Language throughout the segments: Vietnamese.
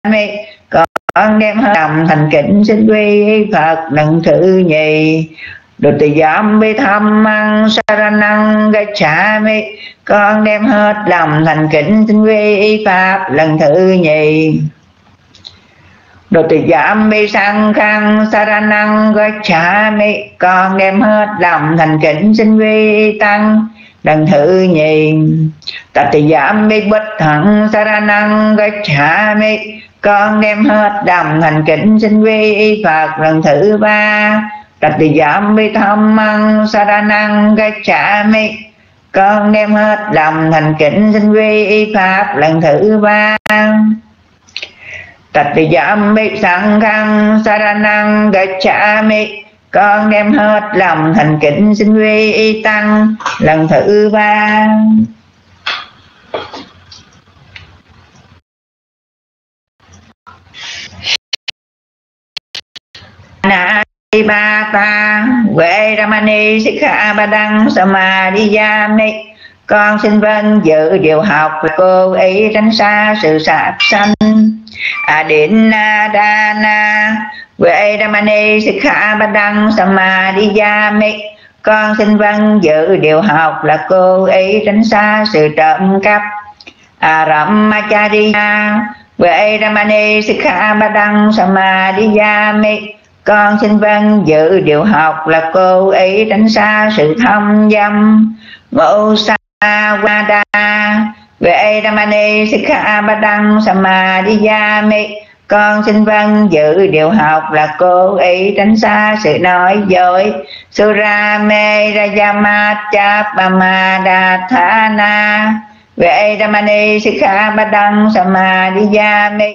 mi, con đem hết lòng thành kính xin quy Phật lần thứ nhì. Đồ tỳ giảm bi tham măng saranang gacchami, con đem hết lòng thành kính xin quy Pháp lần thứ nhì. Đồ tỳ giảm bi sang khang saranang gacchami, con đem hết lòng thành kính xin quy Tăng lần thứ nhì. Tát tỳ giảm bi bích thẳng saranang gacchami, con đem hết lòng thành kính xin quy Phật lần thứ ba. Tát tỳ giảm bi tham măng saranang gacchami, con đem hết lòng thành kính xin quy Pháp lần thứ ba. Tát tỳ giảm bi sang khang saranang gacchami, con đem hết lòng thành kính xin quy Tăng lần thứ ba. Na ba ta Huệ Ramani Sikkhapadang Samadhiyami, con xin vâng dự điều học cô ấy tránh xa sự sát sanh. Adinna Dana Huệ Ramani Sikkhapadang Samadhiyami, con xin vâng dự điều học là cô ấy tránh xa sự trộm cắp. Aramacariya Huệ Ramani Sikkhapadang Samadhiyami, con xin vâng dự điều học là cô ấy tránh xa sự thâm dâm. Musawada Huệ Ramani Sikkhapadang Samadhiyami, con xin vâng dự điều học là cô ấy tránh xa sự nói dối. Surame Rajamachapamadathana Huệ Ramani Sikkhapadang Samadhiyami,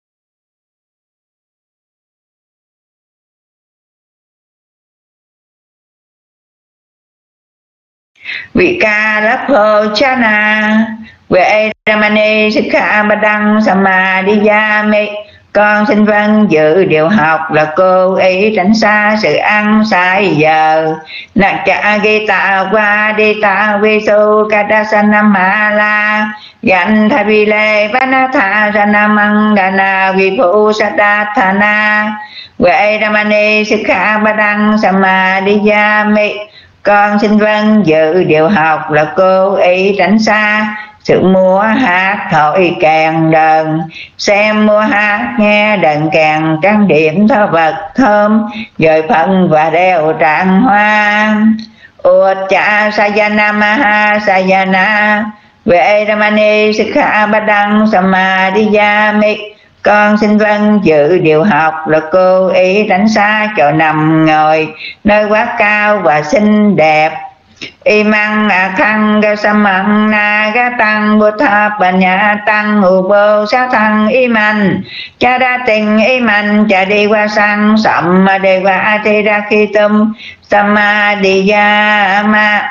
Vikalaphochana Huệ Ramani Sikkhapadang Samadhiyami, con xin vâng dự điều học là cô ấy tránh xa sự ăn sai giờ. Nakcha Gita Vadita Visu Kadasanamala Ganthavile Vanatha Sanamangana Vipu Sadathana Huệ Ramani Sikkhapadang Samadhiyami, con xin vâng dự điều học là cô ấy tránh xa sự múa hát thổi kèn đờn, xem múa hát nghe đờn kèn trang điểm thơ vật thơm, dời phân và đeo trạng hoa. Ucha Sayana Maha Sayana Huệ Ramani Sikkhapadang Samadhiyami, con xin vâng dự điều học là cô ấy tránh xa chỗ nằm ngồi nơi quá cao và xinh đẹp. Imang akhang gasamang nagatang buddha panya tăng ubo sa thăng iman chada tình iman chadi qua sang samma deva atirakitum samadhiyama.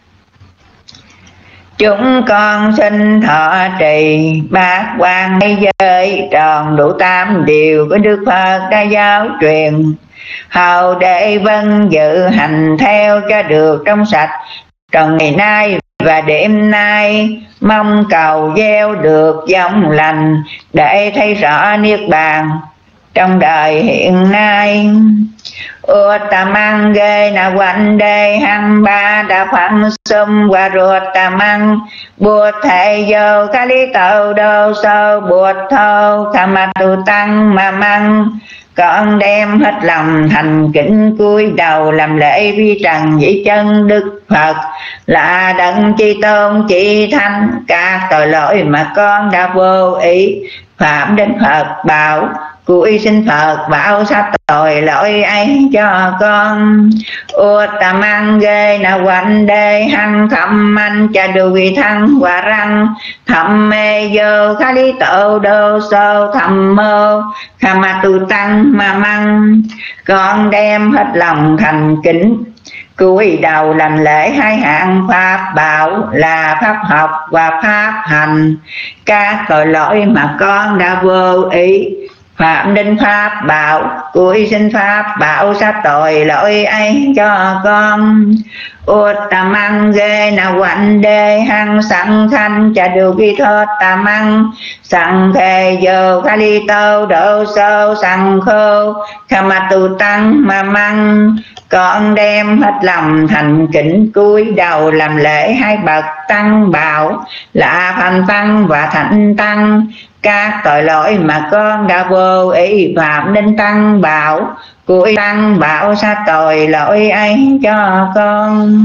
Chúng con xin thọ trì bát quan giới tròn đủ 8 điều của Đức Phật đã giáo truyền, hầu để vâng dự hành theo cho được trong sạch trong ngày nay và đêm nay. Mong cầu gieo được giống lành để thấy rõ niết bàn trong đời hiện nay. Uttamang ghê na quanh đê hăng ba đa phẳng xung và ruột tamang buộc thầy vô khá lý tàu đô sâu buộc thô khả mặt tu tăng mà măng. Con đem hết lòng thành kính cúi đầu làm lễ vi trần dĩ chân Đức Phật là đấng chi tôn chi thánh. Các tội lỗi mà con đã vô ý phạm đến Phật bảo, cúi xin Phật bảo sát tội lỗi ấy cho con. Uttamang ghê na quanh đê hăng khẩm anh cha đu vi thăng và răng thầm mê vô khá lý tổ đô sô thầm mô khả ma tu tăng mà măng. Con đem hết lòng thành kính cúi đầu làm lễ hai hạng pháp bảo là pháp học và pháp hành. Các tội lỗi mà con đã vô ý Phạm Đinh Pháp Bảo, cuối sinh Pháp Bảo sát tội lỗi ấy cho con. Uttamang ghê na quạnh đê hăng sẵn khanh cha được ghi thết tam ăn. Sẵn thề dơ khá ly tâu độ sâu sẵn khô khá mà tu tăng mà măng. Con đem hết lòng thành kính cúi đầu làm lễ hai bậc tăng bảo là Phanh Tăng và Thánh Tăng. Các tội lỗi mà con đã vô ý phạm nên Tăng bảo, cuối Tăng bảo sát tội lỗi ấy cho con.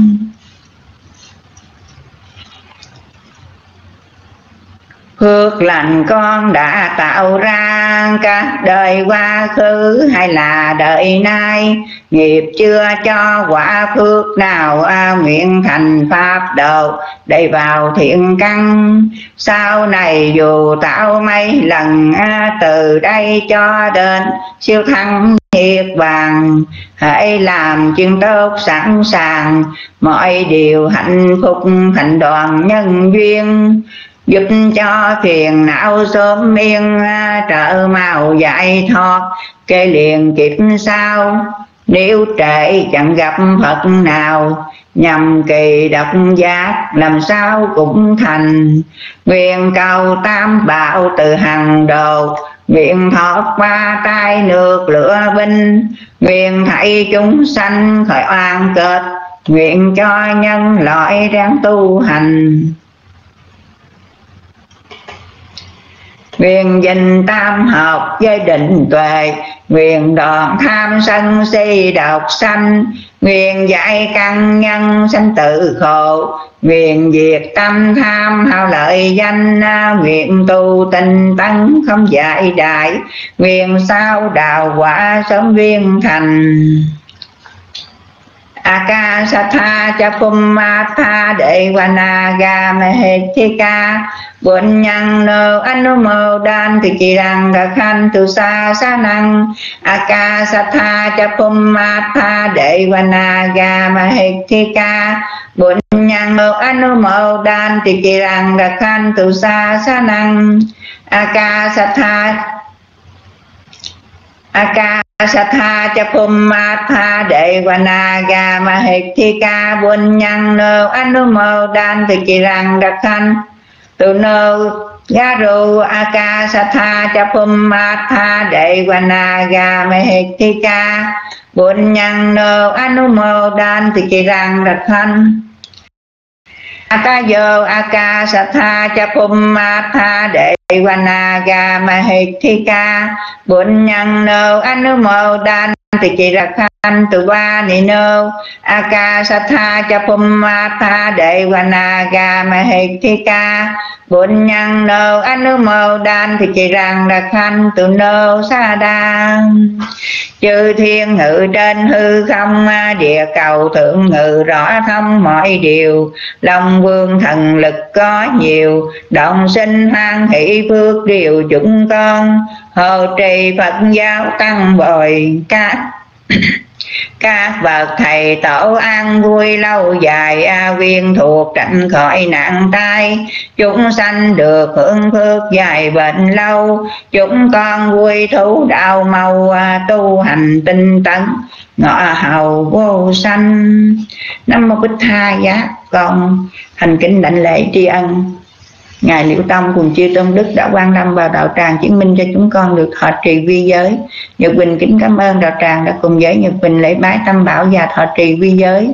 Phước lành con đã tạo ra các đời quá khứ hay là đời nay, nghiệp chưa cho quả phước nào nguyện thành pháp độ để vào thiện căn. Sau này dù tạo mấy lần từ đây cho đến siêu thăng niết bàn, hãy làm chuyện tốt sẵn sàng, mọi điều hạnh phúc thành đoàn nhân duyên. Giúp cho phiền não sớm miên trợ mau giải thoát, kê liền kịp sao nếu trễ chẳng gặp Phật nào. Nhằm kỳ độc giác làm sao cũng thành, nguyện cầu tam bảo từ hằng độ, nguyện thoát qua tai nước lửa binh, nguyện thảy chúng sanh khỏi oan kết, nguyện cho nhân loại ráng tu hành. Nguyện dình tam hợp với định tuệ, nguyện đoạn tham sân si độc sanh, nguyện giải căn nhân sanh tử khổ, nguyện diệt tâm tham hao lợi danh, nguyện tu tinh tấn không giải đại, nguyện sao đào quả sớm viên thành. Akasatha cha Pummatha đệ Vanaga Mahethika, Buồn nhân nô anumo đan thì chỉ rằng đã khăn tu sa sa năng. Akasatha cha Pummatha đệ Vanaga Mahethika, Buồn nhân nô anumo đan thì chỉ rằng đã khăn tu sa sa năng. Akasatha cha Pummatha đệ Vanaga Mahethika, Buồn nhân nô anumo đan thì chỉ rằng đã khăn tu nô garu. Akasatha cha Pummatha đệ Vanaga Mahethika, Buồn nhân nô anumo đan thì chỉ rằng đã khăn. Akayo Akasatha cha Pummatha đệ Vanaga Mahethika, Buồn nhân nô anumo đan thì chỉ rằng khăn tu ba ni nô. Akasatha cha Pummatha đệ Vanaga Mahethika, Buồn nhân nô anumo đan thì chỉ rằng là khanh tu nô sa đa. Chư thiên ngự trên hư không, địa cầu thượng ngự rõ thông mọi điều. Long vương thần lực có nhiều, động sinh hoan hỷ phước điều chúng con. Hộ trì Phật giáo tăng bồi các bậc thầy tổ an vui lâu dài, viên thuộc tránh khỏi nạn tai. Chúng sanh được hưởng phước dài bệnh lâu, chúng con vui thú đạo màu tu hành tinh tấn ngọ hầu vô sanh. Nam mô Bích Tha Giá. Con thành kính đảnh lễ tri ân Ngài Liễu Tông cùng chư tôn đức đã quan tâm vào đạo tràng, chứng minh cho chúng con được thọ trì vi giới. Nhật Bình kính cảm ơn đạo tràng đã cùng với Nhật Bình lễ bái tam bảo và thọ trì vi giới.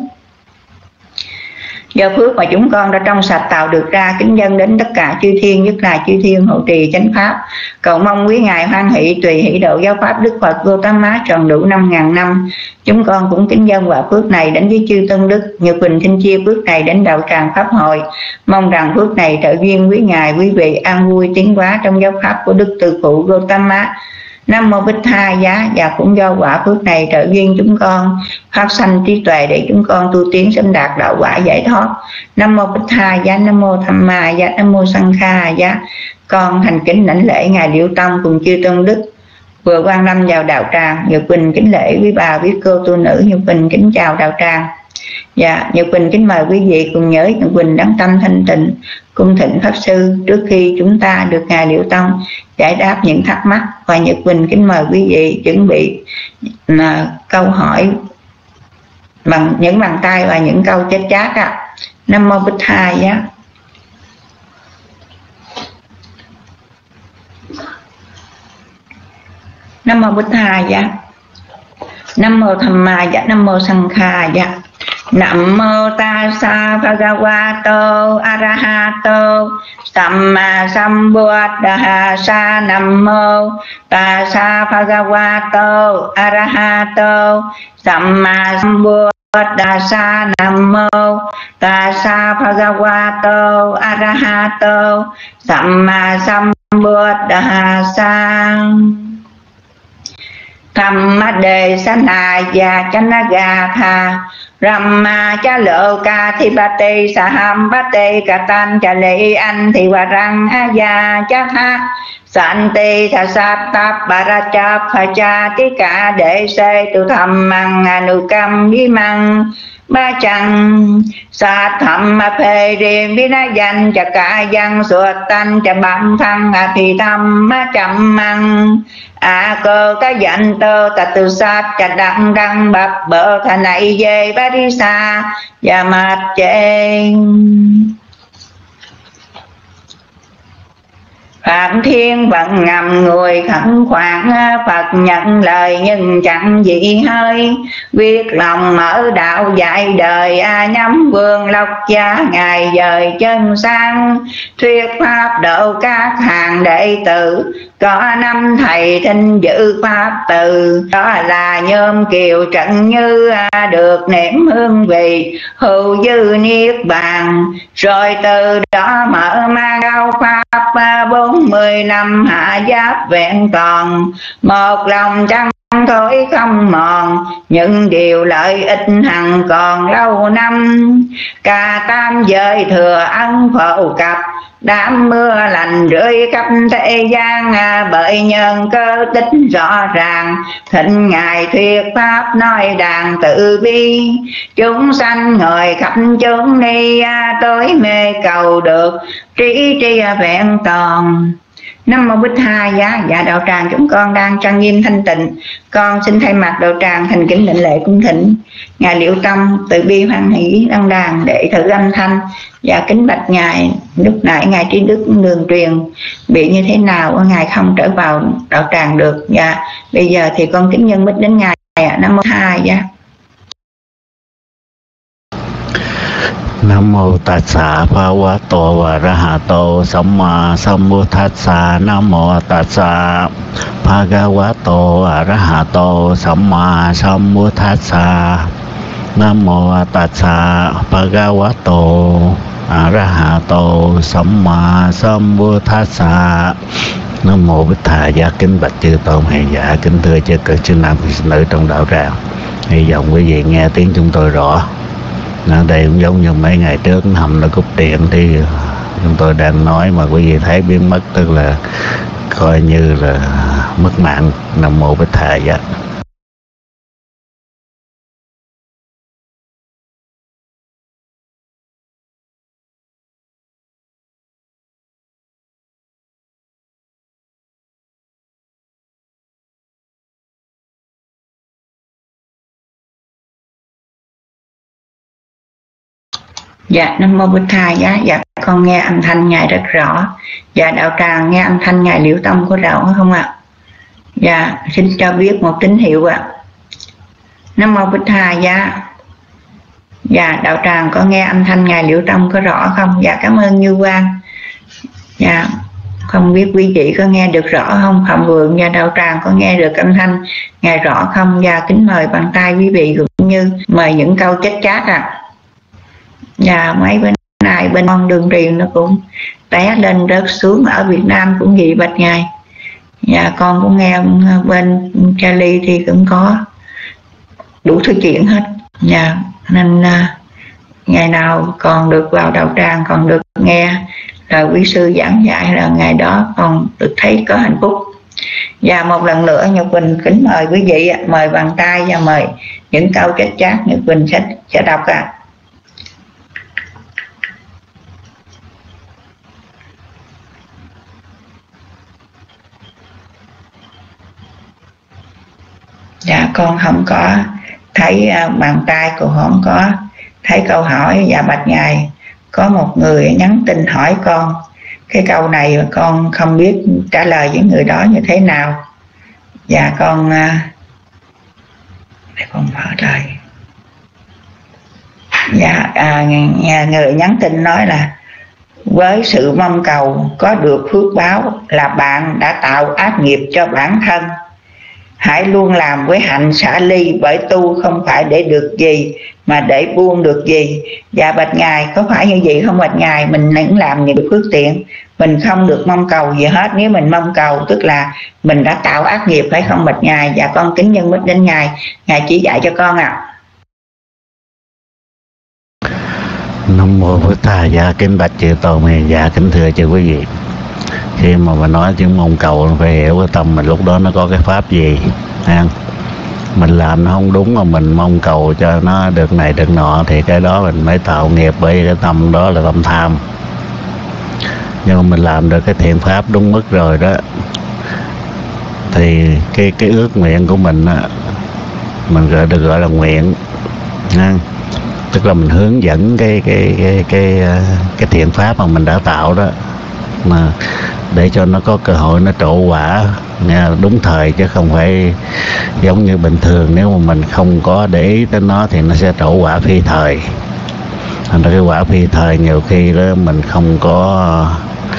Do phước mà chúng con đã trong sạch tạo được ra, kính dâng đến tất cả chư thiên, nhất là chư thiên hộ trì chánh pháp. Cầu mong quý ngài hoan hỷ tùy hỷ độ giáo pháp Đức Phật Gautama tròn đủ 5.000 năm. Chúng con cũng kính dâng quả phước này đến với chư tôn đức. Nhật Bình xin chia phước này đến đạo tràng pháp hội, mong rằng phước này trợ duyên quý ngài quý vị an vui tiến hóa trong giáo pháp của Đức Từ Phụ Gautama. Nam mô Bích Tha Giá. Và cũng do quả phước này trợ duyên chúng con phát sanh trí tuệ để chúng con tu tiến sớm đạt đạo quả giải thoát. Nam mô Bích Tha Giá. Nam mô Tham Ma Giá. Nam mô Sang Kha Giá. Con thành kính đảnh lễ ngài Liễu Tông cùng chư tôn đức vừa quan lâm vào đạo tràng. Nhật Bình kính lễ quý bà quý cô tu nữ. Nhật Bình kính chào đạo tràng. Dạ, Nhật Quỳnh kính mời quý vị cùng nhớ Nhật Quỳnh đắng tâm thanh tịnh cung thịnh Pháp Sư trước khi chúng ta được Ngài Liễu Tông giải đáp những thắc mắc. Và Nhật Quỳnh kính mời quý vị chuẩn bị câu hỏi bằng những bàn tay và những câu chết chát ạ. Nam mô Bích Thầy á. Nam mô Bích Thầy á. Nam mô Tham Ma dạ. Nam mô Sang Kha dạ. Nam mô Tassa Bhagavato Arahato Samma Sambuddhassa. Nam mô Tassa Bhagavato Arahato Samma Sambuddhassa. Nam mô Tassa Bhagavato Arahato Samma Sambuddhassa. Thamma đề sana ya chanaga tha Rama cha lộ ca thi ba tê sa ham ba tê ca tan cha lệ anh thì hòa răng a ya cha tha san tê tha sát tap ba ra cha pha cha tí cả để se tu tham mang anu cam vi mang ba chăng sa tham ma phê riêng vi na danh cha cả văn suột tanh cha bản thân thì tham ma chậm măng cơ ta dặn tơ ta tu sát cha đăng đăng bập bờ thà này về ba đi xa và mặt trên. Phạm Thiên vận ngầm người khẩn khoản Phật nhận lời nhưng chẳng dị hơi quyết lòng mở đạo dạy đời nhắm vương lộc gia ngày dời chân sang thuyết pháp độ các hàng đệ tử có năm thầy thinh giữ pháp từ đó là Nhôm Kiều Trận Như được nếm hương vị hữu dư niết bàn rồi từ đó mở ma cao pháp 40 năm hạ giáp vẹn toàn một lòng trăng thối không mòn những điều lợi ích hằng còn lâu năm cả tam giới thừa ân phổ cập đám mưa lành rơi khắp thế gian bởi nhân cơ tích rõ ràng thịnh ngài thuyết pháp nói đàn tự bi chúng sanh ngồi khắp chốn ni tối mê cầu được trí tri vẹn toàn. Nam mô Bích Thầy giá. Dạ đạo tràng chúng con đang trang nghiêm thanh tịnh, con xin thay mặt đạo tràng thành kính định lễ cung thỉnh Ngài Liễu Tông từ bi hoan hỷ đăng đàn để thử âm thanh và kính bạch Ngài lúc nãy Ngài Trí Đức đường truyền bị như thế nào Ngài không trở vào đạo tràng được. Dạ bây giờ thì con kính nhân bích đến Ngài. Nam mô Thầy giá. Nam mô Tassa Bhagavato Arahato Samma Sambuddhassa. Nam mô Tassa Bhagavato Arahato Samma Sambuddhassa. Nam mô Tassa Bhagavato Arahato Samma Sambuddhassa. Nam mô Bích Thầy giá. Kính bạch chư tôn hiền giả, kính thưa chư cử chư nam quý nữ trong đạo tràng. Hy vọng quý vị nghe tiếng chúng tôi rõ. Đây cũng giống như mấy ngày trước hầm nó cúp điện thì chúng tôi đang nói mà quý vị thấy biến mất, tức là coi như là mất mạng. Nam mô Bích Thầy giá. Dạ Nam mô Bích Thầy giá. Dạ con nghe âm thanh Ngài rất rõ. Dạ đạo tràng nghe âm thanh Ngài Liễu Tông có rõ không ạ? Dạ xin cho biết một tín hiệu ạ. Nam mô Bích Thầy giá. Dạ đạo tràng có nghe âm thanh Ngài Liễu Tông có rõ không? Dạ cảm ơn Như Quang. Dạ không biết quý vị có nghe được rõ không? Phạm Vượng và đạo tràng có nghe được âm thanh Ngài rõ không? Dạ kính mời bàn tay quý vị cũng như mời những câu chết chát ạ. Dạ mấy bên này bên con đường truyền nó cũng té lên rớt xuống, ở Việt Nam cũng vậy bạch Ngài. Dạ con cũng nghe bên Charlie thì cũng có đủ thứ chuyện hết. Dạ nên ngày nào còn được vào đạo tràng, còn được nghe lời quý sư giảng dạy là ngày đó còn được thấy có hạnh phúc. Và một lần nữa Nhật Quỳnh kính mời quý vị, mời bàn tay và mời những câu chết chát như Quỳnh sẽ đọc ạ. Dạ con không có thấy bàn tay, cô không có thấy câu hỏi. Dạ bạch ngài, có một người nhắn tin hỏi con cái câu này mà con không biết trả lời với người đó như thế nào. Dạ con để con mở lời. Dạ người nhắn tin nói là với sự mong cầu có được phước báo là bạn đã tạo ác nghiệp cho bản thân. Hãy luôn làm với hạnh xả ly, bởi tu không phải để được gì mà để buông được gì. Dạ bạch ngài, có phải như vậy không bạch ngài? Mình những làm những phước tiện, mình không được mong cầu gì hết. Nếu mình mong cầu tức là mình đã tạo ác nghiệp, phải không bạch ngài? Dạ con kính nhân mít đến ngài, ngài chỉ dạy cho con ạ. Nam mô Bổn Thà. Dạ kính bạch chư Tôn Hiền. Dạ kính thưa chư quý vị, khi mà mình nói chữ mong cầu phải hiểu cái tâm mình lúc đó nó có cái pháp gì ha. Mình làm nó không đúng mà mình mong cầu cho nó được này được nọ thì cái đó mình mới tạo nghiệp, bởi cái tâm đó là tâm tham. Nhưng mà mình làm được cái thiện pháp đúng mức rồi đó thì cái ước nguyện của mình á, mình được gọi là nguyện ha. Tức là mình hướng dẫn cái thiện pháp mà mình đã tạo đó, mà để cho nó có cơ hội nó trổ quả đúng thời, chứ không phải giống như bình thường nếu mà mình không có để ý tới nó thì nó sẽ trổ quả phi thời. Thành ra cái quả phi thời nhiều khi đó mình không có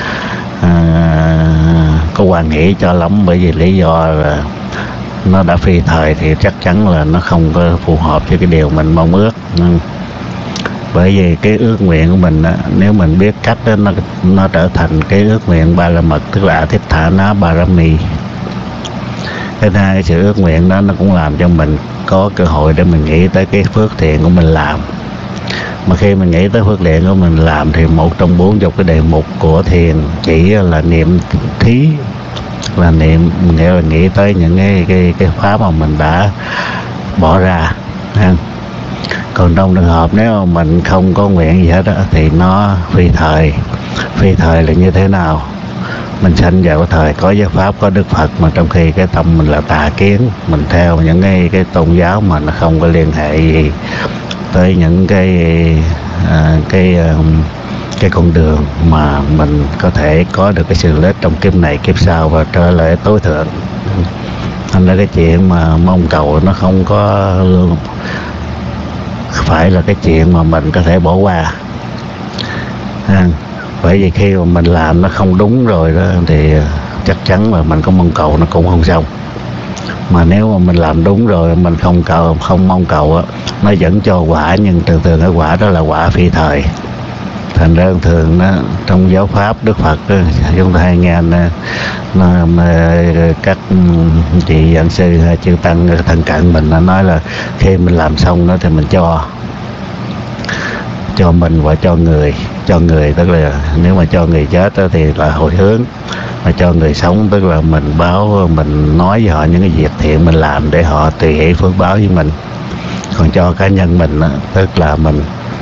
hoan hỷ cho lắm, bởi vì lý do là nó đã phi thời thì chắc chắn là nó không có phù hợp với cái điều mình mong ước. Bởi vì cái ước nguyện của mình đó, nếu mình biết cách đó, nó trở thành cái ước nguyện ba la mật, tức là Thích Thả Ná Barami. Cái hai cái sự ước nguyện đó nó cũng làm cho mình có cơ hội để mình nghĩ tới cái phước thiện của mình làm. Mà khi mình nghĩ tới phước thiện của mình làm thì một trong 40 cái đề mục của thiền chỉ là niệm thí, là niệm, nghĩa là nghĩ tới những cái pháp mà mình đã bỏ ra ha. Còn trong trường hợp nếu mà mình không có nguyện gì hết đó, thì nó phi thời. Phi thời là như thế nào? Mình sinh vào cái thời có giáo pháp, có Đức Phật, mà trong khi cái tâm mình là tà kiến, mình theo những cái tôn giáo mà nó không có liên hệ gì tới những cái con đường mà mình có thể có được cái sự lợi ích trong kiếp này kiếp sau và trở lại tối thượng. Thành ra cái chuyện mà mong cầu nó không có phải là cái chuyện mà mình có thể bỏ qua. Bởi vì khi mà mình làm nó không đúng rồi đó thì chắc chắn là mình có mong cầu nó cũng không xong. Mà nếu mà mình làm đúng rồi, mình không mong cầu, nó vẫn cho quả, nhưng thường thường cái quả đó là quả phi thời. Thành ra thường đó, trong giáo pháp Đức Phật đó, chúng ta hay nghe các chị giảng sư chư tăng thân cận mình nói là khi mình làm xong đó thì mình cho mình và cho người, tức là nếu mà cho người chết đó thì là hồi hướng, mà cho người sống tức là mình nói với họ những cái việc thiện mình làm để họ tùy hỷ phước báo với mình. Còn cho cá nhân mình đó, tức là mình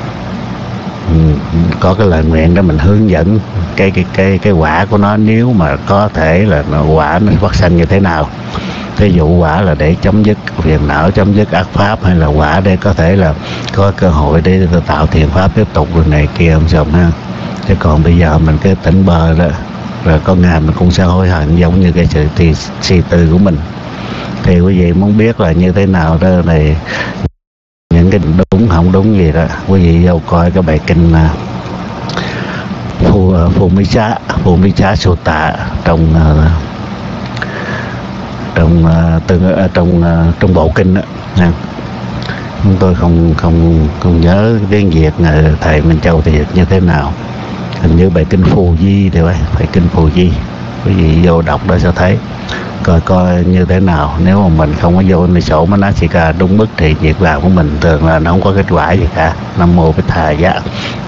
có cái lời nguyện để mình hướng dẫn cái quả của nó, nếu mà có thể là quả nó phát sinh như thế nào. Thí dụ quả là để chấm dứt phiền não, chấm dứt ác pháp, hay là quả để có thể là có cơ hội để tạo thiện pháp tiếp tục rồi này kia không xong ha. Chứ còn bây giờ mình cứ tỉnh bơ đó, rồi có ngày mình cũng sẽ hối hận giống như cái sự suy tư của mình. Thì quý vị muốn biết là như thế nào đó này, những cái đúng không đúng gì đó, quý vị vô coi cái bài kinh Phù Mi Chá Sutta trong bộ kinh đó. Chúng tôi không nhớ tiếng Việt thầy Minh Châu thì như thế nào. Hình như bài kinh Phù Di thì phải kinh Phù Di, quý vị vô đọc đó sẽ thấy, coi như thế nào. Nếu mà mình không có vôในsổ Manasika đúng mức thì việc làm của mình thường là nó không có kết quả gì cả. Nam mô Bích Thà Giá.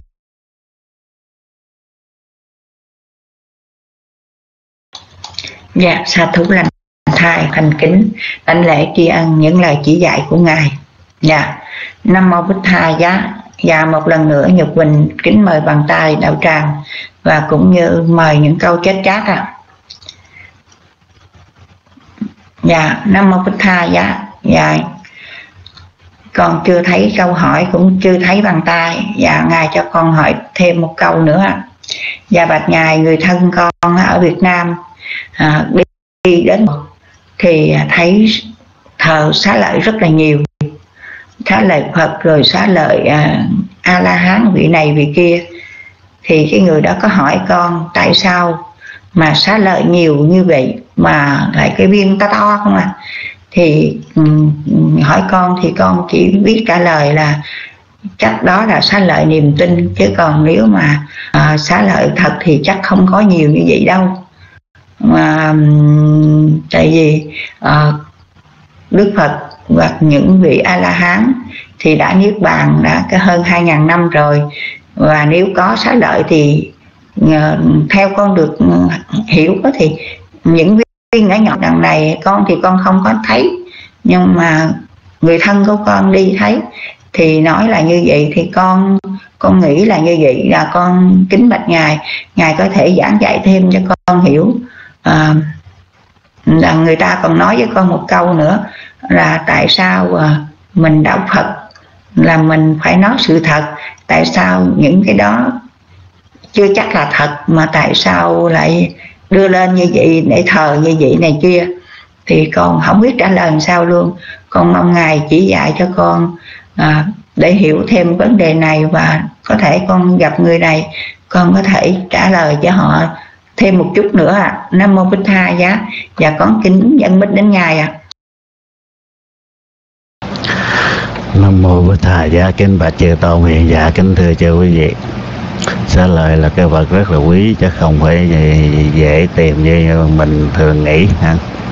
Dạ, sa thú lành thai thành kính đảnh lễ tri ân những lời chỉ dạy của ngài. Dạ, Nam Mô Bích Tha Giá. Và một lần nữa Nhật Quỳnh kính mời bàn tay đạo tràng và cũng như mời những câu chết chát Dạ, Nam Mô Bích Tha Giá. Dạ, con chưa thấy câu hỏi cũng chưa thấy bàn tay. Dạ, Ngài cho con hỏi thêm một câu nữa. Dạ, bạch Ngài, người thân con ở Việt Nam đi đến thì thấy thờ xá lợi rất là nhiều, xá lợi Phật rồi xá lợi A La Hán, vị này vị kia. Thì cái người đó có hỏi con tại sao mà xá lợi nhiều như vậy mà lại cái viên to to không à? Thì hỏi con thì con chỉ biết trả lời là chắc đó là xá lợi niềm tin, chứ còn nếu mà xá lợi thật thì chắc không có nhiều như vậy đâu. Mà tại vì Đức Phật và những vị A-la-hán thì đã niết bàn đã hơn 2.000 năm rồi, và nếu có xá lợi thì theo con được hiểu thì những viên nhỏ nhỏ đằng này con thì con không có thấy, nhưng mà người thân của con đi thấy thì nói là như vậy, thì con nghĩ là như vậy, là con kính bạch Ngài, Ngài có thể giảng dạy thêm cho con hiểu. Là người ta còn nói với con một câu nữa là tại sao mình đạo Phật là mình phải nói sự thật, tại sao những cái đó chưa chắc là thật mà tại sao lại đưa lên như vậy để thờ như vậy này kia. Thì con không biết trả lời làm sao luôn. Con mong Ngài chỉ dạy cho con để hiểu thêm vấn đề này, và có thể con gặp người này con có thể trả lời cho họ thêm một chút nữa Nam Mô Bích Tha Giá. Và con kính dân bích đến Ngài Nam Mô Bích Tha Giá. Kính bạch chư tôn hiền giả, kính thưa chư quý vị, xá lợi là cái vật rất là quý, chứ không phải dễ tìm như mình thường nghĩ ha.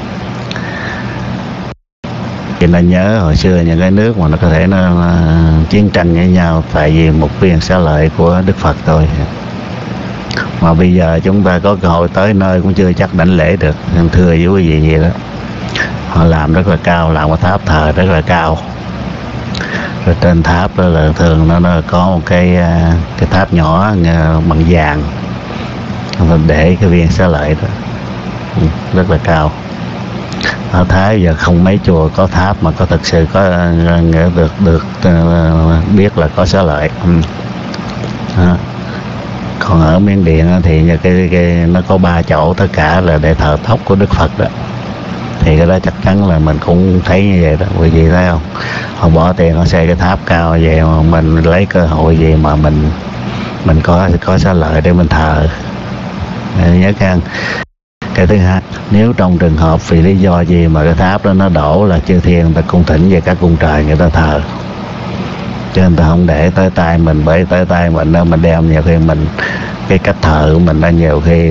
Thì nó nhớ hồi xưa những cái nước mà nó có thể nó chiến tranh với nhau tại vì một viên xá lợi của Đức Phật thôi. Mà bây giờ chúng ta có cơ hội tới nơi cũng chưa chắc đảnh lễ được. Nên thưa với quý vị vậy đó, họ làm rất là cao, làm cái tháp thờ rất là cao. Rồi trên tháp đó là thường nó có một cái tháp nhỏ bằng vàng để cái viên xá lợi đó, rất là cao. Ở Thái giờ không mấy chùa có tháp mà có thực sự có nghĩa được biết là có xá lợi. Còn ở Miến Điện thì cái nó có 3 chỗ tất cả là để thờ tóc của Đức Phật đó. Thì cái đó chắc chắn là mình cũng thấy như vậy đó, quý vị thấy không? Họ bỏ tiền họ xây cái tháp cao vậy mà mình lấy cơ hội gì mà mình có xá lợi để mình thờ. Nhớ can. Cái thứ hai, nếu trong trường hợp vì lý do gì mà cái tháp đó nó đổ là chư thiên người ta cung thỉnh về các cung trời người ta thờ, cho nên ta không để tới tay mình, bởi tới tay mình đó mình đem nhiều khi mình cái cách thờ của mình đó nhiều khi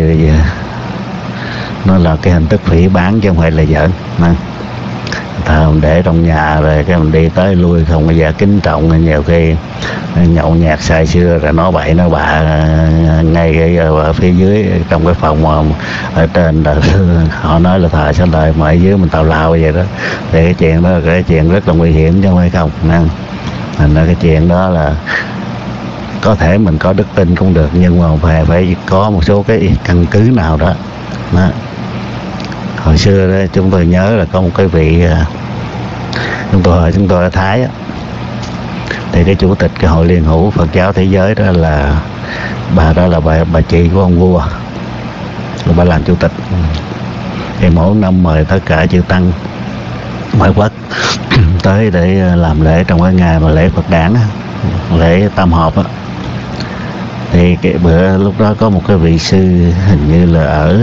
nó là cái hình thức phỉ báng chứ không phải là giỡn. Thờ mình để trong nhà rồi cái mình đi tới lui không bao giờ kính trọng, nhiều khi nhậu nhạt say sưa rồi nói bậy nói bạ ngay ở phía dưới trong cái phòng mà ở trên là họ nói là thờ xá lợi mà ở dưới mình tào lao vậy đó. Thì cái chuyện đó là cái chuyện rất là nguy hiểm chứ không phải không. Nên cái chuyện đó là có thể mình có đức tin cũng được, nhưng mà phải có một số cái căn cứ nào đó. Hồi xưa đó, chúng tôi nhớ là có một cái vị chúng tôi ở Thái á, thì cái chủ tịch cái hội Liên hữu Phật giáo thế giới đó là bà bà chị của ông vua, bà làm chủ tịch. Thì mỗi năm mời tất cả chư tăng ngoại quốc tới để làm lễ trong cái ngày mà lễ Phật đản, lễ tam họp á. Thì cái bữa lúc đó có một cái vị sư hình như là ở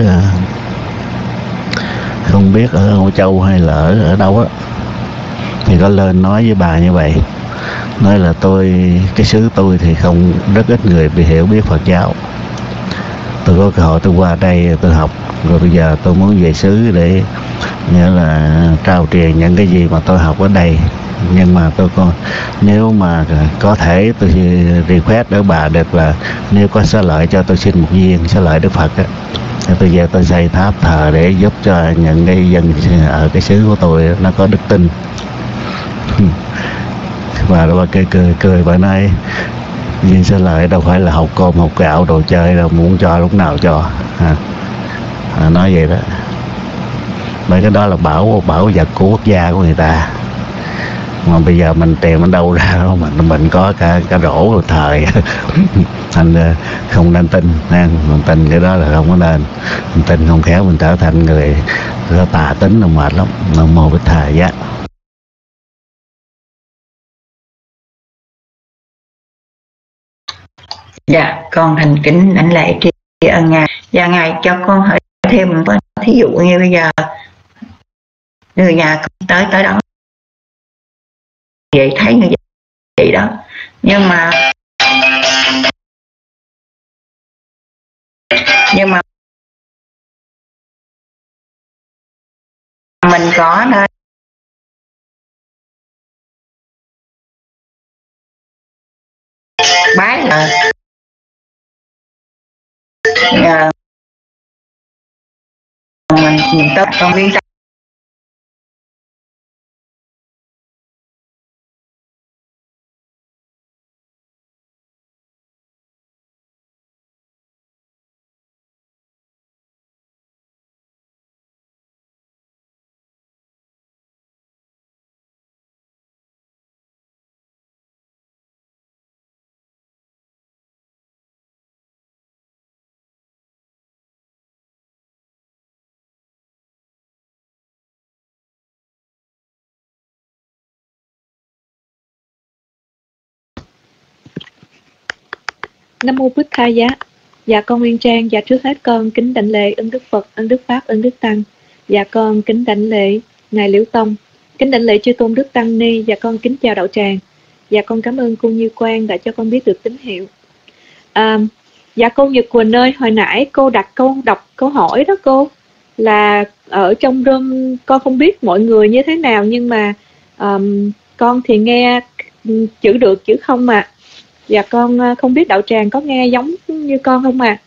không biết ở Âu Châu hay là ở đâu á, thì có lên nói với bà như vậy, nói là cái xứ tôi thì không, rất ít người bị hiểu biết Phật giáo. Tôi có cơ hội tôi qua đây tôi học, rồi bây giờ tôi muốn về xứ để nghĩa là trao truyền những cái gì mà tôi học ở đây. Nhưng mà nếu mà có thể tôi request ở bà được là nếu có xá lợi cho tôi xin một viên xá lợi Đức Phật á. Bây giờ tôi xây tháp thờ để giúp cho những cái dân ở cái xứ của tôi nó có đức tin. Bà đó bà cười bà nói Duyên Xá Lợi đâu phải là hộp cơm hộp gạo đồ chơi đâu, muốn cho lúc nào cho. Nói vậy đó. Mấy cái đó là bảo vật của quốc gia của người ta, mà bây giờ mình tìm ở đâu ra đâu mà mình có cả rổ thời thành không nên tin nha. Mình tin cái đó là không có nên, mình tin không khéo mình trở thành người có tà tính là mệt lắm. Nam Mô Bích Thà Giá. Dạ, con thành kính đảnh lễ tri ân ngài. Dạ, ngài cho con hỏi thêm, thí dụ như bây giờ người nhà tới đó vậy, thấy như vậy đó, nhưng mà mình có nơi bái là mình tới con viên tâm. Nam Mô Bích Tha Giá. Dạ con Nguyên Trang, dạ trước hết con kính đảnh lễ ơn Đức Phật, ơn Đức Pháp, ơn Đức Tăng. Dạ con kính đảnh lễ Ngài Liễu Tông, kính đảnh lễ chư tôn Đức Tăng Ni. Dạ con kính chào đạo tràng. Dạ con cảm ơn cô Như Quang đã cho con biết được tín hiệu. Dạ cô Nhật Quỳnh ơi, hồi nãy cô đọc câu hỏi đó cô, là ở trong room con không biết mọi người như thế nào, nhưng mà con thì nghe chữ được chữ không mà. Dạ con không biết đạo tràng có nghe giống như con không ạ?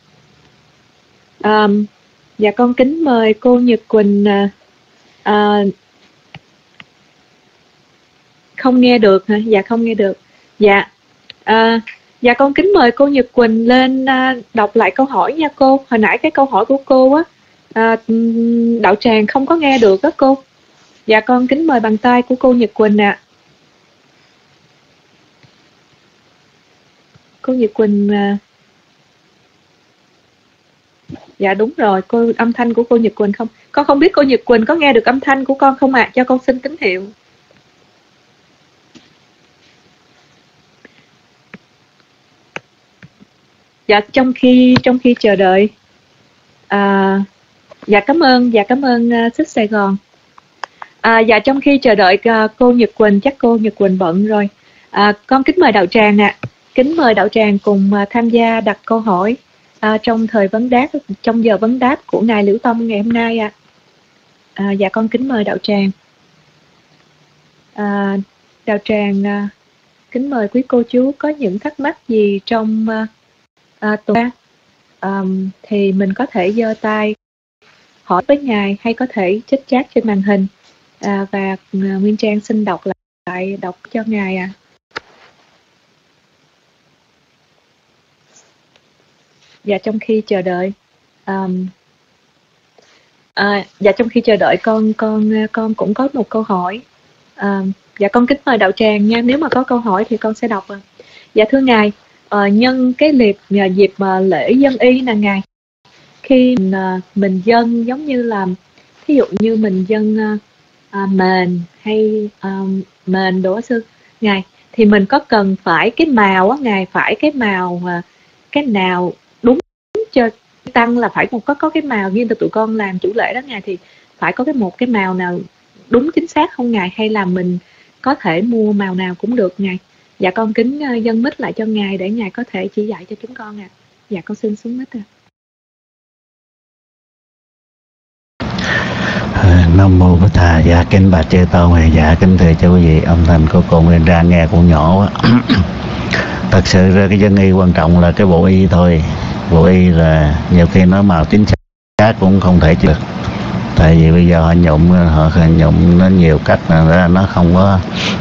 Dạ con kính mời cô Nhật Quỳnh. Không nghe được hả? Dạ không nghe được. Dạ con kính mời cô Nhật Quỳnh lên đọc lại câu hỏi nha cô. Hồi nãy cái câu hỏi của cô á, đạo tràng không có nghe được đó cô. Dạ con kính mời bàn tay của cô Nhật Quỳnh ạ. Cô Nhật Quỳnh. Dạ đúng rồi, âm thanh của cô Nhật Quỳnh không. Con không biết cô Nhật Quỳnh có nghe được âm thanh của con không ạ? Cho con xin tín hiệu. Dạ trong khi chờ đợi. Dạ cảm ơn Xích Sài Gòn. Dạ trong khi chờ đợi cô Nhật Quỳnh, chắc cô Nhật Quỳnh bận rồi. Con kính mời đạo tràng ạ. Kính mời đạo tràng cùng tham gia đặt câu hỏi trong giờ vấn đáp của Ngài Liễu Tông ngày hôm nay ạ. Dạ con kính mời đạo tràng. Đạo tràng kính mời quý cô chú có những thắc mắc gì trong tuần thì mình có thể giơ tay hỏi với Ngài, hay có thể chích chat trên màn hình, và Nguyên Trang xin đọc cho Ngài ạ. Dạ trong khi chờ đợi dạ trong khi chờ đợi con cũng có một câu hỏi. Dạ con kính mời đạo tràng nha, nếu mà có câu hỏi thì con sẽ đọc. Dạ thưa Ngài, nhân cái dịp lễ dân y nè Ngài, khi mình dâng giống như là thí dụ như mình dâng mền hay mền đồ sư Ngài, thì mình có cần phải cái màu á Ngài, phải cái màu cái nào đúng cho tăng, là phải có cái màu như tụi con làm chủ lễ đó Ngài, thì phải có một cái màu nào đúng chính xác không Ngài, hay là mình có thể mua màu nào cũng được Ngài? Dạ con kính dâng mic lại cho Ngài để Ngài có thể chỉ dạy cho chúng con ạ. Dạ con xin xuống mic ạ. Nam Mô Bích Thà. Dạ kính bà chư tôn, dạ kính thưa cho quý vị, âm thanh của cô Nguyên Trang nghe cũng nhỏ quá. Thật sự ra cái dân y quan trọng là cái bộ y thôi. Bộ y là nhiều khi nói màu chính xác cũng không thể được, tại vì bây giờ họ nhuộm nó nhiều cách, nó không có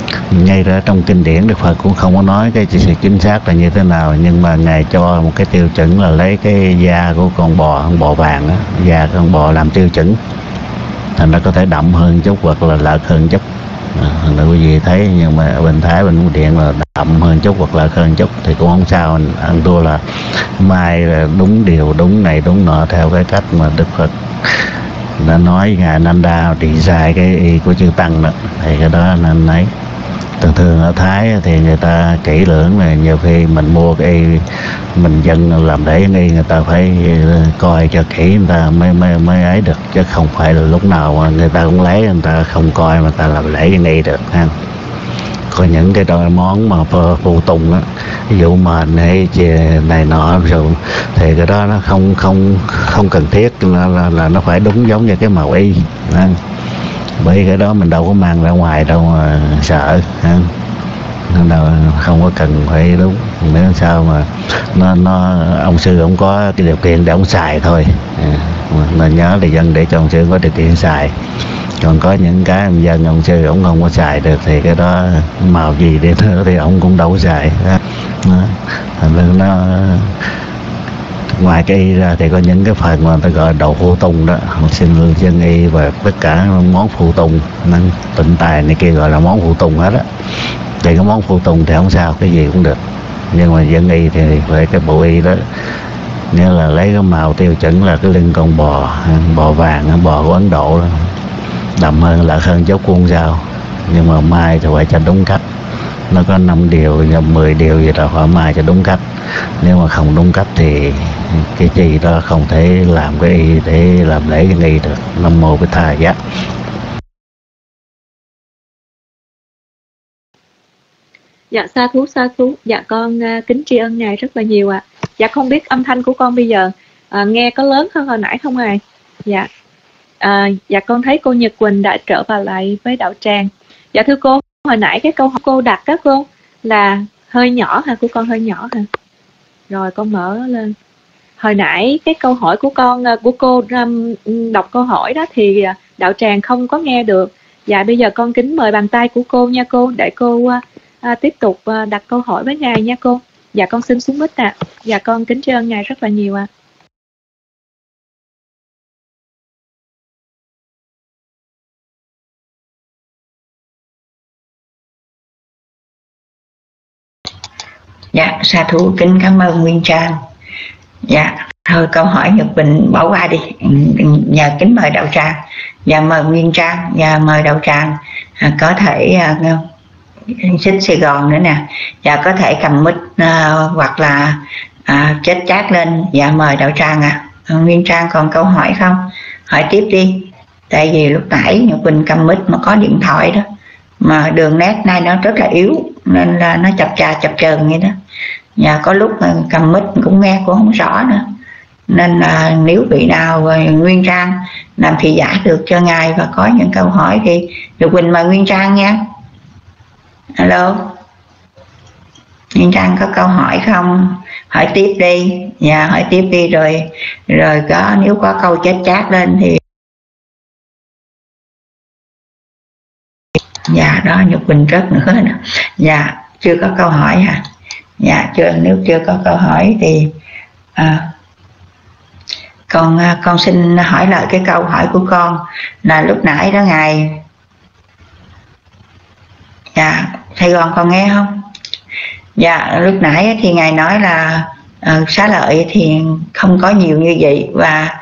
ngay ra trong kinh điển Đức Phật cũng không có nói cái sự chính xác là như thế nào, nhưng mà Ngài cho một cái tiêu chuẩn là lấy cái da của con bò vàng đó, da con bò làm tiêu chuẩn, thành nó có thể đậm hơn chút hoặc là lợt hơn chút. Quý vị thấy, nhưng mà ở bên Thái, bên Điện là đậm hơn chút hoặc lợt hơn chút thì cũng không sao. Ăn thua là mai là đúng điều, đúng này đúng nọ theo cái cách mà Đức Phật đã nói. Ngài Nanda trị sai cái y của chư Tăng đó, thì cái đó nên lấy. Thường ở Thái thì người ta kỹ lưỡng, là nhiều khi mình mua cái y mình dân làm để y, người ta phải coi cho kỹ người ta mới ấy được, chứ không phải là lúc nào mà người ta cũng lấy, người ta không coi mà người ta làm lễ y được ha. Có những cái đôi món mà phụ tùng á, ví dụ mền hay này nọ rồi, thì cái đó nó không cần thiết, là nó phải đúng giống như cái màu y ha. Bởi cái đó mình đâu có mang ra ngoài đâu mà sợ ha. Nên là không có cần phải đúng, nếu sao mà nó ông sư ông có cái điều kiện để ông xài thôi. Nên nhớ là dân để cho ông sư có điều kiện xài, còn có những cái dân ông sư ông không có xài được thì cái đó màu gì đi nữa thì ông cũng đâu có xài. Nên nó ngoài cái y ra thì có những cái phần mà người ta gọi đồ phụ tùng đó, xin dân y và tất cả món phụ tùng, nên tịnh tài này kia gọi là món phụ tùng hết á. Thì cái món phụ tùng thì không sao, cái gì cũng được, nhưng mà dân y thì phải cái bộ y đó, nghĩa là lấy cái màu tiêu chuẩn là cái lưng con bò vàng, bò của Ấn Độ đó, đậm hơn là hơn chút cũng không sao, nhưng mà mai thì phải cho đúng cách. Nó có 5 điều, 10 điều gì đó, phải mai cho đúng cách. Nếu mà không đúng cách thì cái gì đó không thể làm cái y để làm lễ dân y được. Nam mô Bích Tha Giác. Dạ sa thú. Dạ con kính tri ân Ngài rất là nhiều ạ. Dạ không biết âm thanh của con bây giờ nghe có lớn hơn hồi nãy không Ngài? Dạ. Dạ con thấy cô Nhật Quỳnh đã trở vào lại với đạo tràng. Dạ thưa cô, hồi nãy cái câu hỏi cô đặt đó cô là hơi nhỏ hả? Của con hơi nhỏ hả? Rồi con mở lên. Hồi nãy cái câu hỏi của con, của cô đọc câu hỏi đó thì đạo tràng không có nghe được. Dạ bây giờ con kính mời bàn tay của cô nha cô, để cô tiếp tục đặt câu hỏi với Ngài nha cô. Dạ con xin xuống mic ạ. Dạ con kính tri ân Ngài rất là nhiều ạ. Dạ, sa thú kính cảm ơn Nguyên Trang. Dạ, thôi câu hỏi Nhật Bình bỏ qua đi. Nhà kính mời đạo tràng. Dạ mời Nguyên Trang, dạ mời đạo tràng. Có thể xích Sài Gòn nữa nè. Dạ có thể cầm mic hoặc là chết chát lên. Dạ mời đạo tràng ạ. Nguyên Trang còn câu hỏi không? Hỏi tiếp đi. Tại vì lúc nãy Nhật Bình cầm mic mà có điện thoại đó, mà đường nét nay nó rất là yếu nên là nó chập chờn vậy đó. Nhà có lúc cầm mic cũng nghe cũng không rõ nữa, nên là nếu vị nào Nguyên Trang làm thị giả được cho Ngài và có những câu hỏi thì được Quỳnh mời Nguyên Trang nha. Alo, Nguyên Trang có câu hỏi không? Hỏi tiếp đi. Dạ hỏi tiếp đi, rồi có nếu có câu chết chát lên thì dạ đó Nhật Quỳnh rớt nữa nè. Dạ chưa có câu hỏi hả? Dạ nếu chưa có câu hỏi thì con xin hỏi lại cái câu hỏi của con là lúc nãy đó Ngài. Dạ Sài Gòn còn nghe không? Dạ lúc nãy thì Ngài nói là xá lợi thì không có nhiều như vậy, và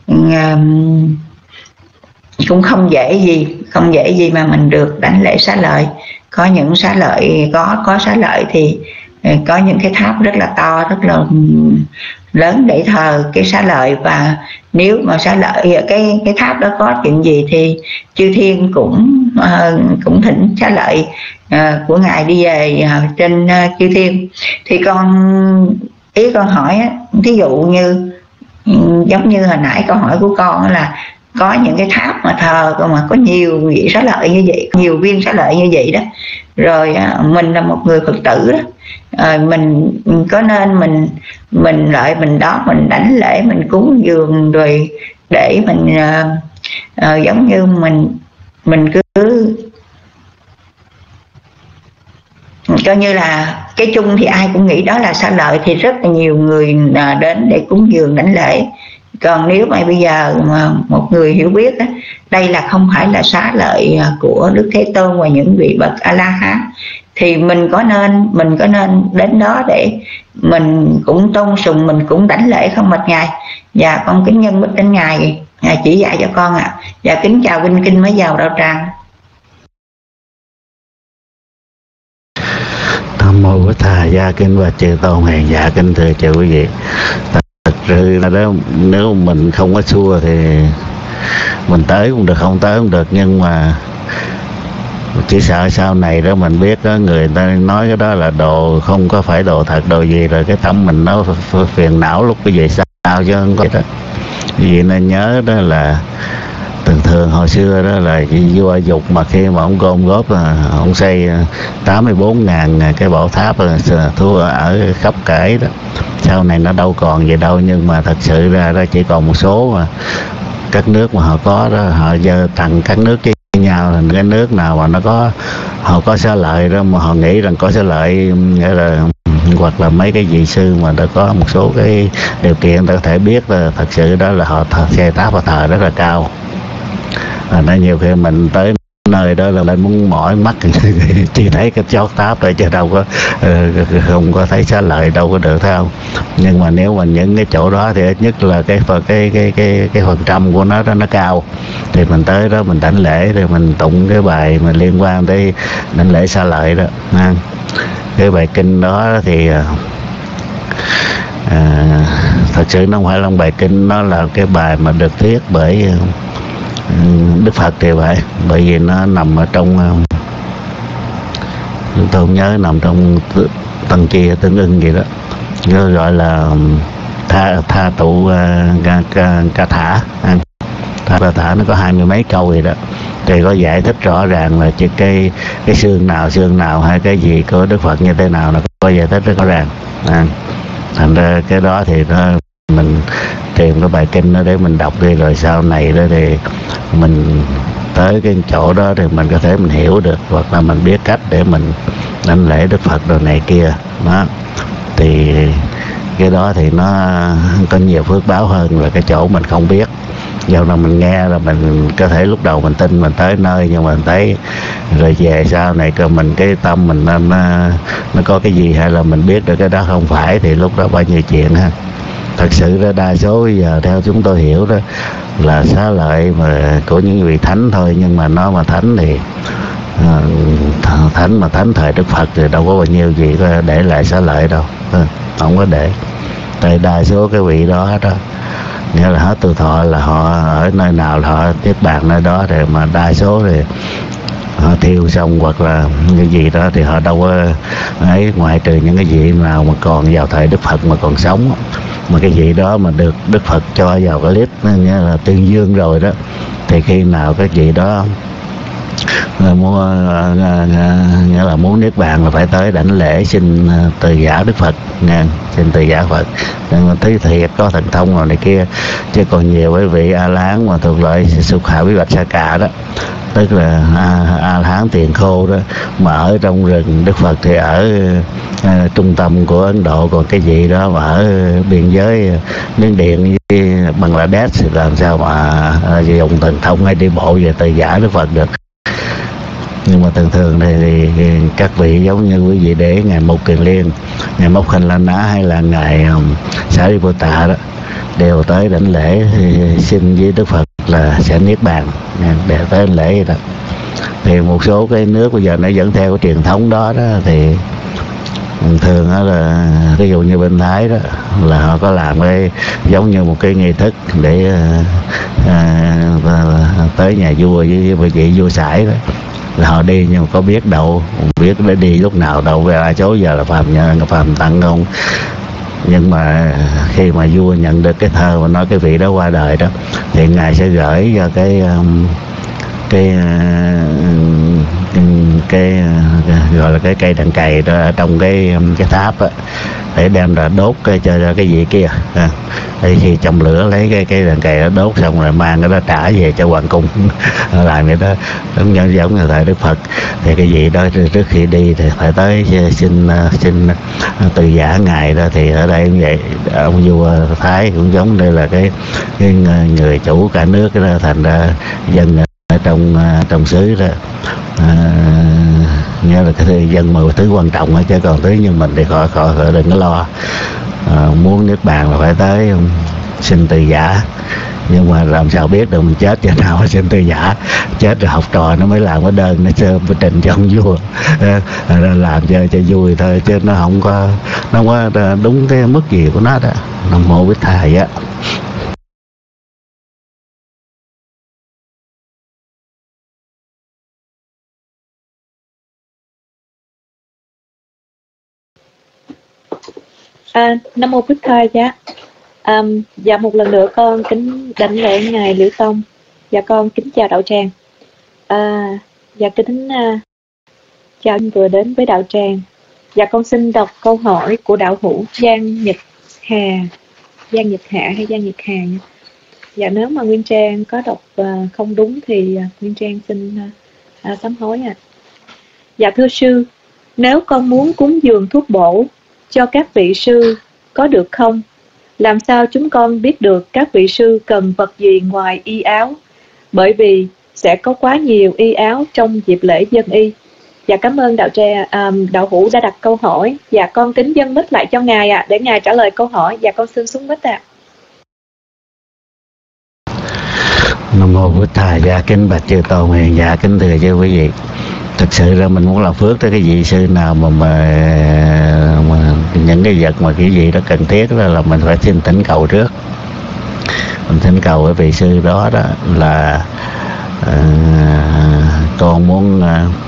cũng không dễ gì mà mình được đảnh lễ xá lợi. Có những xá lợi, có xá lợi thì có những cái tháp rất là to, rất là lớn để thờ cái xá lợi, và nếu mà xá lợi cái tháp đó có chuyện gì thì chư thiên cũng thỉnh xá lợi của Ngài đi về trên chư thiên. Thì ý con hỏi thí dụ như giống như hồi nãy câu hỏi của con là có những cái tháp mà thờ mà có nhiều vị xá lợi như vậy, nhiều viên xá lợi như vậy đó, rồi mình là một người Phật tử đó, mình có nên mình lại mình đó mình đảnh lễ, mình cúng dường rồi để mình giống như mình cứ coi như là cái chung thì ai cũng nghĩ đó là xá lợi, thì rất là nhiều người đến để cúng dường đảnh lễ. Còn nếu mà bây giờ mà một người hiểu biết đó, đây là không phải là xá lợi của Đức Thế Tôn và những vị bậc A La Hán, thì mình có nên đến đó để mình cũng tôn sùng, mình cũng đảnh lễ không bạch Ngài? Và con kính nhân bích đến Ngài chỉ dạy cho con ạ. Và kính chào Vinh Kinh mới vào đạo tràng. Nam mô Bổn Thà Gia Kinh và Chư Tôn Hàng Dạ. Kính thưa chư quý vị, thật sự là đó, nếu mình không có xua thì mình tới cũng được, không tới cũng được, nhưng mà chỉ sợ sau này đó mình biết đó, người ta nói cái đó là đồ, không có phải đồ thật đồ gì, rồi cái tâm mình nó phiền não lúc cái gì sao chứ không có đó. Vì nên nhớ đó là thường hồi xưa đó là vua Dục mà khi mà ông gom góp là ông xây 84.000 cái bảo tháp thua ở khắp cải đó. Sau này nó đâu còn vậy đâu, nhưng mà thật sự ra đó chỉ còn một số mà các nước mà họ có đó, họ giờ tặng các nước với nhau, là cái nước nào mà nó có họ có xá lợi đó mà họ nghĩ rằng có xá lợi, nghĩa là hoặc là mấy cái vị sư mà đã có một số cái điều kiện ta có thể biết là thật sự đó là họ xây tháp và thờ rất là cao. Nó nhiều khi mình tới nơi đó là lên muốn mỏi mắt chỉ thấy cái chót tháp thôi, chứ đâu có không có thấy xá lợi đâu có được, thấy không? Nhưng mà nếu mà những cái chỗ đó thì ít nhất là cái phần trăm của nó đó nó cao, thì mình tới đó mình đảnh lễ, rồi mình tụng cái bài mà liên quan tới đảnh lễ xá lợi đó. Cái bài kinh đó thì thật sự nó không phải là bài kinh, nó là cái bài mà được viết bởi Đức Phật thì vậy, bởi vì nó nằm ở trong tôi không nhớ, nằm trong Tăng Chi Tương Ưng gì đó, nó gọi là tha tụ ca thả. Tha thả nó có 20 mấy câu gì đó, thì có giải thích rõ ràng là chỉ cái xương nào hay cái gì của Đức Phật như thế nào, nó có giải thích rất rõ ràng. Thành ra cái đó thì mình tìm cái bài kinh đó để mình đọc đi, rồi sau này đó thì mình tới cái chỗ đó thì mình có thể mình hiểu được, hoặc là mình biết cách để mình đảnh lễ Đức Phật đồ này kia đó. Thì cái đó thì nó có nhiều phước báo hơn là cái chỗ mình không biết. Dạo nào mình nghe là mình có thể lúc đầu mình tin mình tới nơi, nhưng mà mình thấy rồi về sau này cơ mình cái tâm mình nó có cái gì, hay là mình biết được cái đó không phải, thì lúc đó bao nhiêu chuyện ha. Thật sự đó, đa số giờ theo chúng tôi hiểu đó là xá lợi mà của những vị thánh thôi, nhưng mà nó mà thánh thì thánh thời Đức Phật thì đâu có bao nhiêu gì có để lại xá lợi đâu, không có để. Tại đa số cái vị đó nghĩa là hết tu thọ là họ ở nơi nào là họ tiếp bàn nơi đó, rồi mà đa số thì họ thiêu xong hoặc là cái gì đó thì họ đâu có ấy, ngoại trừ những cái vị nào mà còn vào thời Đức Phật mà còn sống, mà cái vị đó mà được Đức Phật cho vào cái list nghĩa là tuyên dương rồi đó, thì khi nào cái vị đó nghĩa là muốn niết bàn là phải tới đảnh lễ xin từ giả Đức Phật nha, xin từ giả Phật. Nhưng mà thấy thiệt có thần thông rồi này kia, chứ còn nhiều cái vị A La Hán mà thuộc loại Sục Hạ Bí Bạch Sa Cà đó, tức là A La Hán tiền khô đó, mà ở trong rừng, Đức Phật thì ở trung tâm của Ấn Độ, còn cái gì đó mà ở biên giới Miến Điện với Bangladesh thì làm sao mà dùng thần thông hay đi bộ về từ giả Đức Phật được. Nhưng mà thường thì các vị giống như quý vị để ngài Mục Kiền Liên, ngài Mộc Khanh La Ná hay là ngài Sariputta đó đều tới đảnh lễ xin với Đức Phật là sẽ niết bàn, để tới đảnh lễ đó. Thì một số cái nước bây giờ nó vẫn theo cái truyền thống đó thì thường đó là ví dụ như bên Thái đó là họ có làm cái giống như một cái nghi thức để tới nhà vua với vị vua Sải đó, là họ đi nhưng mà có biết đâu, biết để đi lúc nào đâu, về ai số giờ là phàm tăng không. Nhưng mà khi mà vua nhận được cái thơ mà nói cái vị đó qua đời đó, thì ngài sẽ gửi cho gọi là cái cây đàn cày đó ở trong cái tháp á, để đem ra đốt cho cái vị kia. Để khi châm lửa lấy cái đàn cày đó đốt xong rồi mang cái đó trả về cho hoàng cung. Làm vậy đó giống như thời Đức Phật. Thì cái vị đó trước khi đi thì phải tới xin từ giả ngài đó. Thì ở đây cũng vậy, ông vua Thái cũng giống đây là cái người chủ cả nước đó, thành ra dân ở trong xứ đó nghĩa là cái dân mà thứ quan trọng đó, chứ còn thứ như mình thì khỏi đừng có lo. Muốn nước bàn là phải tới xin từ giả, nhưng mà làm sao biết được mình chết cho nào xin từ giả. Chết rồi học trò nó mới làm cái đơn nó trình cho ông vua, làm cho vui thôi, chứ nó không có đúng cái mức gì của nó đó. Nam mô Bích Thầy á. Nam mô Bích Thầy giá. Dạ một lần nữa con kính đảnh lễ ngài Liễu Tông. Dạ con kính chào đạo tràng. Dạ kính chào anh vừa đến với đạo tràng. Dạ con xin đọc câu hỏi của đạo hữu Giang Nhật Hạ hay Giang Nhật Hà nha. Dạ nếu mà Nguyên Trang có đọc không đúng thì Nguyên Trang xin sám hối ạ. Dạ thưa sư, nếu con muốn cúng dường thuốc bổ cho các vị sư có được không? Làm sao chúng con biết được các vị sư cần vật gì ngoài y áo? Bởi vì sẽ có quá nhiều y áo trong dịp lễ dân y. Dạ cảm ơn đạo hữu đã đặt câu hỏi. Dạ con kính dâng mic lại cho ngài để ngài trả lời câu hỏi. Dạ con xin xuống mic ạ. Nam mô Bích Thầy. Dạ kính bạch chư tôn hiền. Dạ kính thưa chư quý vị. Thực sự ra mình muốn làm phước tới cái vị sư nào mà những cái vật mà cái gì đó cần thiết đó là mình phải xin thỉnh cầu trước. Mình thỉnh cầu cái vị sư đó là con muốn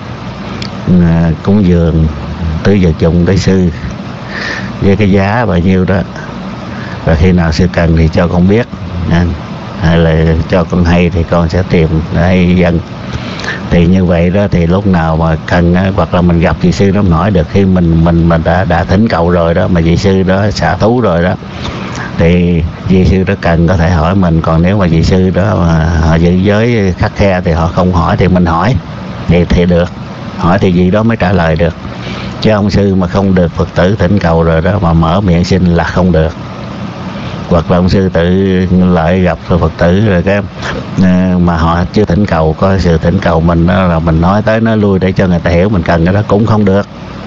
cúng dường tứ vật dụng tới sư với cái giá bao nhiêu đó, và khi nào sư cần thì cho con biết, hay là cho con hay thì con sẽ tìm hay dân. Thì như vậy đó thì lúc nào mà cần hoặc là mình gặp vị sư đó mình hỏi được, khi mình đã thỉnh cầu rồi đó mà vị sư đó xả thú rồi đó thì vị sư đó cần có thể hỏi mình. Còn nếu mà vị sư đó mà họ giữ giới khắt khe thì họ không hỏi thì mình hỏi thì được, hỏi thì vị đó mới trả lời được. Chứ ông sư mà không được Phật tử thỉnh cầu rồi đó mà mở miệng xin là không được. Hoặc là ông sư tự lại gặp Phật tử rồi cái mà họ chưa thỉnh cầu, có sự thỉnh cầu mình đó là mình nói tới nói lui để cho người ta hiểu mình cần cái đó cũng không được.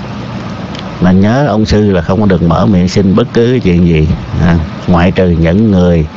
Mà nhớ ông sư là không có được mở miệng xin bất cứ chuyện gì, ngoại trừ những người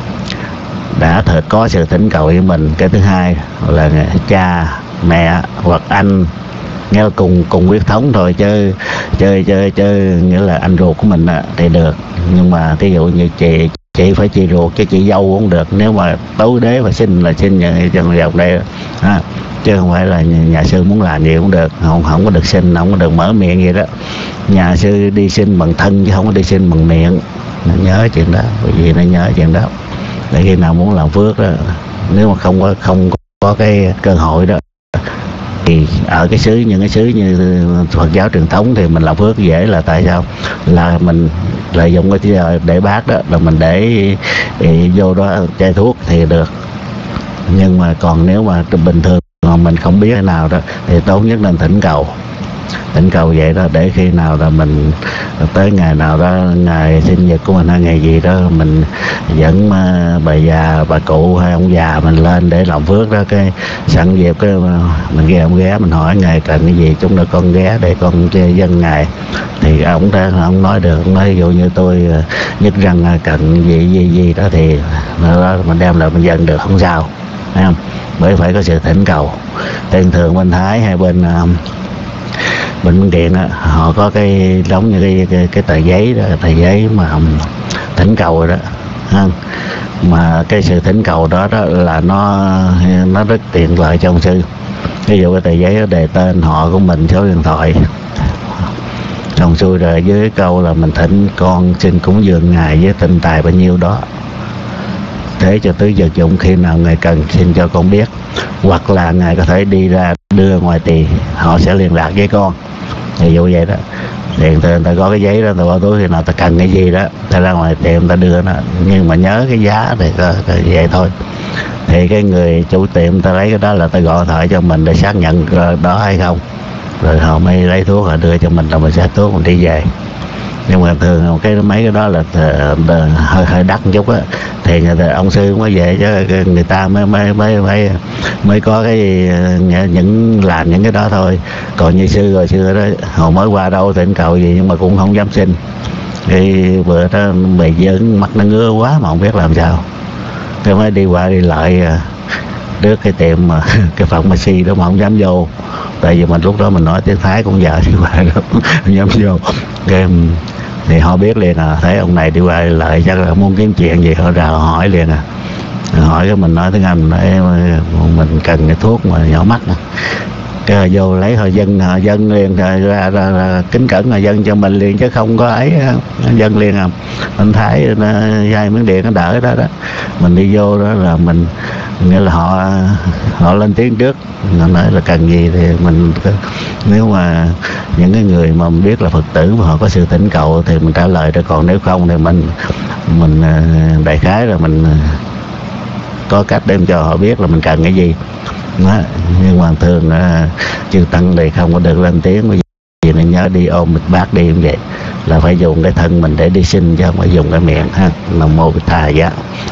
đã có sự thỉnh cầu với mình. Cái thứ hai là cha mẹ hoặc anh, nghe là cùng huyết thống thôi, chứ nghĩa là anh ruột của mình thì được. Nhưng mà ví dụ như chị phải chị ruột chứ chị dâu không được. Nếu mà tấu đế và xin là xin trong dòng đây chứ không phải là nhà sư muốn làm gì cũng được, không có được xin, không có được mở miệng gì đó. Nhà sư đi xin bằng thân chứ không có đi xin bằng miệng. Nó nhớ chuyện đó, bởi vì nó nhớ chuyện đó. Để khi nào muốn làm phước đó, nếu mà không có cái cơ hội đó thì ở những cái xứ như Phật giáo truyền thống thì mình làm phước dễ. Là tại sao? Là mình lợi dụng cái để bát đó là mình để vô đó chai thuốc thì được. Nhưng mà còn nếu mà bình thường mà mình không biết thế nào đó thì tốt nhất nên thỉnh cầu vậy đó, để khi nào là mình tới ngày nào đó, ngày sinh nhật của mình hay ngày gì đó, mình dẫn bà già, bà cụ hay ông già mình lên để làm phước đó. Cái sẵn dịp cái mình ghé mình hỏi ngài cần cái gì, chúng ta con ghé để con dân ngài. Thì ông nói được, ông nói ví dụ như tôi nhức răng cần gì đó thì đó mình đem lại mình dân được, không sao, thấy không? Bởi phải có sự thỉnh cầu. Thường thường bên Thái hay bên Bình Điện đó, họ có cái giống như cái tờ giấy đó, tờ giấy mà thỉnh cầu rồi đó, không? Mà cái sự thỉnh cầu đó là nó rất tiện lợi cho ông sư. Ví dụ cái tờ giấy đó đề tên họ của mình, số điện thoại, xong xuôi rồi dưới câu là mình thỉnh con xin cúng dường ngài với tinh tài bao nhiêu đó. thế cho tứ vật dụng, khi nào Ngài cần xin cho con biết, hoặc là Ngài có thể đi ra đưa ngoài tiền, họ sẽ liên lạc với con. Ví dụ vậy đó, thì người ta có cái giấy đó, người ta bỏ túi, khi nào ta cần cái gì đó ta ra ngoài tiệm người ta đưa nó, nhưng mà nhớ cái giá thì vậy thôi. Thì cái người chủ tiệm ta lấy cái đó là ta gọi điện thoại cho mình để xác nhận đó hay không, rồi họ mới lấy thuốc họ đưa cho mình, rồi mình sẽ thuốc mình đi về. Nhưng mà thường mấy cái đó là hơi đắt một chút á, thì ông sư mới về chứ người ta mới có cái những làm những cái đó thôi. Còn như sư hồi xưa đó, họ mới qua đâu thỉnh cầu gì nhưng mà cũng không dám xin. Thì bữa đó bị dướng, mắt nó ngứa quá mà không biết làm sao, cái mới đi qua đi lại trước cái tiệm mà cái pharmacy đó mà không dám vô, tại vì mình lúc đó mình nói tiếng Thái cũng giờ đi qua đó không dám vô. Cái thì họ biết liền thấy ông này đi qua đi lại chắc là muốn kiếm chuyện gì, họ ra họ hỏi liền hỏi cái mình nói tiếng Anh, nói mình cần cái thuốc mà nhỏ mắt cái vô lấy họ dân liền ra kính cẩn là dân cho mình liền, chứ không có ấy dân liền mình thấy dây miếng điện nó đỡ đó mình đi vô đó là mình nghĩa là họ lên tiếng trước, họ nói là cần gì thì mình, nếu mà những cái người mà mình biết là Phật tử mà họ có sự thỉnh cầu thì mình trả lời đó, còn nếu không thì mình đại khái là mình có cách đem cho họ biết là mình cần cái gì đó. Nhưng mà thường chư tăng thì không có được lên tiếng, bởi vì mình nhớ đi ôm một bát đi cũng vậy, là phải dùng cái thân mình để đi xin chứ không phải dùng cái miệng ha. Nam mô Bích Thầy Giá.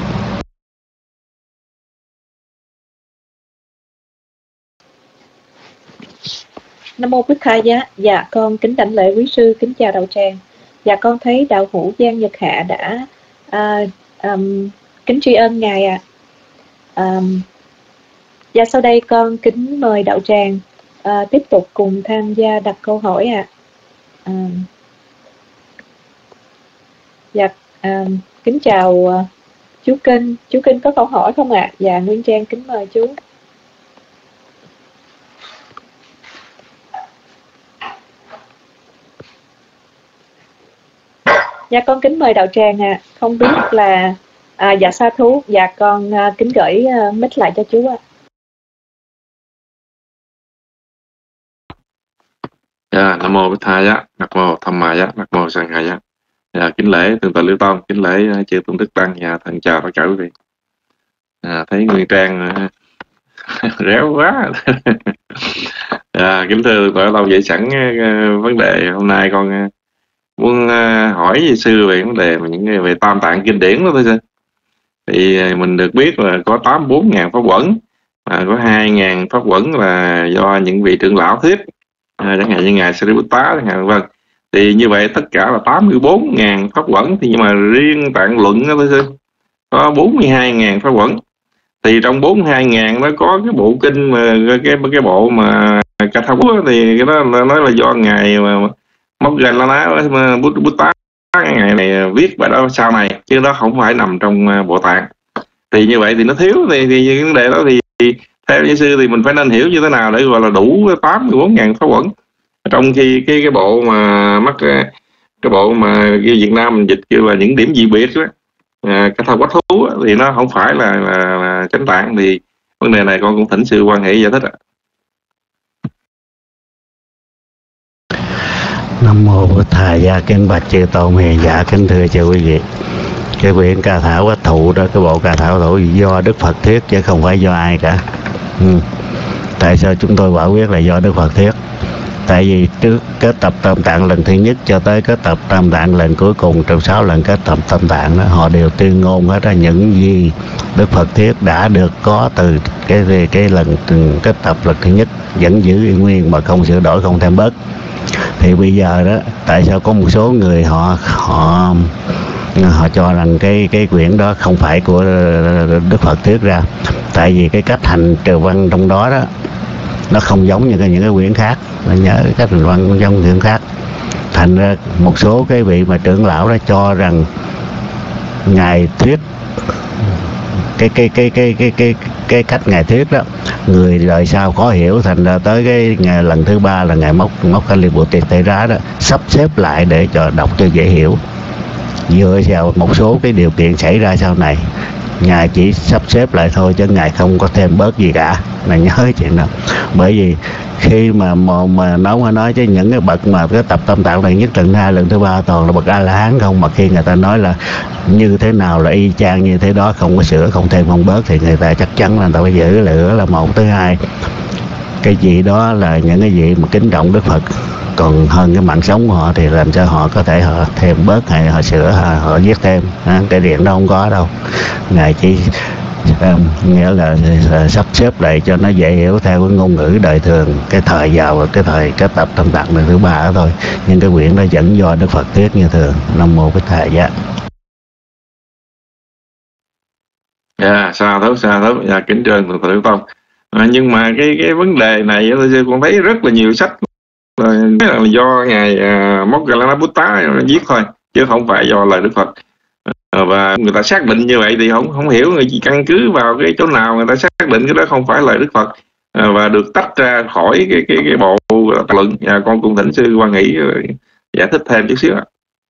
Nam mô Bích Thầy Giá. Dạ con kính đảnh lễ quý sư, kính chào đạo tràng. Dạ con thấy đạo hữu Giang Nhật Hạ đã kính tri ân ngài ạ. Dạ sau đây con kính mời đạo tràng tiếp tục cùng tham gia đặt câu hỏi ạ. Dạ kính chào chú Kinh có câu hỏi không ạ? Dạ Nguyên Trang kính mời chú. Dạ con kính mời đạo tràng ạ. Không biết là dạ sa thú, dạ con kính gửi mic lại cho chú ạ. Dạ, Nam mô Bích Thầy Giá, Nam mô Tham Ma Giá, Nam mô Sang Hai Giá. Dạ, kính lễ Thượng tọa Liễu Tông, kính lễ chư tôn đức tăng và thân chào tất cả quý vị. Thấy Nguyên Trang réo quá. Kính thưa Thượng tọa Liễu Tông, vậy sẵn vấn đề hôm nay con muốn hỏi với sư về vấn đề mà những về tam tạng kinh điển đó thôi sư. Thì mình được biết là có 84.000 pháp quẩn, có 2.000 pháp quẩn là do những vị trưởng lão thuyết, chẳng hạn như ngài Sariputta chẳng hạn, vâng. Thì như vậy tất cả là 84.000 pháp quẩn, thì nhưng mà riêng tạng luận đó thôi sư có 42.000 pháp quẩn. Thì trong 42.000 nó có cái bộ kinh mà cái bộ mà Kathavu thì cái đó nói là do ngài Moggallana Buddha cái ngày này viết bài đó sau này, chứ đó không phải nằm trong bộ tạng. Thì như vậy thì nó thiếu, thì vấn đề đó thì theo giáo sư thì mình phải nên hiểu như thế nào để gọi là đủ 84.000 pháp quẩn, trong khi cái bộ mà cái bộ mà Việt Nam mình dịch kêu là những điểm dị biệt đó, cái thao quách thú thì nó không phải là chánh tạng. Thì vấn đề này con cũng thỉnh sư quan hệ giải thích ạ. Nam mô Bổn Thầy Gia, kính bạch chư tôn hiền giả, kính thưa chư quý vị. Cái quyển Ca Thảo Quách Thụ đó, cái bộ Ca Thảo Thụ do Đức Phật thuyết chứ không phải do ai cả. Tại sao chúng tôi quả quyết là do Đức Phật thuyết? Tại vì trước kết tập Tam Tạng lần thứ nhất cho tới kết tập Tam Tạng lần cuối cùng trong 6 lần kết tập Tam Tạng đó, họ đều tuyên ngôn hết ra những gì Đức Phật thuyết đã được có từ cái lần kết tập lần thứ nhất, vẫn giữ y nguyên mà không sửa đổi, không thêm bớt. Thì bây giờ đó, tại sao có một số người họ cho rằng cái quyển đó không phải của Đức Phật thuyết ra? Tại vì cái cách hành trừ văn trong đó đó nó không giống như những cái quyển khác. Mình nhớ cái cách hành văn không giống quyển khác. Thành ra một số cái vị mà trưởng lão đó cho rằng ngài thuyết cái cách ngài thuyết đó, người đời sau khó hiểu, thành ra tới cái ngày lần thứ 3 là ngài Moggalliputta đó sắp xếp lại để cho đọc cho dễ hiểu, dựa vào một số cái điều kiện xảy ra sau này. Ngài chỉ sắp xếp lại thôi chứ Ngài không có thêm bớt gì cả. Ngài nhớ chuyện đó. Bởi vì khi mà nói chứ những cái bậc mà cái tập tâm tạo này nhất lần hai lần thứ ba toàn là bậc A La Hán không, mà khi người ta nói là như thế nào là y chang như thế đó, không có sửa không thêm không bớt, thì người ta chắc chắn là người ta phải giữ lửa là một. Thứ hai, cái gì đó là những cái gì mà kính trọng Đức Phật còn hơn cái mạng sống của họ, thì làm sao họ có thể họ thêm bớt hay họ sửa họ viết thêm. Cái điện đó không có đâu. Ngài chỉ nghĩa là sắp xếp lại cho nó dễ hiểu theo cái ngôn ngữ đời thường, cái thời vào cái thời cái tập tâm tạng lần thứ ba đó thôi. Nhưng cái quyển đó vẫn do Đức Phật thuyết như thường. Nam mô Bích Thầy Giá. Sa thú kính trên Thượng Tử Tông. Nhưng mà cái vấn đề này tôi còn thấy rất là nhiều sách là do ngài Moggallana Buddha viết thôi, chứ không phải do lời Đức Phật. Và người ta xác định như vậy thì không hiểu người chỉ căn cứ vào cái chỗ nào người ta xác định cái đó không phải lời Đức Phật và được tách ra khỏi cái bộ luận. Con cung thỉnh sư Quan Hỷ giải thích thêm chút xíu ạ.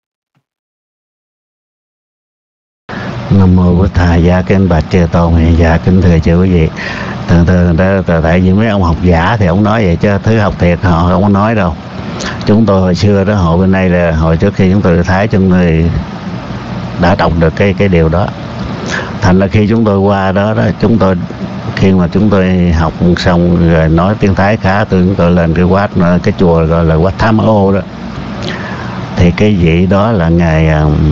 Nam mô Bích Thầy Giá. Kính bạch chư tôn hiện dạ, kính thưa chư quý vị. Thường đó, tại vì mấy ông học giả thì ông nói vậy, chứ thứ học thiệt họ không có nói đâu. Chúng tôi hồi xưa đó, hội bên đây là hồi trước khi chúng tôi Thái, chúng tôi đã đọc được cái điều đó. Thành là khi chúng tôi qua đó chúng tôi khi mà chúng tôi học xong rồi nói tiếng Thái khá, chúng tôi lên cái chùa gọi là Wat Tham Ô đó, thì cái vị đó là ngài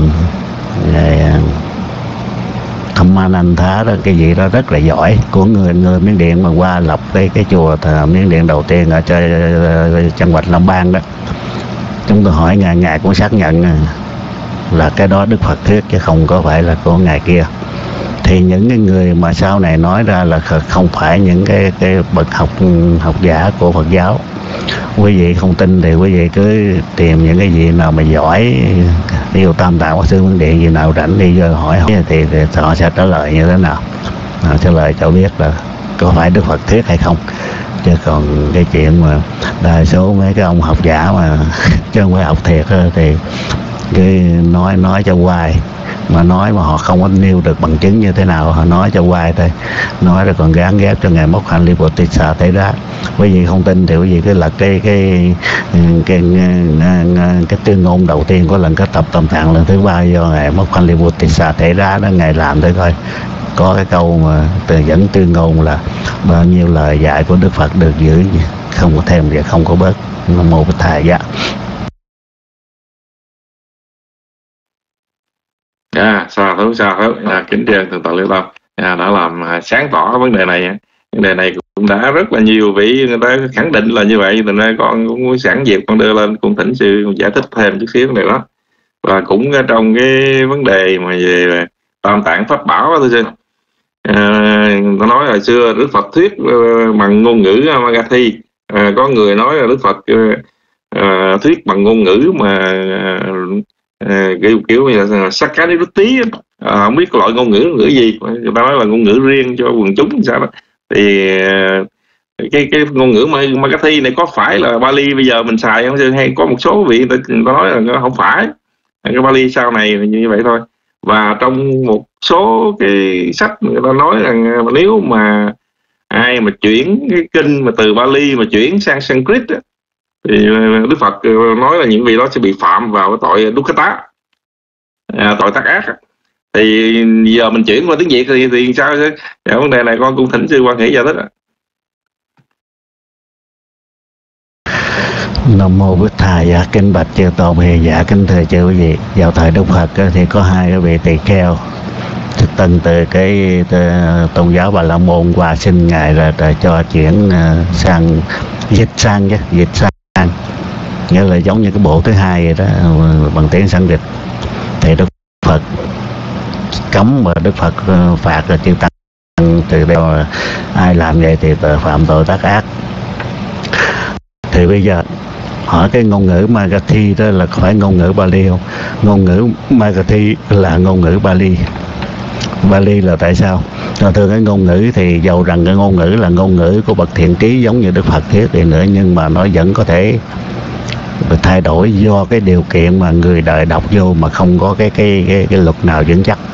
Thammananda đó, cái vị đó rất là giỏi của người Miến Điện mà qua lập cái chùa Miến Điện đầu tiên ở Chân Bạch Lâm Bang đó. Chúng tôi hỏi ngài cũng xác nhận là cái đó Đức Phật thuyết chứ không có phải là của ngài kia. Thì những cái người mà sau này nói ra là không phải những cái bậc học giả của Phật giáo. Quý vị không tin thì quý vị cứ tìm những cái gì nào mà giỏi yêu Tam Tạng Pháp Sư Miến Điện gì nào rảnh đi vô hỏi thì họ sẽ trả lời như thế nào. Họ trả lời cho biết là có phải Đức Phật thuyết hay không. Chứ còn cái chuyện mà đa số mấy cái ông học giả mà chứ không phải học thiệt thì cứ nói cho hoài, mà nói mà họ không có nêu được bằng chứng như thế nào, họ nói cho hoài thôi, nói rồi còn gán ghép cho ngài Mốc Hạnh Ly Bồ Tát Sa Thế Đá. Quý vị không tin thì quý vị cứ lật cái tuyên ngôn đầu tiên của lần kết tập tâm tạng lần thứ ba do ngài Mốc Hạnh Ly Bồ Tát Sa Thế Đá đó, ngài làm thử coi. Có cái câu mà dẫn tuyên ngôn là bao nhiêu lời dạy của Đức Phật được giữ, không có thêm và không có bớt. Nam mô Bích Thầy Giá. Sa thú kính trên Thượng Tọa Liễu Tông đã làm sáng tỏ vấn đề này. Vấn đề này cũng đã rất là nhiều vị người ta khẳng định là như vậy, thành ra con cũng sẵn dịp con đưa lên cung thỉnh sư giải thích thêm chút xíu vấn đề đó. Và cũng trong cái vấn đề mà về Tam Tạng Pháp Bảo thôi sư, nó nói hồi xưa Đức Phật thuyết bằng ngôn ngữ Magathi, có người nói là Đức Phật thuyết bằng ngôn ngữ mà kiểu như là Sakanirutti, không biết loại ngôn ngữ gì, người ta nói là ngôn ngữ riêng cho quần chúng sao đó. Thì cái ngôn ngữ Magathi này có phải là Bali bây giờ mình xài không, hay có một số vị người ta nói là nó không phải, cái Bali sau này là như vậy thôi. Và trong một số cái sách người ta nói rằng nếu mà ai mà chuyển cái kinh mà từ Bali mà chuyển sang Sanskrit á, thì Đức Phật nói là những vị đó sẽ bị phạm vào cái tội Dukkata, tội tác ác. Thì giờ mình chuyển qua tiếng Việt thì sao chứ? Vấn đề này con cũng thỉnh sư Quan Hỷ giải thích. Nam mô Bích Thầy Giá. Kính bạch chư tôn hiền dạ, kính thưa chư quý vị. Vào thời Đức Phật thì có hai cái vị tỳ kheo từng từ cái tôn giáo Bà La Môn qua xin ngài rồi cho chuyển sang dịch sang nghĩa là giống như cái bộ thứ hai vậy đó, bằng tiếng Sanskrit. Thì Đức Phật cấm và Đức Phật phạt là chư tăng từ đây ai làm vậy thì phạm tội tác ác. Thì bây giờ hỏi cái ngôn ngữ Magathi đó là phải ngôn ngữ Bali không? Ngôn ngữ Magathi là ngôn ngữ Bali. Bali là tại sao? Thường cái ngôn ngữ thì dầu rằng cái ngôn ngữ là ngôn ngữ của bậc thiện trí giống như Đức Phật thuyết thì nữa, nhưng mà nó vẫn có thể thay đổi do cái điều kiện mà người đời đọc vô mà không có cái luật nào vững chắc.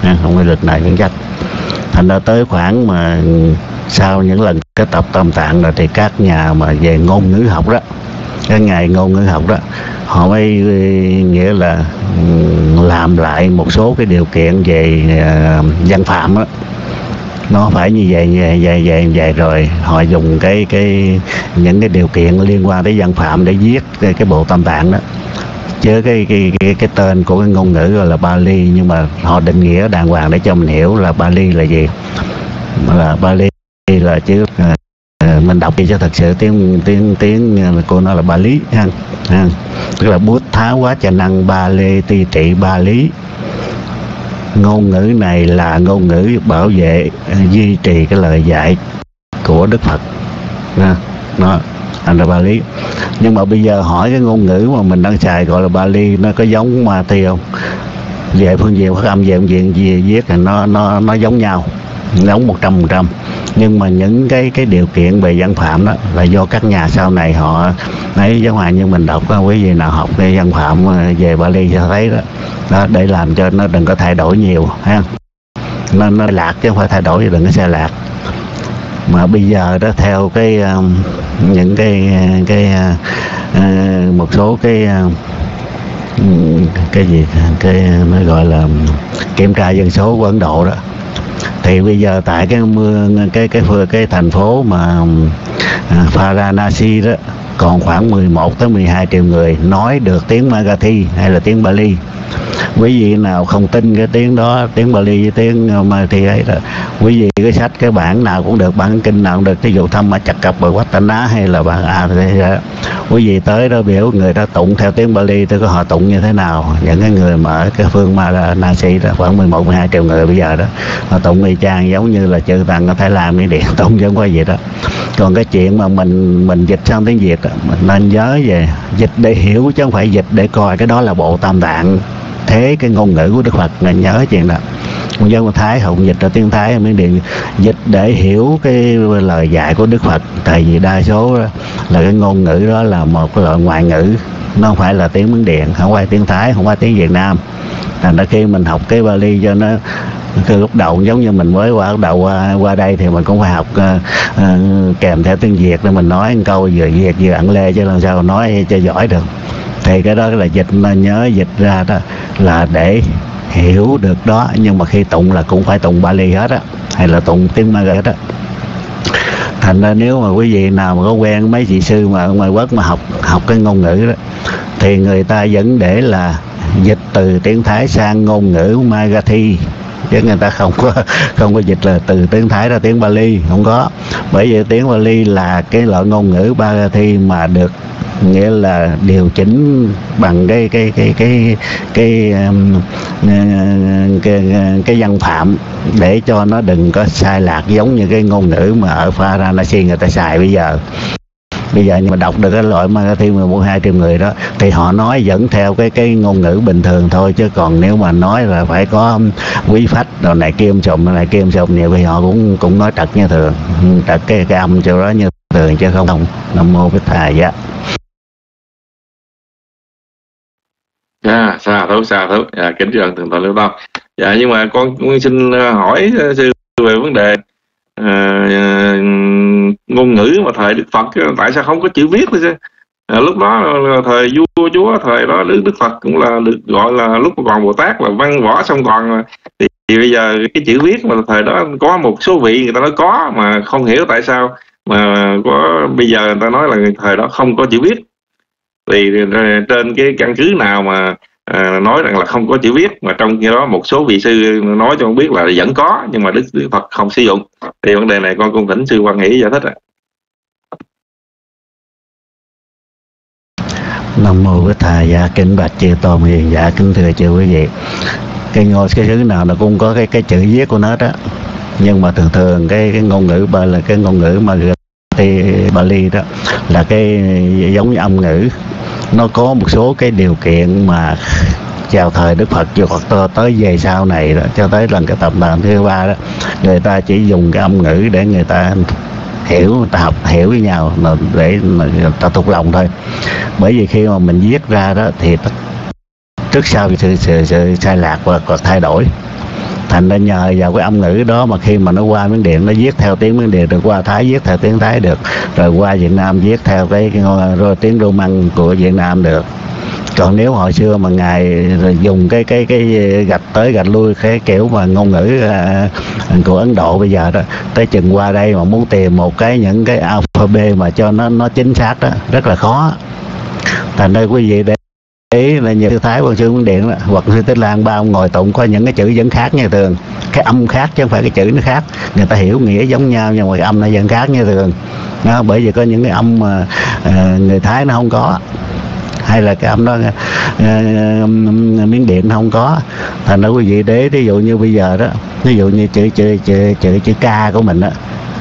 không có lịch này viết sách. Thành ra tới khoảng mà sau những lần cái tập Tam Tạng rồi thì các nhà mà về ngôn ngữ học đó, cái ngày ngôn ngữ học đó, họ mới nghĩa là làm lại một số cái điều kiện về văn phạm đó, nó phải như vậy rồi họ dùng những cái điều kiện liên quan tới văn phạm để viết cái bộ Tam Tạng đó. Chứ cái tên của cái ngôn ngữ gọi là Bali, nhưng mà họ định nghĩa đàng hoàng để cho mình hiểu là Bali là gì. Là Bali là chữ mình đọc đi cho thật sự tiếng của nó là Bali ha. Tức là Buddha quá trà năng ba lê ti trị ba lý. Ngôn ngữ này là ngôn ngữ bảo vệ duy trì cái lời dạy của Đức Phật. Nó thành ra Bali. Nhưng mà bây giờ hỏi cái ngôn ngữ mà mình đang xài gọi là Bali nó có giống Ma Thi không? Về phương diện phát âm, về phương diện gì viết thì nó giống nhau, giống 100%. Nhưng mà những cái điều kiện về văn phạm đó là do các nhà sau này họ ấy, giống như mình đọc, quý vị nào học cái văn phạm về Bali sẽ thấy đó, để làm cho nó đừng có thay đổi nhiều ha. Nó lạc chứ không phải thay đổi, đừng có sai lạc. Mà bây giờ đó theo những một số cái gì nó gọi là kiểm tra dân số của Ấn Độ đó, thì bây giờ tại cái thành phố mà Varanasi đó còn khoảng 11 tới 12 triệu người nói được tiếng Marathi hay là tiếng Bali. Quý vị nào không tin cái tiếng đó, tiếng Bali với tiếng Marathi ấy đó, quý vị cái sách cái bản nào cũng được, bản kinh nào cũng được, ví dụ Thamma Chakkapa Vattana hay là bản quý vị tới đó biểu người ta tụng theo tiếng Bali, tôi có họ tụng như thế nào. Những cái người mà ở cái phương Varanasi đó khoảng 11-12 triệu người bây giờ đó, họ tụng y chang giống như là chư tăng ở Thái Lan Miến Điện tụng giống có gì đó. Còn cái chuyện mà mình dịch sang tiếng Việt đó, mình nên nhớ về dịch để hiểu chứ không phải dịch để coi cái đó là bộ Tam Tạng thế cái ngôn ngữ của Đức Phật. Nên nhớ chuyện đó. Con dân Thái không dịch ra tiếng Thái, Miến Điện dịch để hiểu cái lời dạy của Đức Phật. Tại vì đa số là cái ngôn ngữ đó là một cái loại ngoại ngữ, nó không phải là tiếng Miến Điện, không phải tiếng Thái, không phải tiếng Việt Nam. Thành ra khi mình học cái Bali cho nó cái lúc đầu giống như mình mới qua đây thì mình cũng phải học kèm theo tiếng Việt để mình nói một câu vừa Việt vừa ẵng lê, chứ làm sao nói cho giỏi được. Thì cái đó là dịch, nên nhớ dịch ra đó là để hiểu được đó. Nhưng mà khi tụng là cũng phải tụng Bali hết á, hay là tụng tiếng Marathi hết á. Thành ra nếu mà quý vị nào mà có quen mấy chị sư mà ở ngoài quốc mà học cái ngôn ngữ đó, thì người ta vẫn để là dịch từ tiếng Thái sang ngôn ngữ Marathi, chứ người ta không có dịch là từ tiếng Thái ra tiếng Bali, không có. Bởi vì tiếng Bali là cái loại ngôn ngữ Marathi mà được nghĩa là điều chỉnh bằng cái văn phạm để cho nó đừng có sai lạc, giống như cái ngôn ngữ mà ở Varanasi người ta xài bây giờ. Nhưng mà đọc được cái loại Marathi 11-12 triệu người đó thì họ nói vẫn theo cái ngôn ngữ bình thường thôi, chứ còn nếu mà nói là phải có quý phách rồi này kia này kia nhiều khi họ cũng nói trật như thường, trật cái âm chỗ đó như thường chứ không. Nam mô Bích Thầy dạ. Xa thấu. Kính thưa Thượng tọa Liễu Tông. Dạ, nhưng mà con xin hỏi sư về vấn đề ngôn ngữ mà thời Đức Phật tại sao không có chữ viết thôi chứ? Lúc đó thời vua chúa, thời đó Đức Phật cũng là được gọi là lúc mà còn Bồ Tát là văn võ song toàn, thì bây giờ cái chữ viết mà thời đó có một số vị người ta nói có mà không hiểu tại sao mà có bây giờ người ta nói là thời đó không có chữ viết. Thì trên cái căn cứ nào mà nói rằng là không có chữ viết, mà trong khi đó một số vị sư nói cho con biết là vẫn có, nhưng mà Đức Phật không sử dụng. Thì vấn đề này con cung thỉnh sư Quan Hỷ giải thích ạ. Nam mô Bích Thầy dạ, kính bạch chư tôn hiền dạ, kính thưa chư quý vị. Cái thứ nào nó cũng có cái chữ viết của nó đó, nhưng mà thường cái ngôn ngữ là cái ngôn ngữ mà Bali đó là cái giống như âm ngữ, nó có một số cái điều kiện mà chào thời Đức Phật hoặc tới về sau này đó, cho tới lần cái tập đoàn thứ 3 đó, người ta chỉ dùng cái âm ngữ để người ta hiểu, người ta học hiểu với nhau để người ta thuộc lòng thôi. Bởi vì khi mà mình viết ra đó thì trước sau sự sai lạc và thay đổi. Thành ra nhờ vào cái âm ngữ đó mà khi mà nó qua Miến Điện nó viết theo tiếng Miến Điện được, qua Thái viết theo tiếng Thái được, rồi qua Việt Nam viết theo cái tiếng Roman của Việt Nam được. Còn nếu hồi xưa mà ngài dùng cái gạch tới gạch lui cái kiểu mà ngôn ngữ của Ấn Độ bây giờ đó, tới chừng qua đây mà muốn tìm một những cái alphabet mà cho nó chính xác đó rất là khó. Thành ra quý vị để ý là nhiều sư Thái Quan Sư Miến Điện đó, hoặc sư Tích Lan ba ông ngồi tụng có những cái chữ vẫn khác như thường, cái âm khác chứ không phải cái chữ nó khác, người ta hiểu nghĩa giống nhau nhưng mà cái âm nó vẫn khác như thường đó, bởi vì có những cái âm mà người Thái nó không có, hay là cái âm đó Miến Điện nó không có. Thành ra quý vị để ví dụ như bây giờ đó, ví dụ như chữ K của mình đó,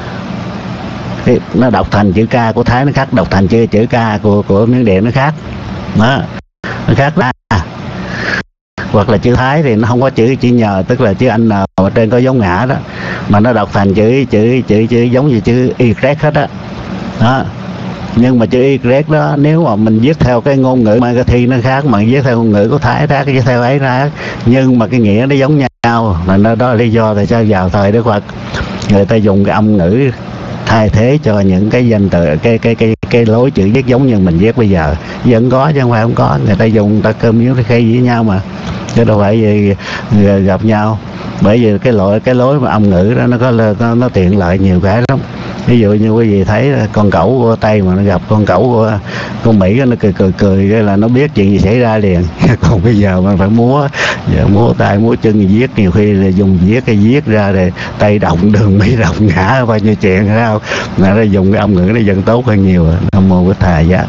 nó đọc thành chữ K của Thái nó khác, đọc thành chữ K của Miến Điện nó khác đó, nó khác ra. Hoặc là chữ Thái thì nó không có chữ nhờ, tức là chữ N ở trên có dấu ngã đó, mà nó đọc thành chữ giống như chữ Y hết đó. Đó. Nhưng mà chữ Y đó nếu mà mình viết theo cái ngôn ngữ mà cái thi nó khác, mà viết theo ngôn ngữ của Thái khác, viết theo ấy ra, nhưng mà cái nghĩa nó giống nhau. Là đó là lý do tại sao vào thời Đức Phật người ta dùng cái âm ngữ thay thế cho những cái danh từ, cái lối chữ viết giống như mình viết bây giờ. Vẫn có chứ không phải không có, người ta dùng ta cơm miếng khay với nhau mà, chứ đâu phải gì gặp nhau. Bởi vì cái lối mà âm ngữ đó nó tiện lợi nhiều cái lắm. Ví dụ như quý vị thấy con cẩu của Tây mà nó gặp con cẩu của con Mỹ, nó cười là nó biết chuyện gì xảy ra liền. Còn bây giờ mà phải múa tay múa chân viết, nhiều khi là dùng viết ra rồi Tây động đường Mỹ động ngã bao nhiêu chuyện sao. Nó dùng cái âm ngữ nó vẫn tốt hơn nhiều. Nam Mô Bích Thầy Giá.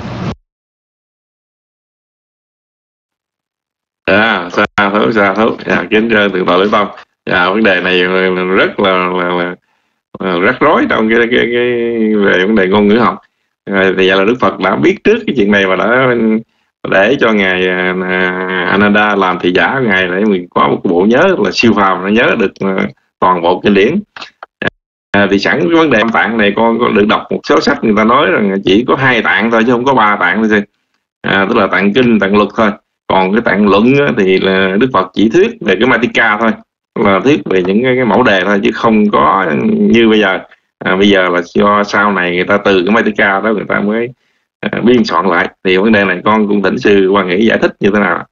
Xa thấu. Kính thưa Thượng tọa Lý Tông. Vấn đề này rất là rắc rối trong cái về vấn đề ngôn ngữ học. Thì vậy là Đức Phật đã biết trước cái chuyện này và đã để cho ngài Ananda làm thị giả ngài, để mình có một bộ nhớ là siêu phàm, nó nhớ được toàn bộ kinh điển. Thì sẵn cái vấn đề tạng này con có được đọc một số sách người ta nói rằng chỉ có 2 tạng thôi chứ không có 3 tạng thôi. Tức là tạng kinh, tạng luật thôi. Còn cái tạng luận thì là Đức Phật chỉ thuyết về cái Matika thôi, là thuyết về những cái mẫu đề thôi, chứ không có như bây giờ. Bây giờ là do sau này người ta từ cái Matika đó người ta mới biên soạn lại. Thì vấn đề này con cũng thỉnh sư Quan Nghĩ giải thích như thế nào?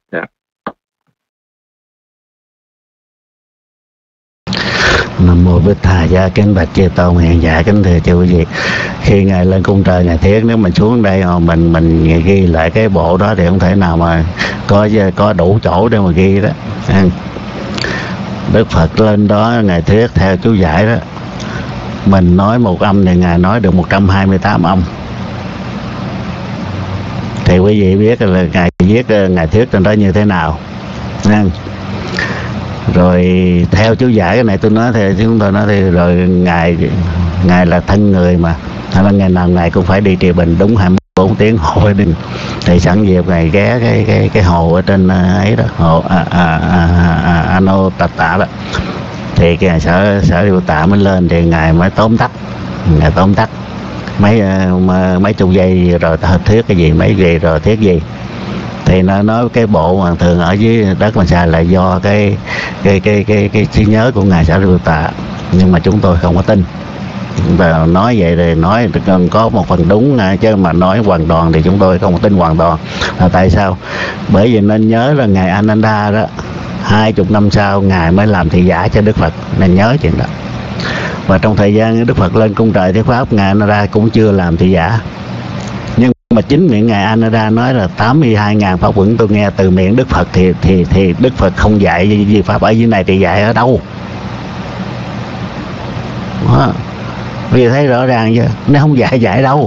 Nam Mô Bích Thầy Giá. Kính bạch chư tôn hiền giả, kính thưa chư quý vị, khi ngài lên cung trời ngài thuyết, nếu mình xuống đây mà mình ghi lại cái bộ đó thì không thể nào mà có đủ chỗ để mà ghi đó. Đức Phật lên đó ngài thuyết theo chú giải đó, mình nói một âm thì ngài nói được 128 âm. Thì quý vị biết là ngài viết, ngài thuyết trên đó như thế nào. Rồi theo chú giải cái này tôi nói thì chúng tôi nói thì rồi ngài là thân người mà, hay là ngày nào ngài cũng phải đi Trì Bình đúng 24 tiếng hội đình. Thì sẵn dịp ngài ghé cái hồ ở trên ấy đó, hồ Ano Tata đó, thì cái sở Điêu Tạ mới lên thì ngài mới tóm tắt mấy chục giây rồi thuyết cái gì, mấy giây rồi thuyết gì. Thì nó nói cái bộ hoàng thường ở dưới đất mà sai là do cái trí nhớ của ngài Sở Điêu Tạ, nhưng mà chúng tôi không có tin. Và nói vậy thì nói cần có một phần đúng, chứ mà nói hoàn toàn thì chúng tôi không có tin hoàn toàn. Là tại sao? Bởi vì nên nhớ là ngài Ananda đó 20 năm sau ngài mới làm thị giả cho Đức Phật, nên nhớ chuyện đó. Và trong thời gian Đức Phật lên cung trời thuyết pháp, ngài Ananda cũng chưa làm thị giả. Nhưng mà chính miệng ngài Ananda nói là 82.000 pháp quẩn tôi nghe từ miệng Đức Phật, thì Đức Phật không dạy gì pháp ở dưới này thì dạy ở đâu? Đó. Vì thấy rõ ràng chứ, nó không dạy đâu.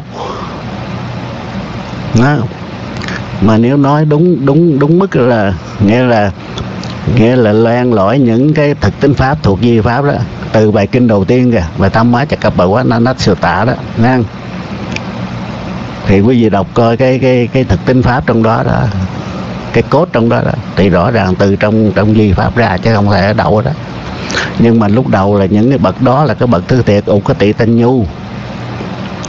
Đó. Mà nếu nói đúng mức là nghĩa là loan lỏi những cái thực tính pháp thuộc di pháp đó, từ bài kinh đầu tiên kìa, bài Tam Má Chakka Nát Sư Tạ đó, nghe. Thì quý vị đọc coi cái thực tính pháp trong đó đó, cái cốt trong đó đó, thì rõ ràng từ trong di pháp ra chứ không phải ở đâu đó. Nhưng mà lúc đầu là những cái bậc đó là cái bậc thứ thiệt Ukati Tinh Nhu,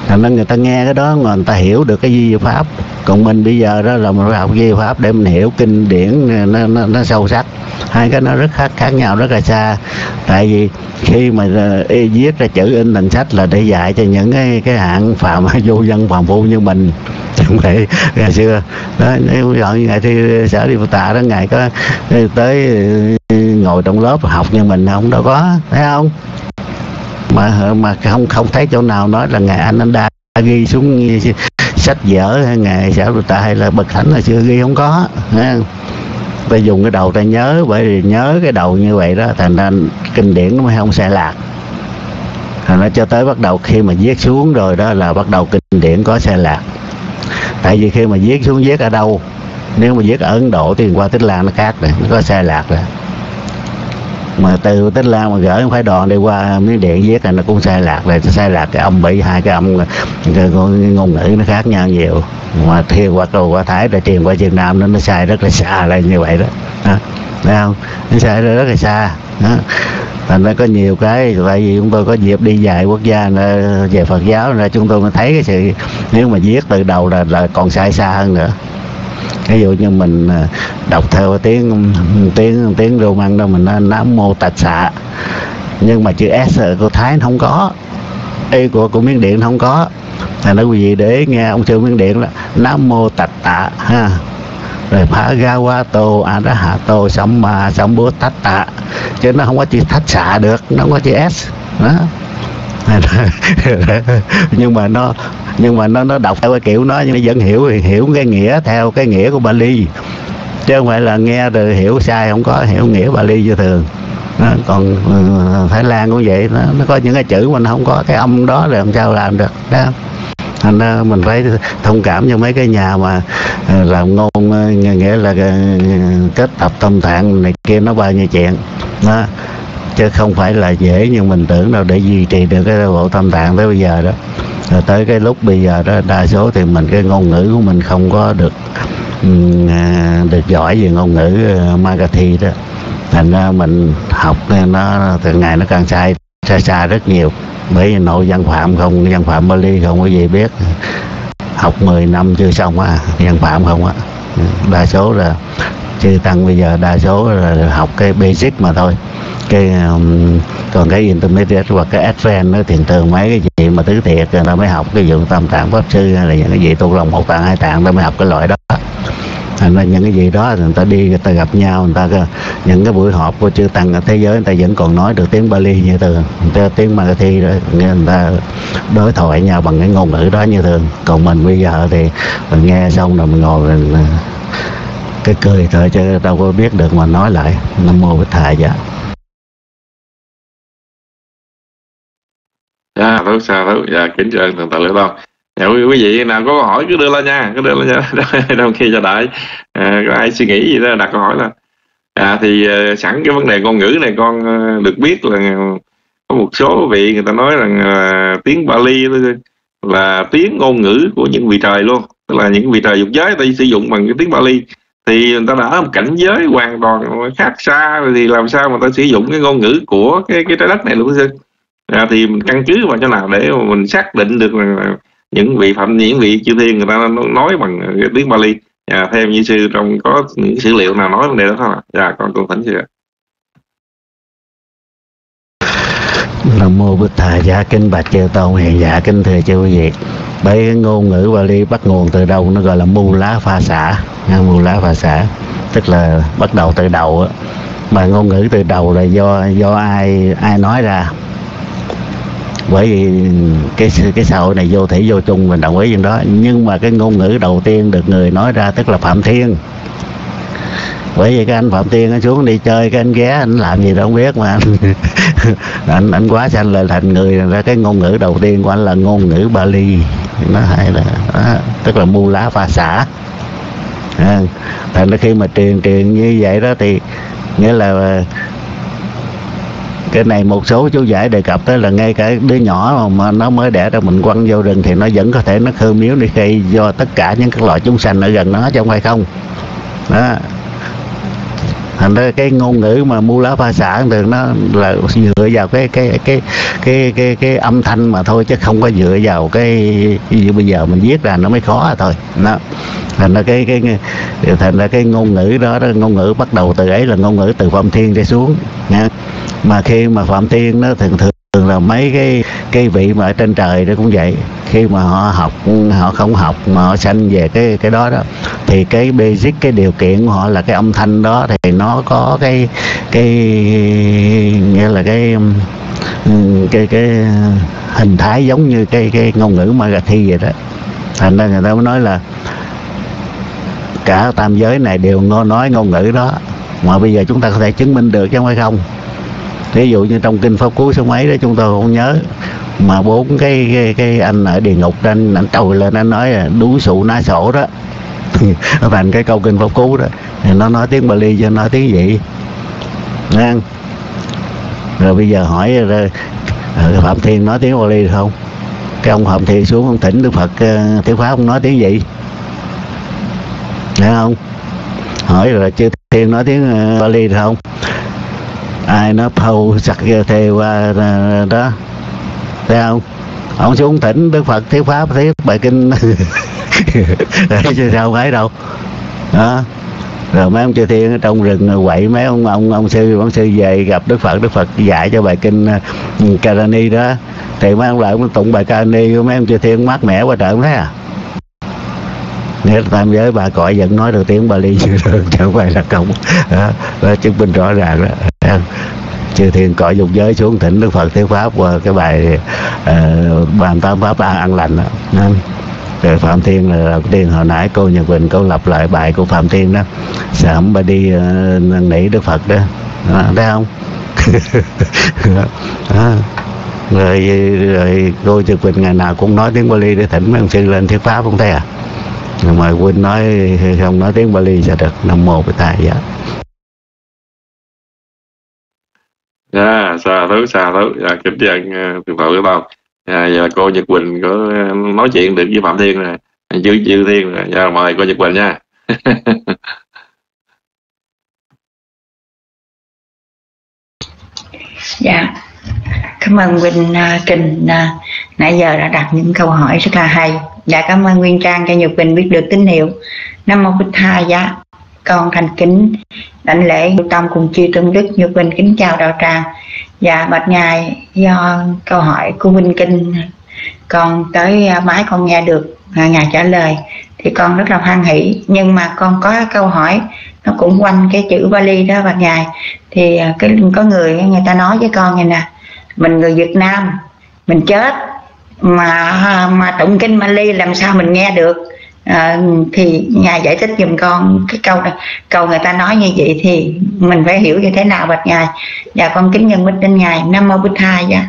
thành ra người ta nghe cái đó mà người ta hiểu được cái Di Pháp. Còn mình bây giờ đó là mình học Di Pháp để mình hiểu kinh điển nó sâu sắc. Hai cái nó rất khác nhau, rất là xa. Tại vì khi mà viết ra chữ in thành sách là để dạy cho những cái hạng phàm vô dân phàm phu như mình, không phải ngày xưa đó. Nếu gọi ngày thi Sở Đi Phụ Tạ đó, ngày có tới ngồi trong lớp học như mình không, đâu có, thấy không? Mà không thấy chỗ nào nói là ngày anh đã ghi xuống sách vở hay ngày Sở Phụ Tạ hay là bậc thánh là xưa ghi, không có. Ta dùng cái đầu ta nhớ, bởi vì nhớ cái đầu như vậy đó, thành ra kinh điển nó mới không sai lạc. Thành ra cho tới bắt đầu khi mà viết xuống rồi đó là bắt đầu kinh điển có sai lạc. Tại vì khi mà viết xuống viết ở đâu, nếu mà viết ở Ấn Độ thì qua Tích Lan nó khác rồi, nó có sai lạc rồi. Mà từ Tích Lan mà gửi phái đoàn đi qua Miến Điện viết là nó cũng sai lạc rồi, sai lạc cái âm bị, hai cái âm ngôn ngữ nó khác nhau nhiều. Mà thiền hoặc là qua Thái rồi truyền qua Việt Nam nó sai rất là xa lại như vậy đó, thấy không? Nó sai rất là xa đó. Thành ra có nhiều cái, tại vì chúng tôi có dịp đi vài quốc gia về Phật giáo ra, chúng tôi mới thấy cái sự nếu mà viết từ đầu là còn sai xa hơn nữa. Ví dụ như mình đọc theo tiếng Roman đó, mình nói Nam Mô Tạch Xạ, nhưng mà chữ S của Thái nó không có, y của Miến Điện không có. Thành ra quý vị để nghe ông sư Miến Điện là Nam Mô Tạch Tạ ha, rồi Bhagavato Arahato Samma Sambuddhassa, chứ nó không có chữ Thách Xạ được, nó không có chữ S đó. nhưng mà nó đọc theo cái kiểu nó, nhưng nó vẫn hiểu cái nghĩa theo cái nghĩa của Bali, chứ không phải là nghe rồi hiểu sai, không có hiểu nghĩa Bali như thường đó. Còn Thái Lan cũng vậy, nó có những cái chữ mà nó không có cái âm đó rồi làm sao làm được đó. Thành ra mình phải thông cảm cho mấy cái nhà mà làm ngôn, nghĩa là kết tập tâm tạng này kia, nó bao nhiêu chuyện đó, chứ không phải là dễ như mình tưởng đâu để duy trì được cái bộ tâm tạng tới bây giờ đó. Rồi tới cái lúc bây giờ đó, đa số thì mình cái ngôn ngữ của mình không có được giỏi về ngôn ngữ Magathi đó. Thành ra mình học nó từ ngày nó càng xa rất nhiều, bởi vì nội văn phạm không, văn phạm Bali không có gì biết, học 10 năm chưa xong văn phạm không á. Đa số là chư tăng bây giờ đa số là học cái basic mà thôi, còn cái intermediate hoặc cái advanced nó thì thường mấy cái gì mà tứ thiệt người ta mới học, cái dụng tam tạng pháp sư hay là những cái gì tu lòng một tạng hai tạng ta mới học cái loại đó. Thành ra những cái gì đó người ta đi, người ta gặp nhau, người ta những cái buổi họp của chư tăng ở thế giới, người ta vẫn còn nói được tiếng Bali như thường, tiếng Magathi đó, người ta đối thoại nhau bằng cái ngôn ngữ đó như thường. Còn mình bây giờ thì mình nghe xong rồi mình ngồi mình cái cười thôi, chứ đâu có biết được mà nói lại. Nam Mô Bích Thầy dạ. Dạ, tốt sao tốt. Dạ, kính chào thượng tọa Liễu Tông. Dạ, quý vị nào có câu hỏi cứ đưa lên nha, Đâu khi cho đợi có ai suy nghĩ gì đó đặt câu hỏi là thì sẵn cái vấn đề ngôn ngữ này con được biết là có một số vị người ta nói rằng tiếng Bali là tiếng ngôn ngữ của những vị trời luôn, tức là những vị trời dục giới ta sử dụng bằng cái tiếng Bali, thì người ta đã ở một cảnh giới hoàn toàn khác xa, thì làm sao mà ta sử dụng cái ngôn ngữ của cái trái đất này luôn sư? Thì mình căn cứ vào chỗ nào để mà mình xác định được là những vị chư thiên người ta nói bằng cái tiếng Bali? Theo như sư trong có những sử liệu nào nói vấn đề đó không ạ? Dạ, con thỉnh sư ạ. Nam Mô Bích Thầy dạ, kính bạch chư tôn hiền dạ, kính thưa chư quý vị. Bởi cái ngôn ngữ Bali bắt nguồn từ đâu? Nó gọi là Mula Pha Xả. Mula Pha Xả tức là bắt đầu từ đầu á. Mà ngôn ngữ từ đầu là do ai nói ra. Bởi vì cái xã hội này vô thủy vô chung, mình đồng ý với đó. Nhưng mà cái ngôn ngữ đầu tiên được người nói ra tức là Phạm Thiên. Bởi vì cái anh Phạm Thiên anh xuống đi chơi, cái anh ghé anh làm gì đâu không biết mà anh quá sanh lên thành người ra. Cái ngôn ngữ đầu tiên của anh là ngôn ngữ Bali, nó hay là đó, tức là Mula Pha Xả. Thành ra khi mà truyền như vậy đó thì nghĩa là cái này một số chú giải đề cập tới là ngay cả đứa nhỏ mà nó mới đẻ ra mình quăng vô rừng thì nó vẫn có thể nó khơ miếu đi khi do tất cả những các loại chúng sanh ở gần nó, chứ không phải không đó. thành ra cái ngôn ngữ mà Mula Pha Xả thường nó là dựa vào cái âm thanh mà thôi, chứ không có dựa vào cái như bây giờ mình viết ra nó mới khó thôi. Nó thành ra cái ngôn ngữ đó, ngôn ngữ bắt đầu từ ấy là ngôn ngữ từ Phạm Thiên đi xuống nha. Mà khi mà Phạm Thiên nó thường là mấy cái vị mà ở trên trời đó cũng vậy, khi mà họ học, họ không học mà họ sanh về cái đó thì cái basic, cái điều kiện của họ là cái âm thanh đó thì nó có cái nghĩa là cái hình thái giống như cái ngôn ngữ Marathi vậy đó. Thành ra người ta mới nói là cả tam giới này đều nói ngôn ngữ đó, mà bây giờ chúng ta có thể chứng minh được chứ không phải không. Ví dụ như trong kinh Pháp Cú số mấy đó chúng tôi không nhớ, mà 4 cái anh ở địa ngục anh trồi lên anh nói là đú sụ ná sổ đó nó thành cái câu kinh Pháp Cú đó, thì nó nói tiếng Bali cho nói tiếng gì nghe. Rồi bây giờ hỏi Phạm Thiên nói tiếng Bali được không? Cái ông Phạm Thiên xuống ông thỉnh Đức Phật thuyết pháp ông nói tiếng gì, nghe không? Hỏi rồi Chư Thiên nói tiếng Bali được không? Ai nó phâu sặc thề qua đó, thấy không? Ông xuống thỉnh Đức Phật thuyết pháp thuyết bài kinh chứ sao phải đâu đó. Rồi mấy ông Chư Thiên ở trong rừng quậy mấy ông sư về gặp Đức Phật dạy cho bài kinh Karani đó, thì mấy ông lại ông tụng bài Karani, mấy ông Chư Thiên mát mẻ quá trời không thấy à. Nghĩa là tam giới ba cõi vẫn nói được tiếng Bali chưa được, chứ không phải là không đó, chứng minh rõ ràng đó. Chư Thiên cõi dục giới xuống thỉnh Đức Phật thuyết pháp qua cái bài bàn tam pháp an lành đó. Rồi Phạm Thiên là đầu tiên, hồi nãy cô Nhật Bình cô lặp lại bài của Phạm Thiên đó, sẵm bà đi năn nỉ Đức Phật đó, thấy không? Rồi cô Nhật Bình ngày nào cũng nói tiếng Bali để thỉnh mấy ông sư lên thuyết pháp, không thấy à? Mà Quỳnh nói không nói tiếng Bali sao được. Nam mô Bổn Thầy vậy. Dạ, xa thứ kính chào thượng tọa Bảo. Giờ cô Nhật Quỳnh có nói chuyện được với Phạm Thiên rồi, Chư Thiên rồi. Dạ, mời cô Nhật Quỳnh nha. Dạ, cảm ơn Quỳnh Trình nãy giờ đã đặt những câu hỏi rất là hay. Dạ, cảm ơn Nguyên Trang cho Nhật Quỳnh biết được tín hiệu. Nam mô Bích Tha. Dạ, con thành kính đảnh lễ Ngũ Tông cùng chư tôn đức. Nhật Quỳnh kính chào đạo tràng. Dạ, bạch ngài, do câu hỏi của Vinh Kinh con tới máy con nghe được ngài trả lời thì con rất là hoan hỷ, nhưng mà con có câu hỏi nó cũng quanh cái chữ Bali đó bạch ngài. Thì có người ta nói với con này nè, mình người Việt Nam mình chết mà tụng kinh Bali làm sao mình nghe được? Thì ngài giải thích giùm con cái câu người ta nói như vậy thì mình phải hiểu như thế nào bạch ngài. Dạ, con kính nhân bích đến ngài. Nam mô Bích Tha. Dạ.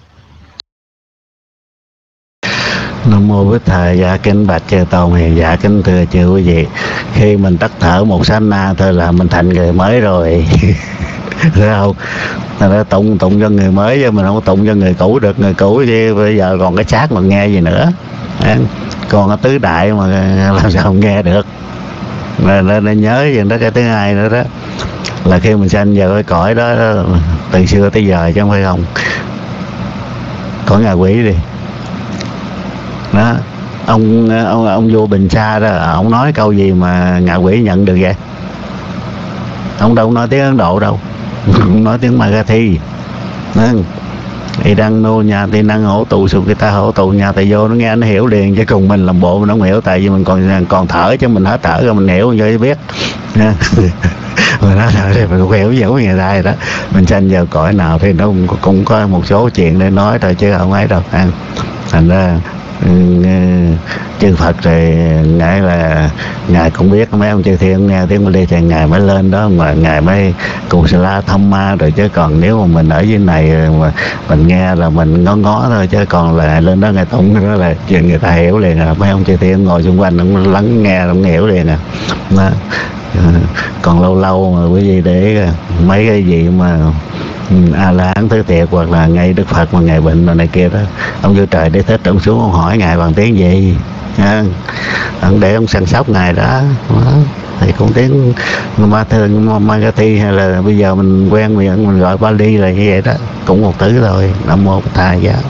Nam mô Bích Tha. Dạ, kính bạch chư tôn hiền dạ, kính thưa chư quý vị, khi mình tắt thở một sát na thôi là mình thành người mới rồi. Thấy không? Nó tụng cho người mới chứ mình không tụng cho người cũ được. Người cũ chứ bây giờ còn cái xác mà nghe gì nữa. Còn cái tứ đại mà làm sao không nghe được. Nên nhớ chuyện đó. Cái thứ hai nữa đó là khi mình sanh vào cái cõi đó, từ xưa tới giờ chứ không phải không, cõi ngạ quỷ đi đó. Ông vua Bình Sa đó, ông nói câu gì mà ngạ quỷ nhận được vậy? Ông đâu nói tiếng Ấn Độ đâu, ông nói tiếng Marathi. Thì đang nô nhà thì năng hổ tụ sụp, người ta hổ tụ nhà tại vô nó nghe nó hiểu liền, chứ cùng mình làm bộ mình không hiểu, tại vì mình còn thở chứ mình hết thở rồi mình hiểu cho biết. Mà nó thì mình cũng hiểu giống người ta đó. Mình sanh vào cõi nào thì nó cũng có một số chuyện để nói thôi chứ không ấy đâu. Thành ra chư Phật thì ngài cũng biết, mấy ông chư Thiên nghe tiếng Bali thì ngài mới lên đó, mà ngài mới Kusala Thamma rồi, chứ còn nếu mà mình ở dưới này mà mình nghe là mình ngó thôi, chứ còn là lên đó ngài tụng đó là chuyện người ta hiểu liền à. Mấy ông chư Thiên ngồi xung quanh cũng lắng nghe cũng hiểu liền à đó. Còn lâu mà quý vị để mấy cái gì mà A-la-hán Thứ Tiệt hoặc là ngay Đức Phật mà ngài bệnh rồi này kia đó, ông vua trời Đế Thích ông xuống ông hỏi ngài bằng tiếng gì, ông để ông săn sóc ngài đó. thì cũng tiếng Ma Thơ Magathi, hay là bây giờ mình quen mình gọi Bali là như vậy đó, cũng một thứ thôi. Nam mô Bổn Thầy Giá.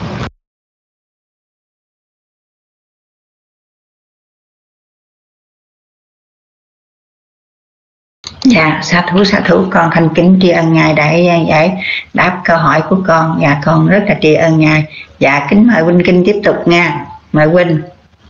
Dạ, sa thú, con thành kính tri ân Ngài đã giải đáp câu hỏi của con. Dạ, con rất là tri ân Ngài. Dạ, kính mời Huynh Kinh tiếp tục nha. Mời Huynh.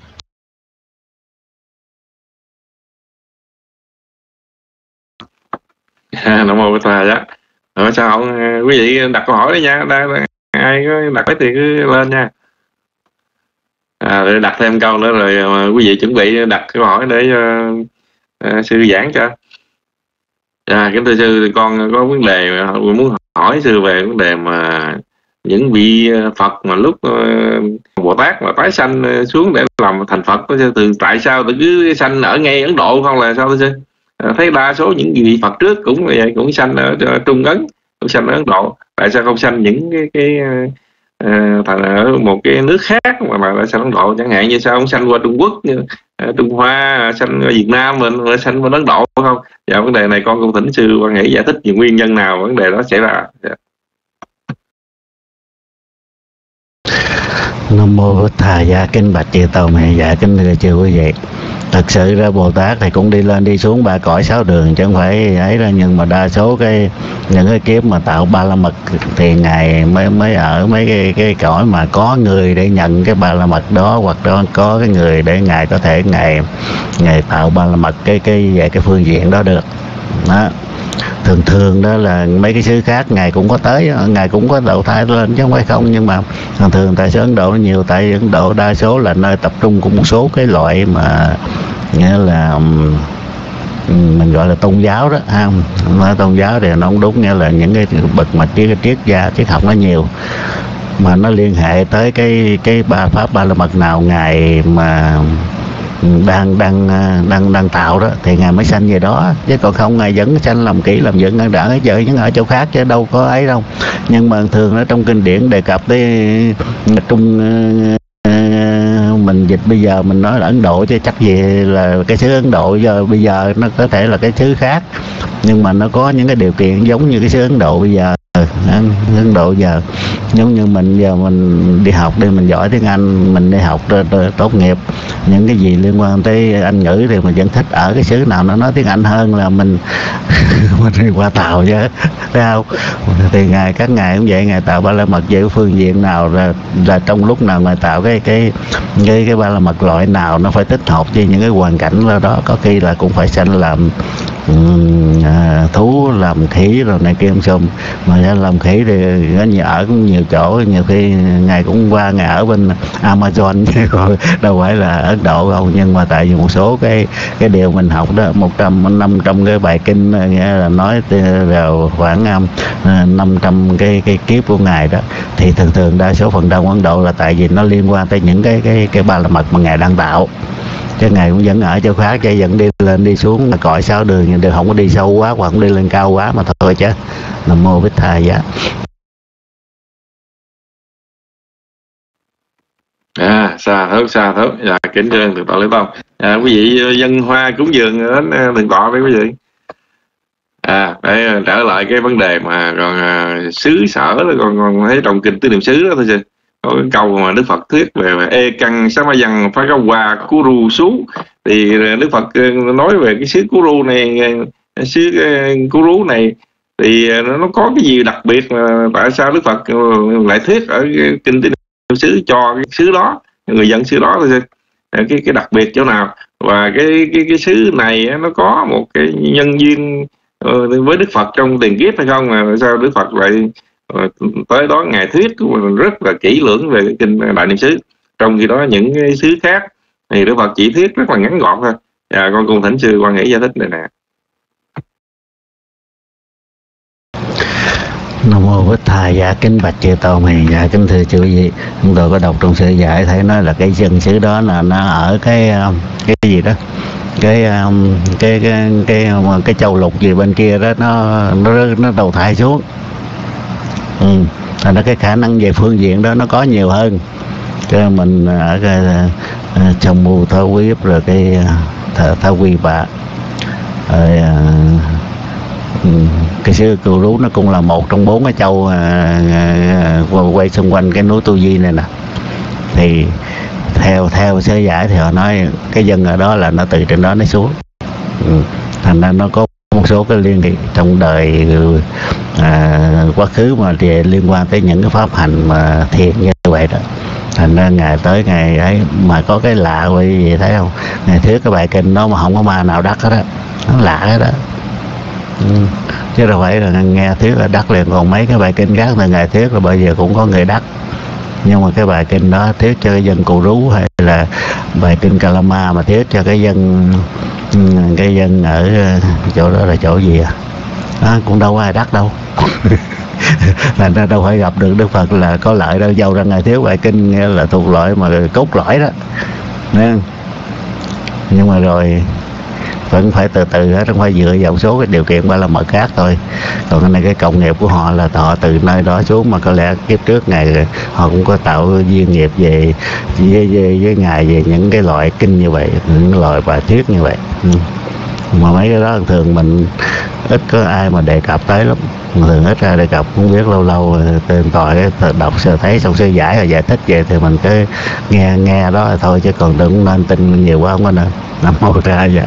Nam mô Bổn Thầy á. Rồi sao quý vị đặt câu hỏi đấy nha, ai có đặt thì cứ lên nha. Để đặt thêm câu nữa rồi quý vị chuẩn bị đặt câu hỏi để sư giảng cho. Kính thưa sư, thì con có vấn đề muốn hỏi sư về vấn đề mà những vị Phật mà lúc Bồ Tát mà tái sanh xuống để làm thành Phật, từ tại sao tự cứ sanh ở ngay Ấn Độ không là sao thưa sư? Thấy đa số những vị Phật trước cũng vậy, cũng sanh ở Trung Ấn, cũng sanh ở Ấn Độ, tại sao không sanh những cái thành ở một cái nước khác mà lại sanh Ấn Độ, chẳng hạn như sao không sanh qua Trung Quốc, như Trung Hoa, sanh ở Việt Nam mình lại sanh qua Ấn Độ không? Dạ, vấn đề này con cũng thỉnh sư quan hệ giải thích về nguyên nhân nào vấn đề đó xảy ra. Nam mô Bổn Thầy Giá. Kính bạch chư Tôn Mẹ. Dạ, kính thưa chư quý vị, thật sự ra Bồ Tát thì cũng đi lên đi xuống ba cõi sáu đường chứ không phải ấy ra, nhưng mà đa số những cái kiếp mà tạo ba la mật thì ngài mới ở mấy cái cõi mà có người để nhận cái ba la mật đó, hoặc đó có cái người để ngài có thể ngài tạo ba la mật cái về cái phương diện đó được đó. Thường đó là mấy cái xứ khác ngài cũng có tới, ngài cũng có đầu thai lên chứ không phải không, nhưng mà thường tại số Ấn Độ nó nhiều, tại Ấn Độ đa số là nơi tập trung của một số cái loại mà nghĩa là mình gọi là tôn giáo đó ha. Nói tôn giáo thì nó không đúng, nghĩa là những cái bậc mà triết gia triết học nó nhiều, mà nó liên hệ tới cái ba pháp ba la mật nào ngài mà đang tạo đó thì ngài mới sanh về đó, chứ còn không ngài vẫn sanh làm kỹ làm dựng đang đỡ chợ những ở chỗ khác chứ đâu có ấy đâu. Nhưng mà thường ở trong kinh điển đề cập tới mình dịch bây giờ mình nói là Ấn Độ chứ chắc gì là cái xứ Ấn Độ, giờ bây giờ nó có thể là cái xứ khác, nhưng mà nó có những cái điều kiện giống như cái xứ Ấn Độ bây giờ. Ấn Độ giờ giống như mình giờ mình đi học đi, mình giỏi tiếng Anh, mình đi học tốt nghiệp những cái gì liên quan tới Anh ngữ thì mình vẫn thích ở cái xứ nào nó nói tiếng Anh hơn là mình đi qua Tàu chứ, thấy không? Thì các ngài cũng vậy, ngài tạo ba la mật về phương diện nào là trong lúc nào ngài tạo cái ba la mật loại nào nó phải thích hợp với những cái hoàn cảnh đó. Có khi là cũng phải sanh làm thú, làm khỉ rồi này kia xôm, mà làm khỉ thì ở cũng nhiều chỗ, nhiều khi ngài cũng qua ngài ở bên Amazon chứ còn đâu phải là Ấn Độ không. Nhưng mà tại vì một số cái điều mình học đó, 500 cái bài kinh nghĩa là nói vào khoảng 500 cái kiếp của ngài đó, thì thường đa số phần đông Ấn Độ là tại vì nó liên quan tới những cái ba la mật mà ngài đang tạo, chứ ngài cũng vẫn ở chỗ khác, chứ vẫn đi lên đi xuống cõi sáu đường, nhưng đều không có đi sâu quá hoặc không đi lên cao quá mà thôi chứ. Nam mô Bích Thầy Giá. Xa thớt. Dạ, kính thưa Thượng tọa Lễ Tông. Quý vị dân hoa cúng dường đến Thượng tọa với quý vị. Để trở lại cái vấn đề mà còn xứ sở đó, còn thấy trong kinh Tứ Niệm xứ đó thôi chứ. Có cái câu mà Đức Phật thuyết về e căng samayan phagawa kuru sú, thì Đức Phật nói về cái xứ Kuru này, xứ Kuru này thì nó có cái gì đặc biệt mà tại sao Đức Phật lại thuyết ở kinh Tứ Niệm xứ cho cái xứ đó, người dân xứ đó thôi, cái đặc biệt chỗ nào, và cái xứ này nó có một cái nhân duyên với Đức Phật trong tiền kiếp hay không, mà sao Đức Phật lại tới đó ngài thuyết rất là kỹ lưỡng về cái kinh Đại Niệm xứ, trong khi đó những cái xứ khác thì Đức Phật chỉ thuyết rất là ngắn gọn thôi. Con cùng thỉnh sư quan hệ giải thích này nè. Nam mô Bích Thầy. Dạ, kính bạch chư Tôn Hiền. Dạ, kính thưa chư quý vị, chúng tôi có đọc trong sự giải thấy nói là cái dân xứ đó là nó ở cái gì đó, cái châu lục gì bên kia đó, nó đầu thai xuống. Thành ra cái khả năng về phương diện đó nó có nhiều hơn. Cho mình ở trong mù thơ quý rồi cái thơ quy bạ Rồi, cái xứ Cù Rú nó cũng là một trong 4 cái châu quay xung quanh cái núi Tu Di này nè. Thì theo sơ giải thì họ nói cái dân ở đó là nó từ trên đó nó xuống. Thành ra nó có một số cái liên hệ trong đời quá khứ mà thì liên quan tới những cái pháp hành mà thiền như vậy đó. Thành ra ngày tới ngày ấy mà có cái lạ quý vị thấy không, ngày thuyết cái bài kinh đó mà không có ma nào đắc hết á, nó lạ hết đó. Chứ đâu phải là nghe thuyết là đắc liền, còn mấy cái bài kinh khác là ngày thuyết là bây giờ cũng có người đắc, nhưng mà cái bài kinh đó thuyết cho cái dân Cù Rú, hay là bài kinh Kalama mà thuyết cho cái dân ở chỗ đó là chỗ gì cũng đâu có ai đắc đâu. Thành ra đâu phải gặp được Đức Phật là có lợi đâu, dầu ra ngày thuyết bài kinh nghĩa là thuộc loại mà cốt lõi đó. Nên nhưng mà rồi vẫn phải từ từ hết, không phải dựa vào số cái điều kiện ba la mật khác thôi. Còn cái này cái cộng nghiệp của họ là họ từ nơi đó xuống, mà có lẽ kiếp trước ngày họ cũng có tạo duyên nghiệp về với ngài về những cái loại kinh như vậy, những loại bài thuyết như vậy. Mà mấy cái đó thường mình ít có ai mà đề cập tới lắm, thường ít ra đề cập, không biết lâu lâu tên tòi cái đọc sơ thấy xong sơ giải rồi giải thích về thì mình cứ nghe đó là thôi, chứ còn đừng nên tin nhiều quá, không có nên. Nam mô ra vậy.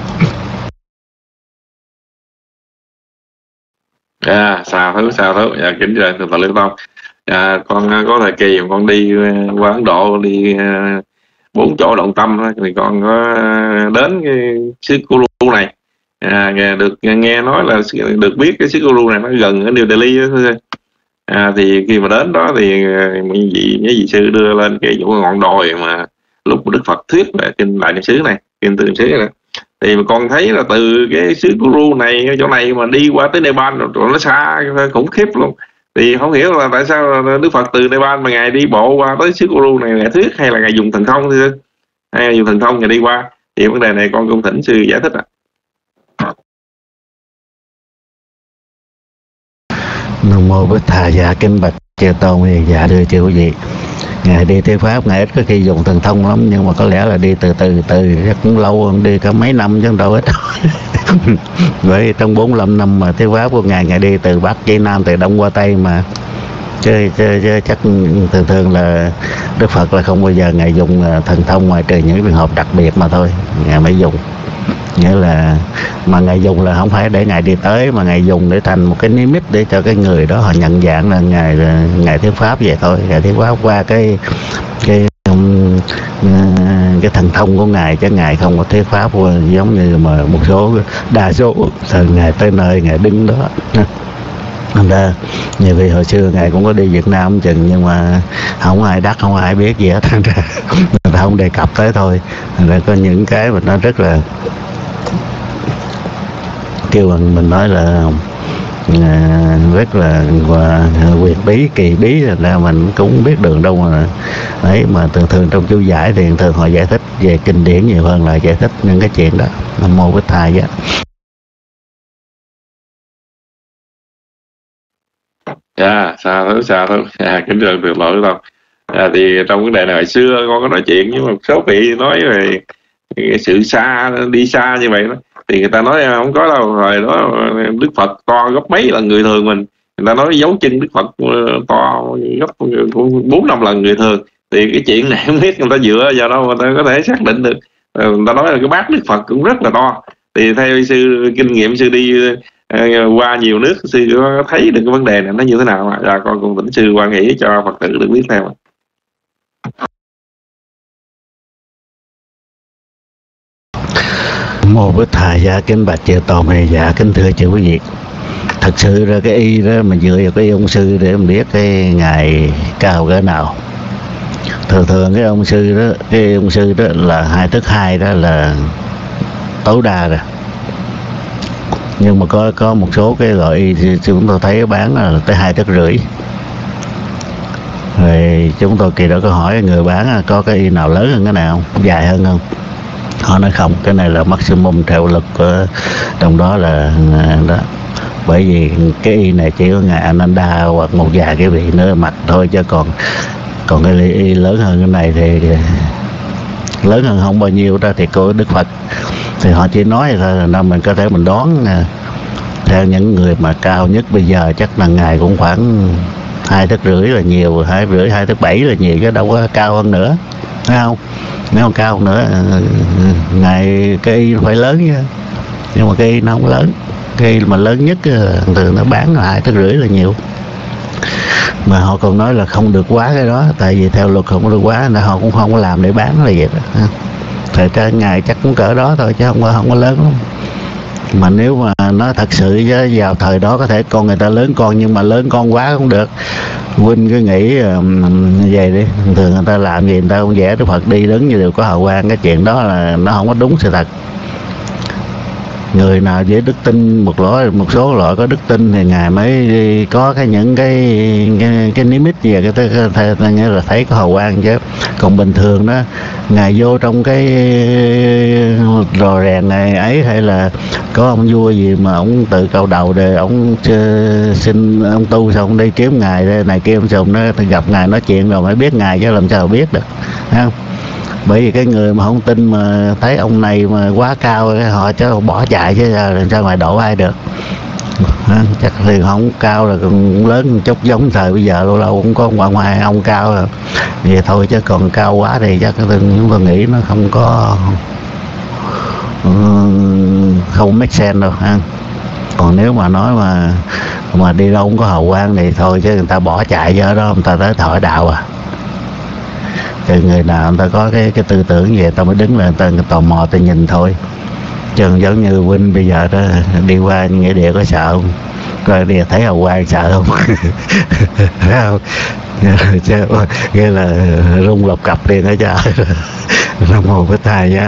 Sao thứ kính thưa Thượng tọa Liễu Tông. Con có thời kỳ con đi qua Ấn Độ, đi 4 chỗ động tâm thì con có đến cái xứ Kuru này. Được nghe nói là được biết cái xứ Kuru này nó gần ở New Delhi đó thôi. Thì khi mà đến đó thì mấy vị sư đưa lên cái chỗ ngọn đồi mà lúc Đức Phật thuyết về kinh Đại Niệm xứ này, kinh Từ Niệm xứ này, thì mà con thấy là từ cái xứ Kuru này, chỗ này mà đi qua tới Nepal rồi nó xa khủng khiếp luôn. Thì không hiểu là tại sao Đức Phật từ Nepal mà ngài đi bộ qua tới xứ Kuru này ngài thuyết, hay là ngài dùng thần thông thôi, hay là dùng thần thông ngài đi qua. Thì vấn đề này con cung thỉnh sư giải thích Nam mô Bích Thà. Dạ kính bạch chư tôn, dạ đưa chư quý vị. Ngài đi thuyết pháp, ngài ít có khi dùng thần thông lắm, nhưng mà có lẽ là đi từ chắc cũng lâu, đi cả mấy năm chứ không đâu ít. Bởi trong 45 năm mà thuyết pháp của ngài đi từ Bắc chí Nam, từ Đông qua Tây mà. Chứ chắc thường là Đức Phật là không bao giờ ngài dùng thần thông, ngoài trừ những trường hợp đặc biệt mà thôi ngài mới dùng. Nghĩa là mà ngài dùng là không phải để ngài đi tới, mà ngài dùng để thành một cái nimitz để cho cái người đó họ nhận dạng là ngài thuyết pháp vậy thôi. Ngài thuyết pháp qua cái thần thông của ngài, chứ ngài không có thuyết pháp giống như mà một số đa số thời ngài tới nơi ngài đứng đó. Thành ra nhiều khi hồi xưa ngài cũng có đi Việt Nam chừng, nhưng mà không ai đắc, không ai biết gì hết, thành ra người ta không đề cập tới thôi. Thành ra có những cái mà nó rất là kêu bằng mình nói là rất là quyền bí, kỳ bí, là mình cũng biết đường đâu mà đấy. Mà thường trong chú giải thì thường họ giải thích về kinh điển nhiều hơn là giải thích những cái chuyện đó. Nam mô Bích Thầy vậy. Sao thứ kính thưa Thượng tọa Liễu Tông. Thì trong vấn đề này hồi xưa con có nói chuyện với một số vị nói về cái sự đi xa như vậy đó, thì người ta nói không có đâu, rồi đó Đức Phật to gấp mấy lần người thường mình. Người ta nói dấu chân Đức Phật to gấp 4-5 lần người thường. Thì cái chuyện này không biết người ta dựa vào đâu người ta có thể xác định được. Người ta nói là cái bát Đức Phật cũng rất là to. Thì theo sư kinh nghiệm sư đi qua nhiều nước, sư có thấy được cái vấn đề này nó như thế nào mà con cùng thỉnh sư quan nghĩ cho Phật tử được biết theo. Mô Bích Thầy. Dạ kính bạch chư tôn, dạ kính thưa chư quý vị. Thật sự ra cái y đó mà dựa vào cái ông sư để mình biết cái ngài cao cỡ nào. Thường cái ông sư đó là 2 thức 2 đó là tối đa rồi. Nhưng mà có một số cái loại y chúng tôi thấy bán là tới 2 thức rưỡi. Rồi chúng tôi kỳ đó có hỏi người bán có cái y nào lớn hơn cái nào không, dài hơn không? Họ nói không, cái này là maximum theo lực của trong đó là đó. Bởi vì cái y này chỉ có ngài Ananda hoặc một vài cái vị nữa mặc thôi, chứ còn cái y lớn hơn cái này thì lớn hơn không bao nhiêu đó thì của Đức Phật. Thì họ chỉ nói thôi là mình có thể mình đoán theo những người mà cao nhất bây giờ chắc là ngài cũng khoảng 2,5 tấc là nhiều, 2,5 2,7 tấc là nhiều, chứ đâu có cao hơn nữa, thấy không? Nếu không cao hơn nữa ngài cái y phải lớn chứ, nhưng mà cái y nó không lớn. Cái y mà lớn nhất thường nó bán 2,5 tấc là nhiều. Mà họ còn nói là không được quá cái đó, tại vì theo luật không có được quá nên họ cũng không có làm để bán là vậy đó. Thời cái ngày chắc cũng cỡ đó thôi chứ không có lớn lắm. Mà nếu mà nó thật sự vào thời đó có thể con người ta lớn con, nhưng mà lớn con quá không được. Huynh cứ nghĩ về đi, thường người ta làm gì người ta không vẽ Đức Phật đi đứng như đều có hào quang, cái chuyện đó là nó không có đúng sự thật. Người nào với đức tin một số loại có đức tin thì ngài mới có những cái nimitz về cái nghĩa là thấy có hào quang, chứ còn bình thường đó ngài vô trong cái rò rèn ngày ấy, hay là có ông vua gì mà ông tự cầu đầu để ông xin ông tu xong đi kiếm ngài này kia ông sùng nó gặp ngài nói chuyện rồi mới biết ngài, chứ làm sao biết được, thấy không? Bởi vì cái người mà không tin mà thấy ông này mà quá cao họ cho bỏ chạy, chứ làm sao mà độ ai được. Chắc thì không cao là cũng lớn một chút, giống thời bây giờ lâu lâu cũng có ngoài ông cao rồi. Vậy thôi, chứ còn cao quá thì chắc chúng tôi nghĩ nó không make sense đâu ha. Còn nếu mà nói mà đi đâu cũng có hào quang thì thôi, chứ người ta bỏ chạy cho đó, người ta tới thổi đạo à. Thì người nào người ta có cái tư tưởng về ta mới đứng là người ta tò mò ta nhìn thôi. Chứ giống như Huynh bây giờ đó đi qua nghĩa địa có sợ không? Coi đi thấy hào quang sợ không? Thấy không? Nghĩa là rung lọc cặp đi nói cho Nam Mô Bích Thầy nhá.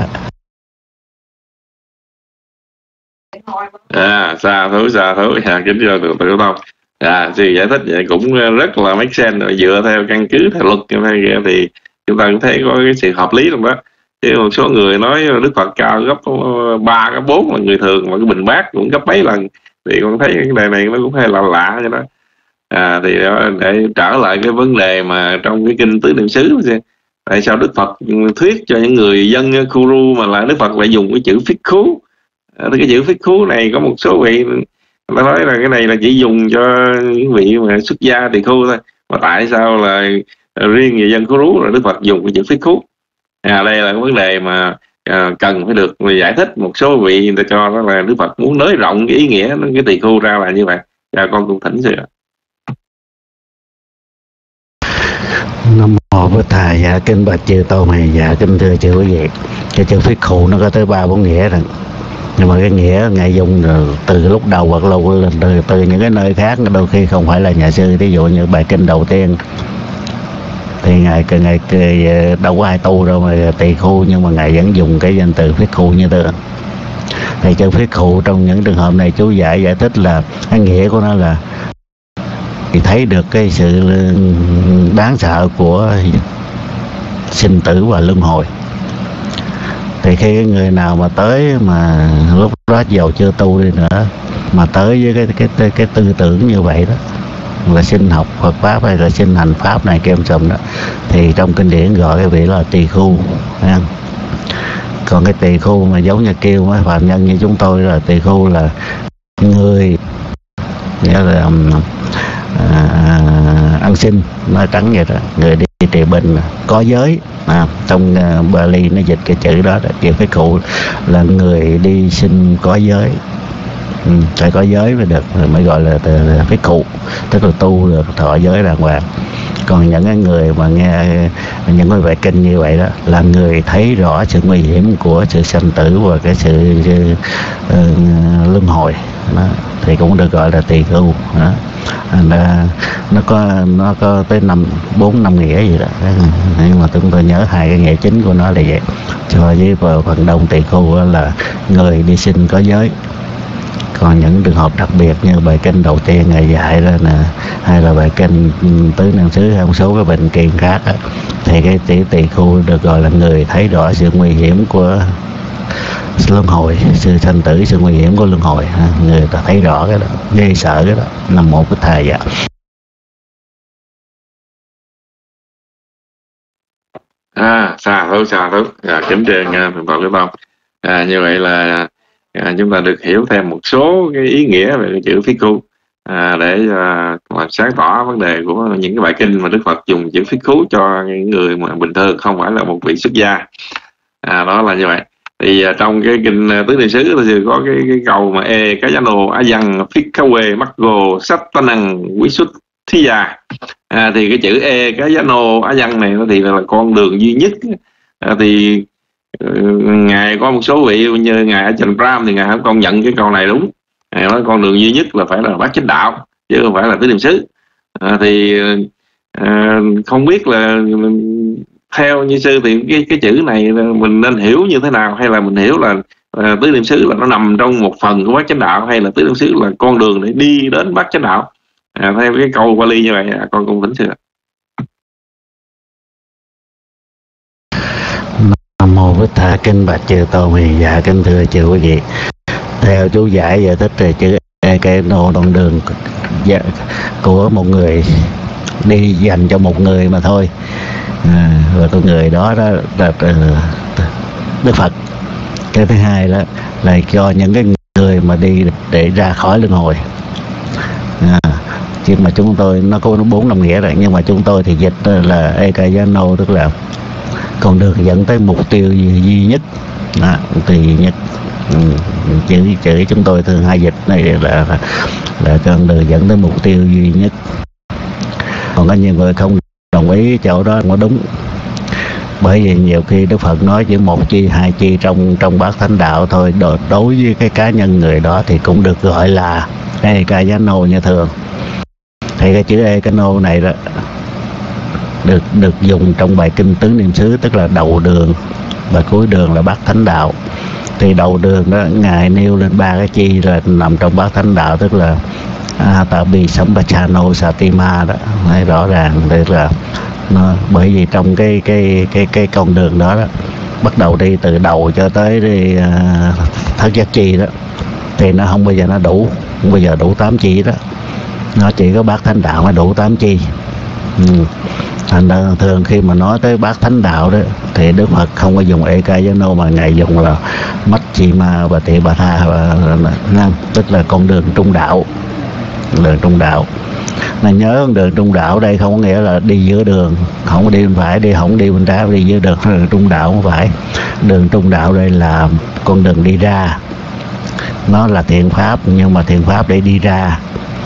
Xa thú kính thưa được tự tông. Thì giải thích vậy cũng rất là make sense, rồi dựa theo căn cứ theo luật thì chúng ta cũng thấy có cái sự hợp lý trong đó. Chứ một số người nói Đức Phật cao gấp 3 gấp 4 là người thường, mà cái bình bát cũng gấp mấy lần, thì con thấy cái đề này nó cũng hay là lạ vậy đó. Thì để trở lại cái vấn đề mà trong cái kinh Tứ Niệm xứ, tại sao Đức Phật thuyết cho những người dân Kuru mà lại Đức Phật lại dùng cái chữ phích khú? Cái chữ phích khú này có một số vị ta nói là cái này là chỉ dùng cho những vị mà xuất gia tỳ khưu thôi, mà tại sao là riêng người dân Kuru là Đức Phật dùng cái chữ phích khú? Đây là cái vấn đề mà cần phải được giải thích. Một số vị người ta cho đó là Đức Phật muốn nới rộng cái ý nghĩa cái tỳ khưu ra là như vậy. Con cũng thỉnh sự. Nam Mô Bích Thầy. Dạ kính bạch chư tôn này, dạ kính thưa chư quý vị, cái chữ phích khù nó có tới 3-4 nghĩa rồi, nhưng mà cái nghĩa ngài dùng từ lúc đầu hoặc là từ những cái nơi khác, đôi khi không phải là nhà sư. Ví dụ như bài kinh đầu tiên thì ngài đâu có ai tu đâu mà tỳ khu, nhưng mà ngài vẫn dùng cái danh từ phích khu như thế. Thì chữ phích khu trong những trường hợp này chú giải thích là cái nghĩa của nó là thì thấy được cái sự đáng sợ của sinh tử và luân hồi. Thì khi cái người nào mà tới mà lúc đó giàu chưa tu đi nữa mà tới với cái tư tưởng như vậy đó, là sinh học Phật pháp hay là sinh hành pháp này kem sùm đó, thì trong kinh điển gọi cái vị là tỳ khu. Còn cái tỳ khu mà giống như kêu mấy phạm nhân như chúng tôi là tỳ khu là người nghĩa là ăn xin, nói trắng vậy đó, người đi trị bệnh có giới. Trong Bali nó dịch cái chữ đó, kiểu cái cụ là người đi sinh có giới. Phải có giới mới được, mới gọi là cái cụ, tức là tu được thọ giới đàng hoàng. Còn những cái người mà nghe những cái bài kinh như vậy đó là người thấy rõ sự nguy hiểm của sự sanh tử và cái sự luân hồi đó, thì cũng được gọi là tỳ khưu đó. Nó có tới 4-5 nghĩa gì đó, nhưng mà chúng tôi nhớ 2 cái nghĩa chính của nó là vậy. Cho với phần đông tỳ khưu là người đi sinh có giới. Còn những trường hợp đặc biệt như bài kinh đầu tiên ngài dạy đó nè, hay là bài kinh Tứ Niệm xứ hay một số cái bệnh kiện khác đó, thì cái tỳ khu được gọi là người thấy rõ sự nguy hiểm của luân hồi, sự sanh tử, sự nguy hiểm của luân hồi. Người ta thấy rõ cái đó, ghê sợ cái đó. Nam Mô Bích Thầy. Dạ. Xa thú. Kính trên thượng tọa Lý Tông. Như vậy là chúng ta được hiểu thêm một số cái ý nghĩa về cái chữ Phikkhu, để mà sáng tỏ vấn đề của những cái bài kinh mà Đức Phật dùng chữ Phikkhu cho những người mà bình thường, không phải là một vị xuất gia. Đó là như vậy. Thì trong cái kinh Tứ Niệm xứ thì có cái câu mà cá giá nô á văn Phikkawe Maggo Sattanang Visutthiya. Thì cái chữ cá giá nô á văn này nó thì là con đường duy nhất. Thì ngài có một số vị như ngài Ajahn Brahm thì ngài không công nhận cái câu này đúng. Ngài nói con đường duy nhất là phải là bát chánh đạo chứ không phải là tứ niệm xứ. Thì không biết là theo như sư thì cái chữ này mình nên hiểu như thế nào, hay là mình hiểu là tứ niệm xứ là nó nằm trong một phần của bát chánh đạo, hay là tứ niệm xứ là con đường để đi đến bát chánh đạo? Theo cái câu Pali như vậy, con cũng thỉnh sư. Nam mô Bích Tha. Kinh bạch chư tôn hiền dạ, kính thưa chư quý vị, theo chú giải giải thích về chữ cái nô đoạn đường của một người đi dành cho một người mà thôi, và con người đó là Đức Phật. Cái thứ hai đó là cho những cái người mà đi để ra khỏi luân hồi. Chứ mà chúng tôi nó có 4 đồng nghĩa rồi, nhưng mà chúng tôi thì dịch là Ekayano, tức là con đường dẫn tới mục tiêu duy nhất. Duy nhất. Chữ chúng tôi thường hay dịch này là con đường dẫn tới mục tiêu duy nhất. Còn có nhiều người không đồng ý chỗ đó không có đúng, bởi vì nhiều khi Đức Phật nói chỉ một chi hai chi trong bát thánh đạo thôi, đối với cái cá nhân người đó thì cũng được gọi là Ekayano như thường. Thì cái chữ Ekayano này đó được dùng trong bài kinh Tứ Niệm xứ, tức là đầu đường và cuối đường là bát thánh đạo. Thì đầu đường đó ngài nêu lên 3 cái chi là nằm trong bát thánh đạo, tức là Atabi Sampachano Satima đó. Đấy, rõ ràng tức là bởi vì trong cái con đường đó, bắt đầu đi từ đầu cho tới thất giác chi đó, thì nó không bao giờ nó đủ, không bao giờ đủ 8 chi đó. Nó chỉ có bát thánh đạo mới đủ 8 chi. Thành ra thường khi mà nói tới bát thánh đạo đó thì Đức Phật không có dùng Ekayano mà ngài dùng là Majjhima và Tỳ Bà Tha, tức là con đường trung đạo. Đường trung đạo. Mà nhớ con đường trung đạo đây không có nghĩa là đi giữa đường, không có đi bên phải, không đi bên trái, đi giữa đường. Đường trung đạo không phải. Đường trung đạo đây là con đường đi ra. Nó là thiện pháp, nhưng mà thiện pháp để đi ra.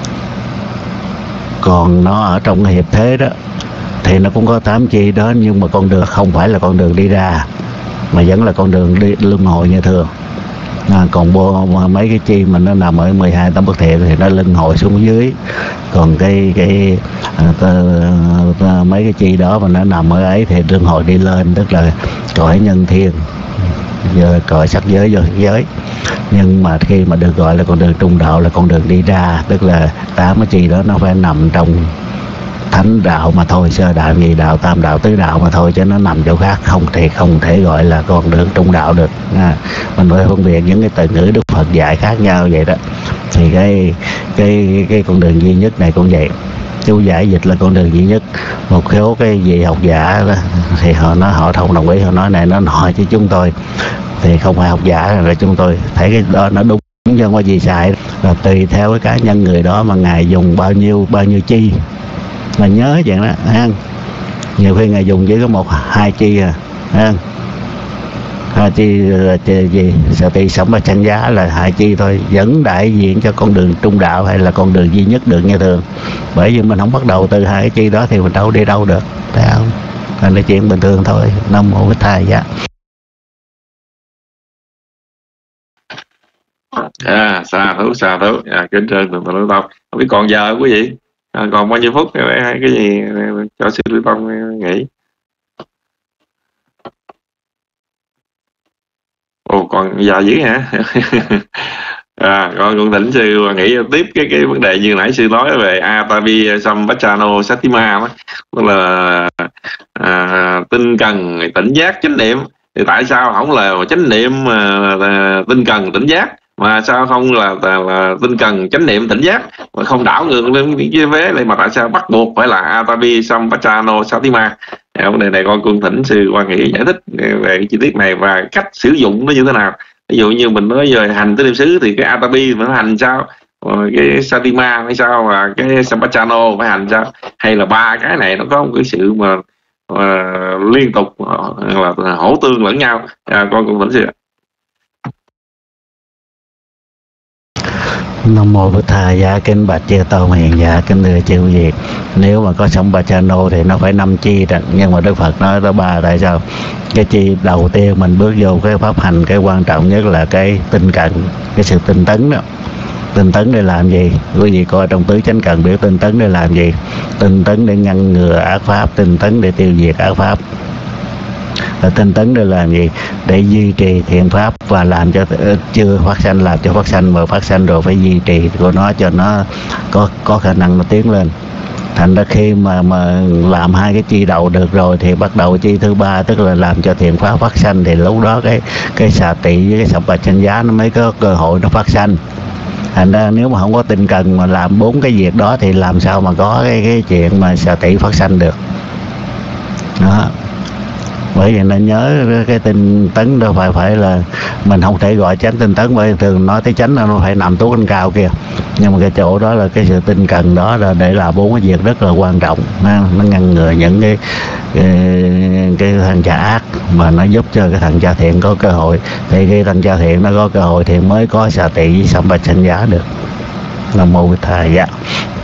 Còn nó ở trong cái hiệp thế đó thì nó cũng có 8 chi đó, nhưng mà con đường không phải là con đường đi ra, mà vẫn là con đường đi luân hồi như thường. Còn mấy cái chi mà nó nằm ở 12 tấm bất thiện thì nó luân hồi xuống dưới. Còn mấy cái chi đó mà nó nằm ở ấy thì luân hồi đi lên, tức là cõi nhân thiên, cõi sắc giới, vô sắc giới. Nhưng mà khi mà được gọi là con đường trung đạo là con đường đi ra, tức là 8 cái chi đó nó phải nằm trong thánh đạo mà thôi, sơ đạo, nhị đạo, tam đạo, tứ đạo mà thôi, chứ nó nằm chỗ khác không thể gọi là con đường trung đạo được. Mình phải phân biệt những cái từ ngữ Đức Phật dạy khác nhau vậy đó. Thì cái con đường duy nhất này cũng vậy. Chú giải dịch là con đường duy nhất. Một số cái vị học giả đó, thì họ nói họ không đồng ý, họ nói này nó nọ, chứ chúng tôi thì không phải học giả, rồi chúng tôi thấy cái đó nó đúng chứ không có gì sai. Là tùy theo cái cá nhân người đó mà ngài dùng bao nhiêu chi. Mà nhớ vậy đó ha. Nhiều khi ngài dùng chỉ có 1-2 chi ha. 2 chi là gì? Sati Sampachanya là 2 chi thôi, vẫn đại diện cho con đường trung đạo hay là con đường duy nhất được như thường. Bởi vì mình không bắt đầu từ 2 chi đó thì mình đâu đi đâu được, thấy không? Là chuyện bình thường thôi. Nam mô Bích Tha. Dạ. Xa thú. Kính trên Thượng tọa Lý Tông. Không biết còn giờ quý vị? Còn bao nhiêu phút hay cái gì cho sư Lý Tông nghỉ? Ồ, còn giờ dữ hả? Con cũng thỉnh sư nghĩ tiếp cái vấn đề như nãy sư nói về Atavi Sampachano Satima đó, tức là tinh cần tỉnh giác chánh niệm. Thì tại sao không là chánh niệm tinh cần tỉnh giác, mà sao không là tinh cần chánh niệm tỉnh giác, mà không đảo ngược lên cái vế này, mà tại sao bắt buộc phải là Atavi Sampachano Satima? Vấn đề này con cung thỉnh sư Quan Hỷ giải thích về cái chi tiết này và cách sử dụng nó như thế nào. Ví dụ như mình nói về hành tứ niệm xứ thì cái Atapi mình hành sao, cái Satima hay sao, và cái Sampachano phải hành sao, hay là ba cái này nó có một cái sự mà liên tục là hỗ tương lẫn nhau. Con cung thỉnh sư. Nam mô Bụt Thầy. Dạ kính bạch chư tôn hiền, dạ kính thưa chư quý vị, nếu mà có Sampachano thì nó phải 5 chi đó, nhưng mà Đức Phật nói tới 3. Tại sao? Cái chi đầu tiên mình bước vô cái pháp hành, cái quan trọng nhất là cái tinh cận, cái sự tinh tấn đó. Tinh tấn để làm gì? Quý vị coi trong tứ chánh cần biết tinh tấn để làm gì? Tinh tấn để ngăn ngừa ác pháp, tinh tấn để tiêu diệt ác pháp. Và tinh tấn để làm gì? Để duy trì thiện pháp và làm cho chưa phát sanh, làm cho phát sanh, mà phát sanh rồi phải duy trì của nó cho nó có khả năng nó tiến lên. Thành ra khi mà làm hai cái chi đầu được rồi thì bắt đầu chi thứ 3, tức là làm cho thiện pháp phát sanh, thì lúc đó cái xà tị với cái Sampachanya nó mới có cơ hội nó phát sanh. Thành ra nếu mà không có tinh cần mà làm 4 cái việc đó thì làm sao mà có cái chuyện mà xà tị phát sanh được đó. Bởi vì nên nhớ cái tinh tấn đâu phải là mình không thể gọi chánh tinh tấn, bởi thường nói tới chánh nó phải nằm tú trên cao kia, nhưng mà cái chỗ đó là cái sự tinh cần đó là để làm 4 cái việc rất là quan trọng. Nó ngăn ngừa những cái thằng cha ác, mà nó giúp cho cái thằng cha thiện có cơ hội. Thì khi thằng cha thiện nó có cơ hội thì mới có xà tị với Sampachanya được. Nam mô Bụt Thầy. Dạ.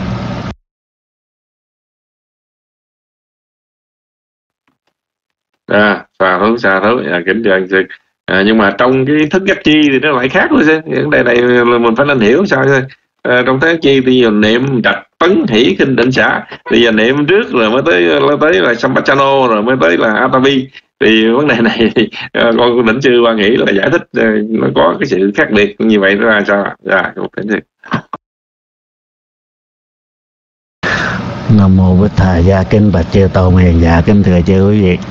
Xa thú, kính chào anh sư. Nhưng mà trong cái thức giác chi thì nó lại khác luôn sư. Vấn đề này là mình phải nên hiểu sao sư. Trong thức giác chi thì giờ niệm trạch tấn hỷ khinh định xả, thì giờ niệm trước rồi mới tới là Sampachano, rồi mới tới là Atapi. Thì vấn đề này thì con định sư Quan Hỷ là giải thích nó có cái sự khác biệt như vậy nó ra sao? Dạ, kính sư. Nam mô Bụt Thầy. Dạ kính bạch chư tôn hiền, dạ kính thưa chư quý vị.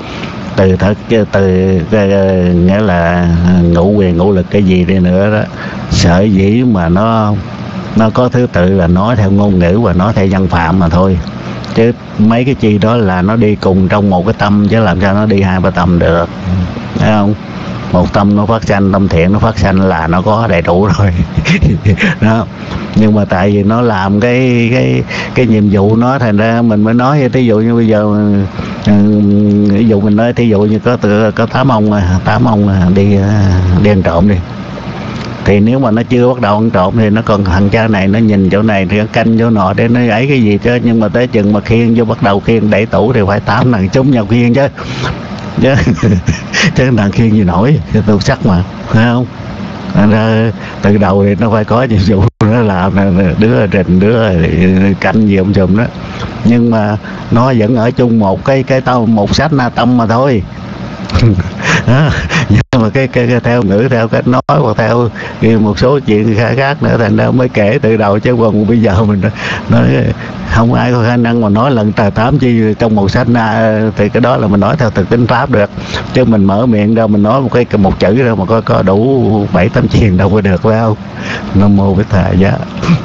Nghĩa là ngũ quyền ngũ lực cái gì đi nữa đó, sở dĩ mà nó có thứ tự là nói theo ngôn ngữ và nói theo văn phạm mà thôi, chứ mấy cái chi đó là nó đi cùng trong một cái tâm, chứ làm sao nó đi 2-3 tâm được, thấy không? Một tâm nó phát sanh, tâm thiện nó phát sanh là nó có đầy đủ rồi đó. Nhưng mà tại vì nó làm cái nhiệm vụ nó, thành ra mình mới nói. Thí dụ như bây giờ ví dụ mình nói thí dụ như có 8 ông đi ăn trộm đi, thì nếu mà nó chưa bắt đầu ăn trộm thì nó còn thằng cha này nó nhìn chỗ này thì nó canh chỗ nọ để nó ấy cái gì chứ. Nhưng mà tới chừng mà khiêng vô, bắt đầu khiêng đẩy tủ thì phải 8 thằng chúng nhau khiêng chứ thằng khiêng gì nổi, tôi sắc mà, phải không? Nên ra từ đầu thì nó phải có nhiệm vụ nó làm, đứa rình đứa canh gì ông chùm đó. Nhưng mà nó vẫn ở chung một một sách na tâm mà thôi nhưng mà cái theo ngữ, theo cách nói, hoặc theo một số chuyện khác nữa, thành ra mới kể từ đầu. Chứ còn bây giờ mình nói không ai có khả năng mà nói lần 8 chi trong một sách na, thì cái đó là mình nói theo thực tính pháp được, chứ mình mở miệng ra mình nói một chữ đâu mà có đủ 7-8 chiền đâu có được, phải không? Nam mô Bụt Thầy. Dạ.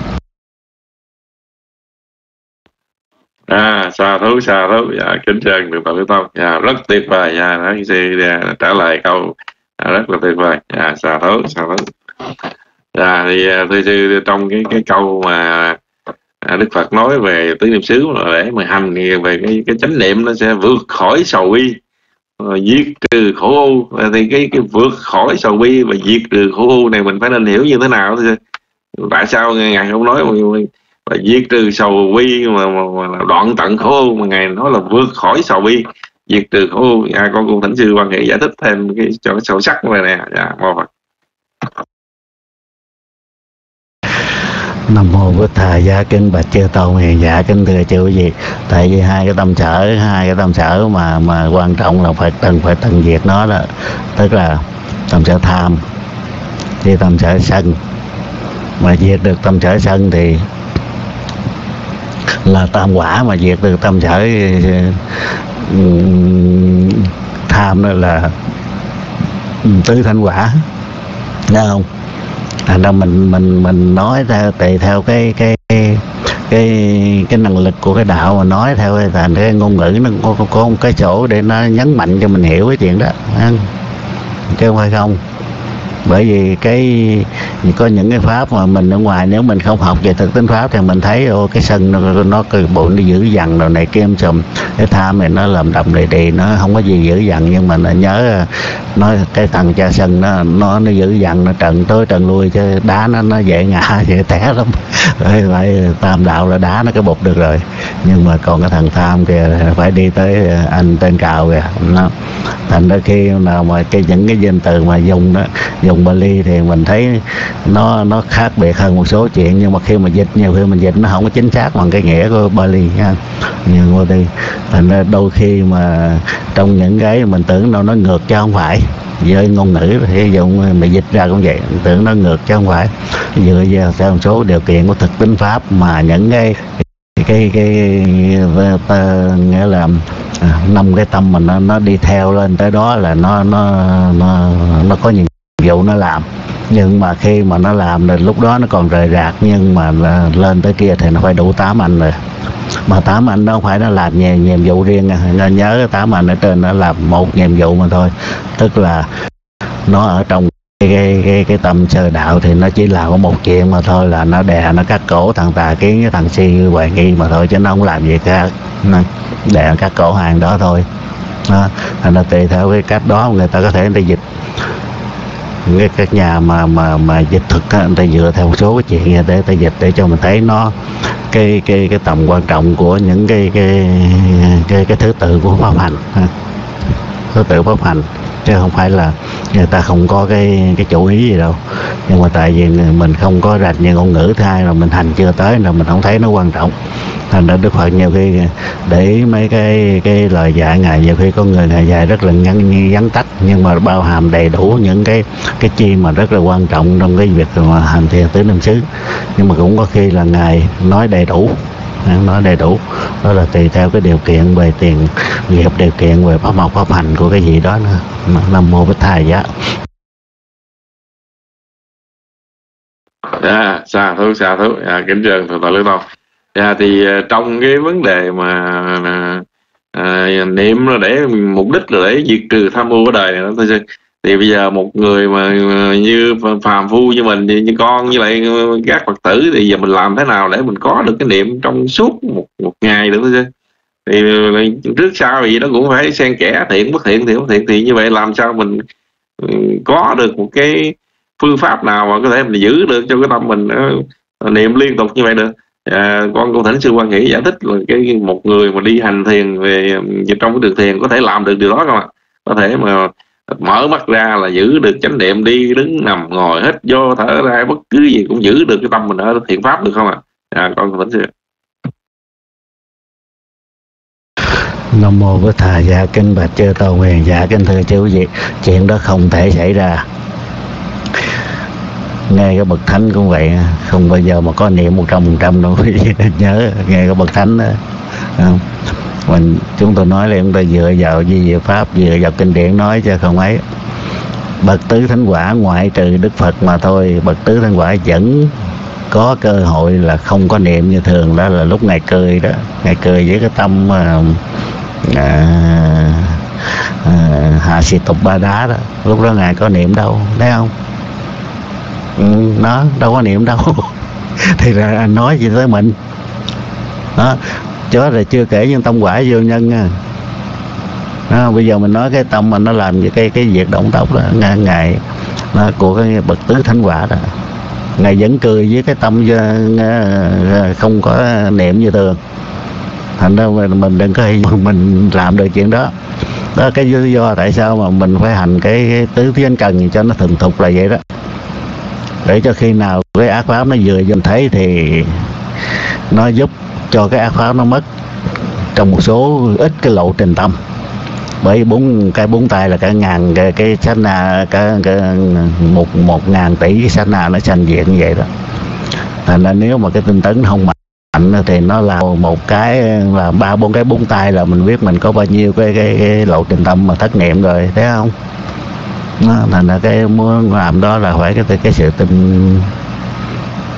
Xa thú. Dạ, kính trân được Phật Tử Tông. Dạ, rất tuyệt vời. Dạ, nói sư trả lời câu rất là tuyệt vời. Dạ, xa thú. Dạ, thì thưa sư, trong cái câu mà Đức Phật nói về tứ niệm xứ để mà hành về cái chánh niệm, nó sẽ vượt khỏi sầu bi, diệt trừ khổ u. Thì cái vượt khỏi sầu bi và diệt trừ khổ u này mình phải nên hiểu như thế nào? Tại sao Ngài không nói và diệt trừ sầu bi mà đoạn tận khổ u, mà Ngài nói là vượt khỏi sầu bi, diệt trừ khổ u? Con cùng thỉnh sư Quan Hỷ giải thích thêm cái chỗ sâu sắc này nè. Dạ, mô Phật. Nam mô Bụt Thầy. Dạ kính bạch chư tôn hiền, dạ kính thưa chư quý vị. Tại vì hai cái tâm sở mà quan trọng là phải từng diệt nó đó, tức là tâm sở tham với tâm sở sân. Mà diệt được tâm sở sân thì là tam quả, mà diệt được tâm sở tham đó là tứ thanh quả, thấy không? Thành ra mình nói theo tùy theo cái năng lực của cái đạo mà nói theo thành cái ngôn ngữ nó có một cái chỗ để nó nhấn mạnh cho mình hiểu cái chuyện đó, chứ không phải không. Bởi vì có những cái pháp mà mình ở ngoài nếu mình không học về thực tính pháp thì mình thấy cái sân nó bộ nó dữ dằn rồi này kia sùm, cái tham này nó làm đậm đề nó không có gì dữ dằn, nhưng mà nó nhớ nói cái thằng cha sân nó dữ dằn, nó trần tới trần lui, chứ đá nó dễ ngã dễ té lắm. Phải tam đạo là đá nó cái bụt được rồi, nhưng mà còn cái thằng tham kìa phải đi tới anh tên cào kìa nó. Thành ra khi nào mà những cái danh từ mà dùng Bali thì mình thấy nó khác biệt hơn một số chuyện, nhưng mà khi mà dịch nhiều khi mình dịch nó không có chính xác bằng cái nghĩa của Bali ha. Nhưng mà thì thành ra đôi khi mà trong những cái mình tưởng đâu nó ngược chứ không phải, với ngôn ngữ thì dùng mà dịch ra cũng vậy, tưởng nó ngược chứ không phải, dựa vào theo một số điều kiện của thực tính pháp mà những cái nghĩa là 5 cái tâm mình nó đi theo lên tới đó là nó có nhiệm vụ nó làm. Nhưng mà khi mà nó làm thì lúc đó nó còn rời rạc, nhưng mà lên tới kia thì nó phải đủ 8 anh rồi. Mà 8 anh đó không phải nó làm nhiệm vụ riêng, nên nhớ 8 anh ở trên nó làm một nhiệm vụ mà thôi, tức là nó ở trong cái tâm sơ đạo thì nó chỉ làm có một chuyện mà thôi, là nó đè nó cắt cổ thằng tà kiến với thằng si hoài nghi mà thôi, chứ nó không làm gì cả, đè cắt cổ hàng đó thôi. Thành ra tùy theo cái cách đó người ta có thể người ta dịch, các nhà mà dịch thực người ta dựa theo một số cái chuyện để người ta dịch để cho mình thấy nó cái tầm quan trọng của những cái thứ tự của pháp hành, thứ tự pháp hành, chứ không phải là người ta không có cái chủ ý gì đâu. Nhưng mà tại vì mình không có rành về ngôn ngữ, thứ hai là mình hành chưa tới là mình không thấy nó quan trọng. Thành ra Đức Phật nhiều khi để ý mấy cái lời dạy Ngài, nhiều khi có người Ngài dạy rất là ngắn tắt, nhưng mà bao hàm đầy đủ những cái chi mà rất là quan trọng trong cái việc mà hành thiền tứ niệm xứ. Nhưng mà cũng có khi là Ngài nói đầy đủ, đó là tùy theo cái điều kiện về tiền nghiệp, điều kiện về pháp học pháp hành của cái gì đó nữa. Nam mô Bích Thầy Giá. Xa thú kính trường thượng tọa Lương Tông. Thì trong cái vấn đề mà niệm là để mục đích là để diệt trừ tham ưu ở đời này đó, thì bây giờ một người mà như phàm phu như mình, như con như lại các Phật tử, thì giờ mình làm thế nào để mình có được cái niệm trong suốt một ngày được thôi chứ? Thì trước sau gì đó cũng phải xen kẽ thiện bất thiện, thì như vậy làm sao mình có được một cái phương pháp nào mà có thể mình giữ được cho cái tâm mình niệm liên tục như vậy được? Con thỉnh sư Quan Nghĩ giải thích là một người mà đi hành thiền về trong cái đường thiền có thể làm được điều đó không ạ? Có thể mà mở mắt ra là giữ được chánh niệm, đi đứng nằm ngồi hít vô thở ra bất cứ gì cũng giữ được cái tâm mình ở thiện pháp được không ạ? Con thỉnh sư. Nam mô Bích Thầy Giá. Kính bạch chư Tôn Huyền Giả, kính thưa chư quý vị, chuyện đó không thể xảy ra. Nghe cái bậc thánh cũng vậy, không bao giờ mà có niệm 100% đâu. Nhớ nghe cái bậc thánh đó, chúng tôi nói là chúng ta dựa vào di pháp, dựa vào kinh điển nói chứ không ấy. Bậc tứ thánh quả ngoại trừ Đức Phật mà thôi, bậc tứ thánh quả vẫn có cơ hội là không có niệm như thường. Đó là lúc Ngài cười đó, Ngài cười với cái tâm hạ sĩ tục ba đá đó, lúc đó Ngài có niệm đâu, thấy không? Nó đâu có niệm đâu. Thì ra anh nói gì tới mình đó, chứ rồi chưa kể những tâm quả vô nhân nha. Bây giờ mình nói cái tâm mà nó làm cái việc động tốc đó, Ngài của cái bậc tứ thánh quả đó, Ngài vẫn cười với cái tâm không có niệm như thường. Thành ra mình đừng có mình làm được chuyện đó. Đó cái lý do tại sao mà mình phải hành cái tứ thiên cần cho nó thuần thục là vậy đó, để cho khi nào cái ác pháp nó vừa dần thấy thì nó giúp cho cái ác pháp nó mất trong một số ít cái lộ trình tâm. Bởi bốn tay là cả ngàn cái sát na, cả 1.000 tỷ cái sát na nó sanh diện như vậy đó. Thành ra nếu mà cái tinh tấn không mạnh thì nó là một cái là 3-4 cái bốn tay là mình biết mình có bao nhiêu cái lộ trình tâm mà thất niệm rồi, thấy không? Thành ra cái muốn làm đó là phải cái sự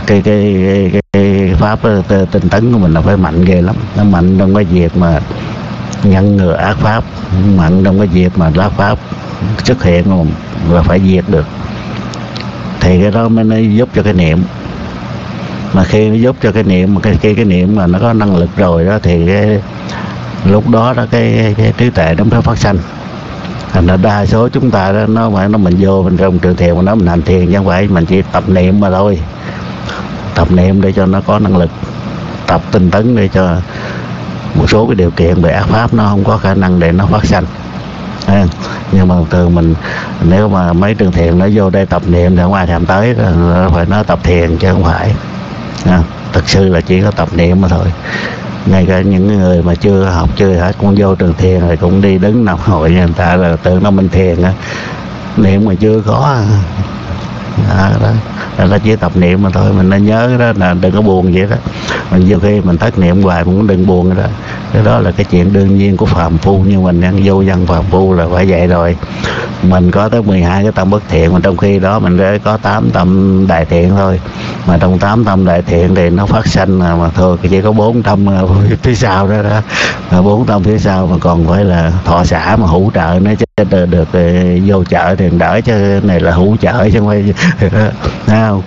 cái pháp tinh tấn của mình là phải mạnh ghê lắm. Nó mạnh trong cái việc mà ngăn ngừa ác pháp, mạnh trong cái việc mà ác pháp xuất hiện là phải diệt được, thì cái đó mới giúp cho cái niệm. Mà khi nó giúp cho cái niệm, mà cái niệm mà nó có năng lực rồi đó, thì lúc đó cái trí tuệ nó mới phát sanh. Thành ra đa số chúng ta đó, nó phải mình vô mình trong trường thiền, mình hành thiền chứ không phải mình chỉ tập niệm mà thôi. Tập niệm để cho nó có năng lực, tập tinh tấn để cho một số cái điều kiện về ác pháp nó không có khả năng để nó phát sanh. Nhưng mà thường mình, nếu mà mấy trường thiền nó vô đây tập niệm thì không ai thèm tới, phải nói tập thiền chứ không phải. Thực sự là chỉ có tập niệm mà thôi. Ngay cả những người mà chưa học chưa hết cũng vô trường thiền rồi cũng đi đứng nằm ngồi, người ta là tưởng nó mình thiền á, niệm mà chưa có đó. Nó chỉ tập niệm mà thôi. Mình nên nhớ đó là đừng có buồn vậy đó. Mình nhiều khi mình thất niệm hoài mình cũng đừng buồn đó. Cái đó là cái chuyện đương nhiên của phàm phu, nhưng mình đang vô dân phàm phu là phải vậy rồi. Mình có tới 12 cái tâm bất thiện, mà trong khi đó mình đã có 8 tâm đại thiện thôi. Mà trong 8 tâm đại thiện thì nó phát sanh mà thôi, chỉ có 4 tâm phía sau đó đó. 4 tâm phía sau mà còn phải là thọ xã mà hỗ trợ nó, chứ được vô chợ thì đỡ, chứ này là hỗ trợ chứ không phải không.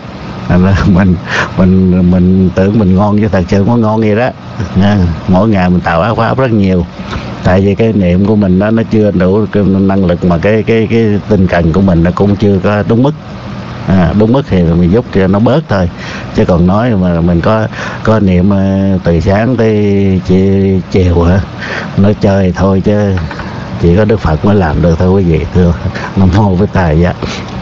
Mình tưởng mình ngon chứ thật sự có ngon gì đó. Mỗi ngày mình tạo ác pháp rất nhiều, tại vì cái niệm của mình đó, nó chưa đủ cái năng lực, mà cái tinh cần của mình nó cũng chưa có đúng mức. Đúng mức thì mình giúp cho nó bớt thôi, chứ còn nói mà mình có niệm từ sáng tới chiều hả, nói chơi thôi, chứ chỉ có Đức Phật mới làm được thôi quý vị. Thưa Nam Mô với Thầy dạ.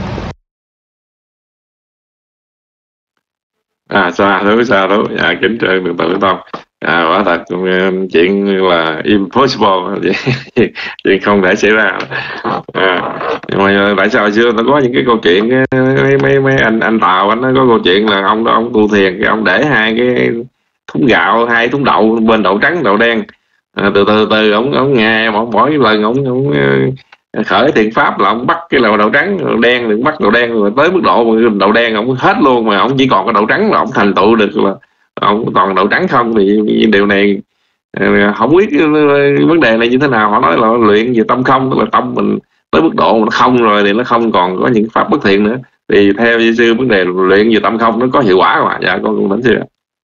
Xa đó. Kính thưa được tự tôn. Quả thật chuyện là impossible, chuyện không thể xảy ra. Nhưng mà tại sao xưa nó có những cái câu chuyện, mấy anh Tàu anh nó có câu chuyện là ông tu thiền, cái ông để 2 cái thúng gạo, 2 thúng đậu, bên đậu trắng đậu đen. Từ từ ông nghe mỗi lần ông khởi thiện pháp là ông bắt cái đậu trắng đậu đen, đừng bắt đậu đen, rồi tới mức độ mà đậu đen ông hết luôn, mà ông chỉ còn cái đậu trắng là ông thành tựu được, là ông toàn đậu trắng không. Thì điều này không biết vấn đề này như thế nào. Họ nói là luyện về tâm không, tức là tâm mình tới mức độ mà nó không rồi thì nó không còn có những pháp bất thiện nữa. Thì theo Giê sư vấn đề luyện về tâm không nó có hiệu quả mà. Dạ con cũng thỉnh sư.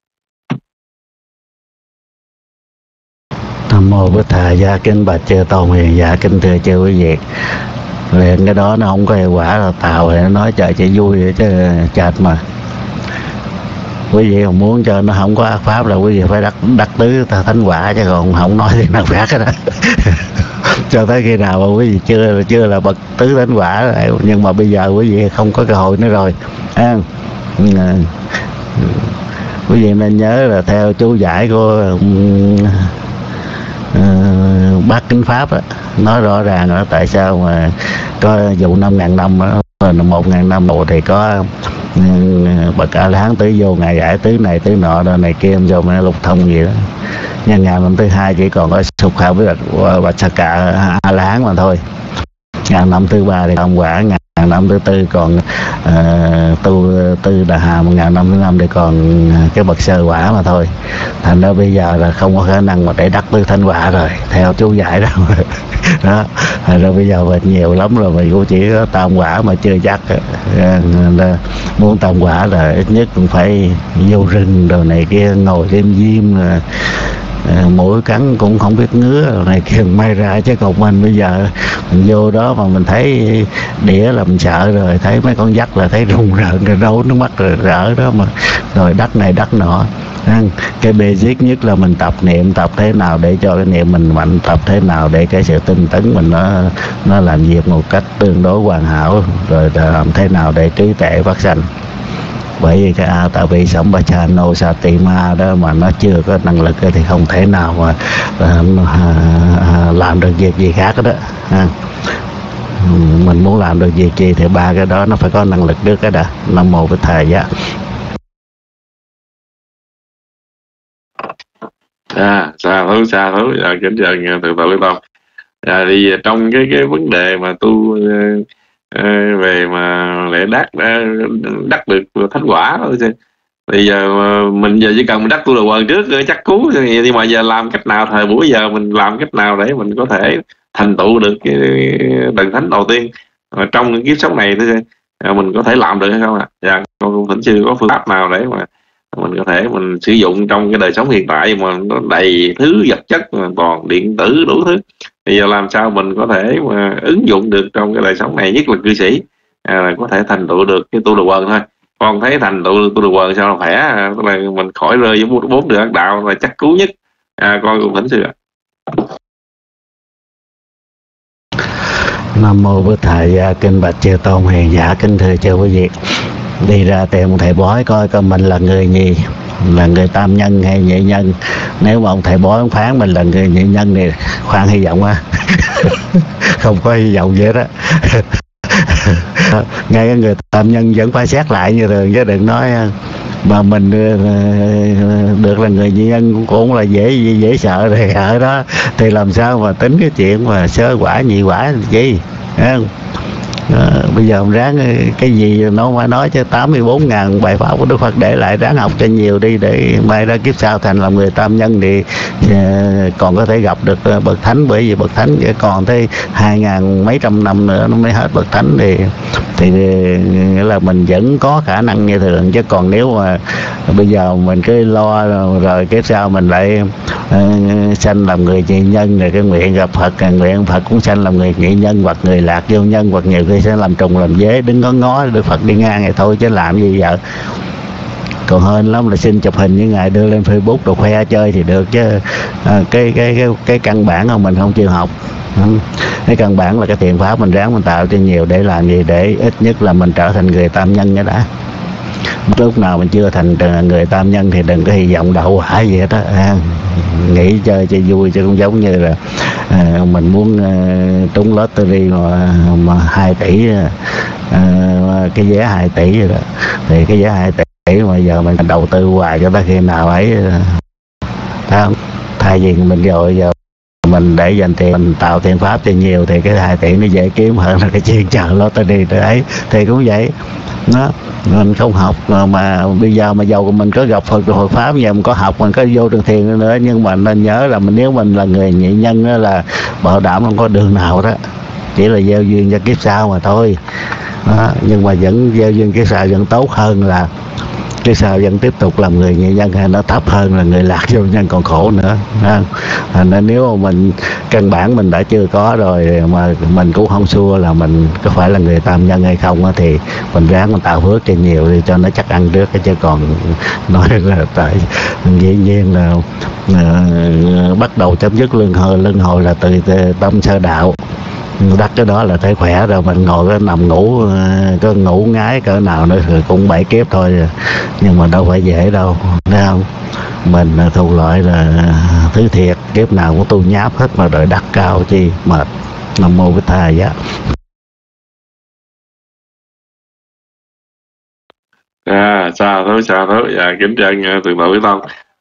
Nam Mô Bổn Thầy. Dạ kính bạch chư tôn hiền. Dạ kính thưa chư quý vị, luyện cái đó nó không có hiệu quả là Tàu thì nó nói trời chỉ vui vậy chứ chệt mà. Quý vị còn muốn cho nó không có ác pháp là quý vị phải đắc tứ thánh quả, chứ còn không nói thì nào khác đó. Cho tới khi nào mà quý vị chưa là bậc tứ thánh quả rồi, nhưng mà bây giờ quý vị không có cơ hội nữa rồi. Quý vị nên nhớ là theo chú giải của Bát Kinh Pháp đó, nói rõ ràng là tại sao mà có vụ 5.000 năm đó, 1.000 năm đầu thì có bậc A La Hán tứ vô ngày giải tứ này tứ nọ đó này kia cho mà lục thông gì đó. Nhưng ngày năm thứ 2 chỉ còn có Sục Khao với Bạch Sa Ca A La Hán mà thôi. Ngàn năm thứ 3 thì không quả, ngàn năm thứ 4 còn tu Tư Đà Hà, 1000 năm thứ 5 thì còn cái bậc sơ quả mà thôi. Thành ra bây giờ là không có khả năng mà để đắc tứ thánh quả rồi, theo chú giải đó. Đó, thành ra bây giờ mình nhiều lắm rồi, mình cũng chỉ có tam quả mà chưa chắc. Muốn tam quả là ít nhất cũng phải vô rừng rồi này kia, ngồi đêm diêm rồi mũi cắn cũng không biết ngứa này kia may ra, chứ còn mình bây giờ mình vô đó mà mình thấy đĩa là mình sợ rồi, thấy mấy con dắt là thấy rùng rợn rồi đâu nước mắt rồi rỡ đó mà, rồi đắc này đắc nọ. Cái basic nhất là mình tập niệm, tập thế nào để cho cái niệm mình mạnh, tập thế nào để cái sự tinh tấn mình nó làm việc một cách tương đối hoàn hảo, rồi làm thế nào để trí tuệ phát sanh. Bởi vì cái tại vì Sambhachano Satima đó mà nó chưa có năng lực thì không thể nào mà làm được việc gì khác đó. Mình muốn làm được việc gì thì 3 cái đó nó phải có năng lực trước cái đã. Nam Mô Bổn Thầy giá. Xa thú. Kính chào từ từ Lý Tông. Thì trong cái vấn đề mà tu về mà để đắc được thánh quả thôi, Bây giờ mình giờ chỉ cần mình đắc tu đồ quần trước chắc cú, nhưng mà giờ làm cách nào, thời buổi giờ mình làm cách nào để mình có thể thành tựu được cái đấng thánh đầu tiên trong những kiếp sống này, mình có thể làm được hay không ạ? Dạ, con thỉnh sư có phương pháp nào để mà mình có thể mình sử dụng trong cái đời sống hiện tại mà nó đầy thứ vật chất, mà toàn điện tử đủ thứ, bây giờ làm sao mình có thể mà ứng dụng được trong cái đời sống này, nhất là cư sĩ có thể thành tựu được cái tu đồ quần thôi. Con thấy thành tựu tu đồ quần sao là khỏe, tức là mình khỏi rơi với 4 đường ác đạo là chắc cứu nhất. Con cũng thỉnh sư ạ. Nam mô Bổn Thầy Gia Kinh bạch chư tôn hiền giả, kính thưa chư quý vị. Đi ra tìm thầy bói coi mình là người gì, là người tam nhân hay nhị nhân. Nếu mà ông thầy bói ông phán mình là người nhị nhân thì khoan hy vọng á. Không có hy vọng vậy đó. Ngay cái người tam nhân vẫn phải xét lại như thường, chứ đừng nói mà mình được là người nhị nhân cũng là dễ sợ. Thì ở đó thì làm sao mà tính cái chuyện mà sơ quả nhị quả gì, không? Bây giờ ông ráng cái gì nó phải nói chứ 84.000 bài pháp của Đức Phật để lại, ráng học cho nhiều đi để mai ra kiếp sau thành làm người tam nhân thì còn có thể gặp được bậc thánh. Bởi vì bậc thánh còn tới 2.000 mấy trăm năm nữa nó mới hết bậc thánh, thì nghĩa là mình vẫn có khả năng như thường. Chứ còn nếu mà bây giờ mình cứ lo rồi kiếp sau mình lại sanh làm người nhị nhân, rồi cái nguyện gặp Phật, nguyện Phật cũng sanh làm người nhị nhân, hoặc người lạc vô nhân, hoặc nhiều khi sẽ làm trùng làm dế, đứng có ngó Đức Phật đi ngang thì thôi, chứ làm gì vậy. Còn hơn lắm là xin chụp hình với ngài đưa lên Facebook rồi khoe chơi thì được, chứ cái căn bản mà mình không chịu học. Cái căn bản là cái thiện pháp mình ráng mình tạo cho nhiều, để làm gì, để ít nhất là mình trở thành người tam nhân cái đã. Lúc nào mình chưa thành người tam nhân thì đừng có hy vọng đậu quả gì hết đó. Nghĩ chơi cho vui, chứ cũng giống như là mình muốn trúng lottery mà 2 tỷ, cái vé 2 tỷ rồi đó. Thì cái vé 2 tỷ mà giờ mình đầu tư hoài cho tới khi nào ấy, thay vì mình rồi giờ mình để dành tiền mình tạo thiện pháp cho nhiều thì cái 2 tỷ nó dễ kiếm hơn là cái chuyện chờ lottery đấy. Thì cũng vậy đó, mình không học mà bây giờ mà giàu mình có gặp Phật pháp, giờ mình có học mình có vô trường thiền nữa, nhưng mà nên nhớ là nếu mình là người nhị nhân đó là bảo đảm không có đường nào đó, chỉ là gieo duyên cho kiếp sau mà thôi đó. Nhưng mà vẫn gieo duyên kiếp sau vẫn tốt hơn là cái sao vẫn tiếp tục làm người nhị nhân, hay nó thấp hơn là người lạc vô nhân còn khổ nữa. Nên nếu mà mình căn bản mình đã chưa có rồi mà mình cũng không xua là mình có phải là người tam nhân hay không, thì mình ráng mình tạo phước cho nhiều đi cho nó chắc ăn trước. Chứ còn nói là tại dĩ nhiên là bắt đầu chấm dứt luân hồi là từ tâm sơ đạo. Đắc cái đó là thấy khỏe rồi, mình ngồi cái nằm ngủ, có ngủ ngái cỡ nào nữa thì cũng 7 kiếp thôi, nhưng mà đâu phải dễ đâu, thấy không? Mình thuộc loại là thứ thiệt, kiếp nào cũng tu nháp hết mà đợi đắc cao chi mệt. Nam mô Bổn Thầy Giá. Sao thôi kính trân từ đội tông.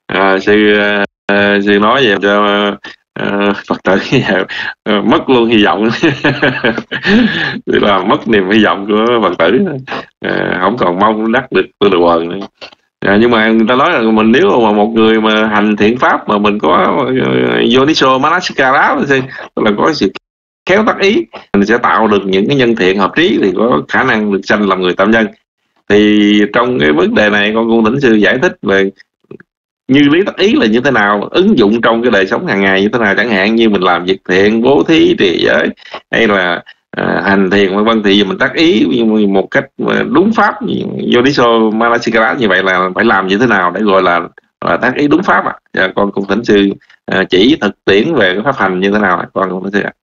Sư nói về cho Phật tử mất luôn hy vọng. Tức là mất niềm hy vọng của Phật tử, không còn mong đắc được tu đồ quần nữa. Nhưng mà người ta nói là mình nếu mà một người mà hành thiện pháp mà mình có Yoniso Manasikara, tức là có sự khéo tác ý, mình sẽ tạo được những cái nhân thiện hợp trí thì có khả năng được sanh làm người tam nhân. Thì trong cái vấn đề này con cung thỉnh sư giải thích về như lý tác ý là như thế nào, ứng dụng trong cái đời sống hàng ngày như thế nào, chẳng hạn như mình làm việc thiện, bố thí, trì giới hay là hành thiền vân vân, thì mình tác ý một cách đúng pháp Yoniso Manasikara như vậy là phải làm như thế nào để gọi là tác ý đúng pháp ạ? Con cung thỉnh sư chỉ thực tiễn về cái pháp hành như thế nào ạ? Con cung thỉnh sư ạ.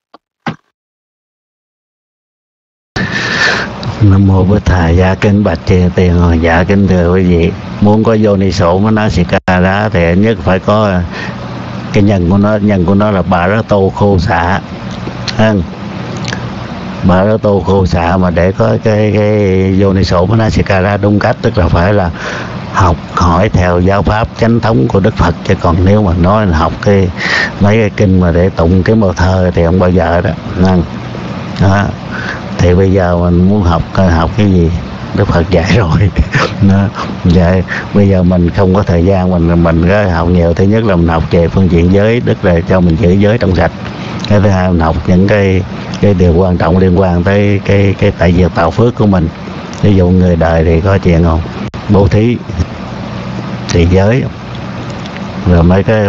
Nam mô Bổn Thầy Giá Kính bạch chư tiền hồi dạ kính thưa quý vị, muốn có Yoniso Manasikara thì nhất phải có cái nhân của nó là Bharato khô xạ. Bharato khô xạ mà để có cái Yoniso Manasikara đúng cách, tức là phải là học hỏi theo giáo pháp chánh thống của Đức Phật. Chứ còn nếu mà nói là học mấy cái kinh mà để tụng cái mơ thơ thì không bao giờ đó. Thì bây giờ mình muốn học cái gì? Đức Phật dạy rồi. Dạy bây giờ mình không có thời gian mình có học nhiều. Thứ nhất là mình học về phương diện giới, tức là cho mình giữ giới trong sạch. Cái thứ hai mình học những cái điều quan trọng liên quan tới cái tại việc tạo phước của mình. Ví dụ người đời thì có chuyện không, bố thí, trì giới, rồi mấy cái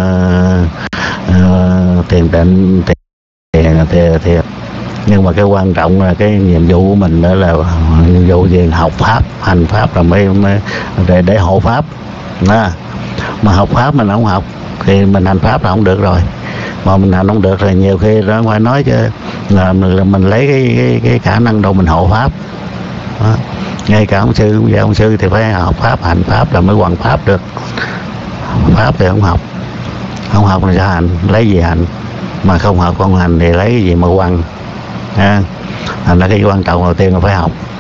tiền tịnh, tiền. Nhưng mà cái quan trọng là cái nhiệm vụ của mình đó là nhiệm vụ gì? Học pháp, hành pháp là mới để hộ pháp đó. Mà học pháp mình không học thì mình hành pháp là không được rồi. Mà mình hành không được thì nhiều khi ra ngoài nói chứ là mình lấy cái khả năng đâu mình hộ pháp đó. Ngay cả ông sư thì phải học pháp, hành pháp là mới hoàn pháp được. Pháp thì không học thì sao hành, lấy gì hành? Mà không học không hành thì lấy cái gì mà quăng ha. Thành ra cái quan trọng đầu tiên là phải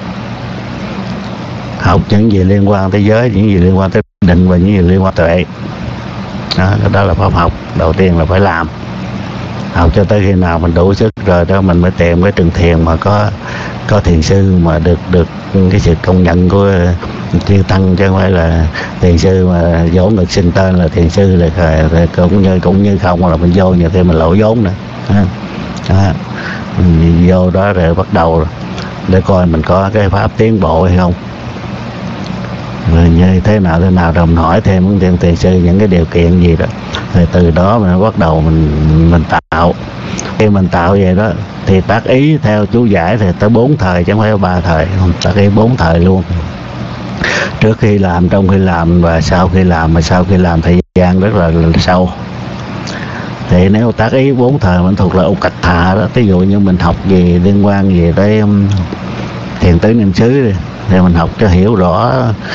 học những gì liên quan tới giới, những gì liên quan tới định và những gì liên quan tuệ đó là pháp học đầu tiên là phải làm. Học cho tới khi nào mình đủ sức rồi đó mình mới tìm cái trường thiền mà có thiền sư mà được cái sự công nhận của chư tăng, chứ không phải là thiền sư mà vỗ ngực xin tên là thiền sư là cũng như không là mình vô nhiều khi mình lỗ vốn nữa đó. Vô đó rồi bắt đầu để coi mình có cái pháp tiến bộ hay không, rồi như thế nào rồi mình hỏi thêm thiền sư những cái điều kiện gì đó, rồi từ đó mình bắt đầu mình tạo. Khi mình tạo vậy đó thì tác ý theo chú giải thì tới 4 thời chứ không phải 3 thời, không, tác ý 4 thời luôn. Trước khi làm, trong khi làm và sau khi làm, mà sau khi làm thời gian rất là sâu. Thì nếu tác ý 4 thời mình thuộc là Ukattha đó. Ví dụ như mình học gì liên quan gì tới thiền tứ niệm xứ thì mình học cho hiểu rõ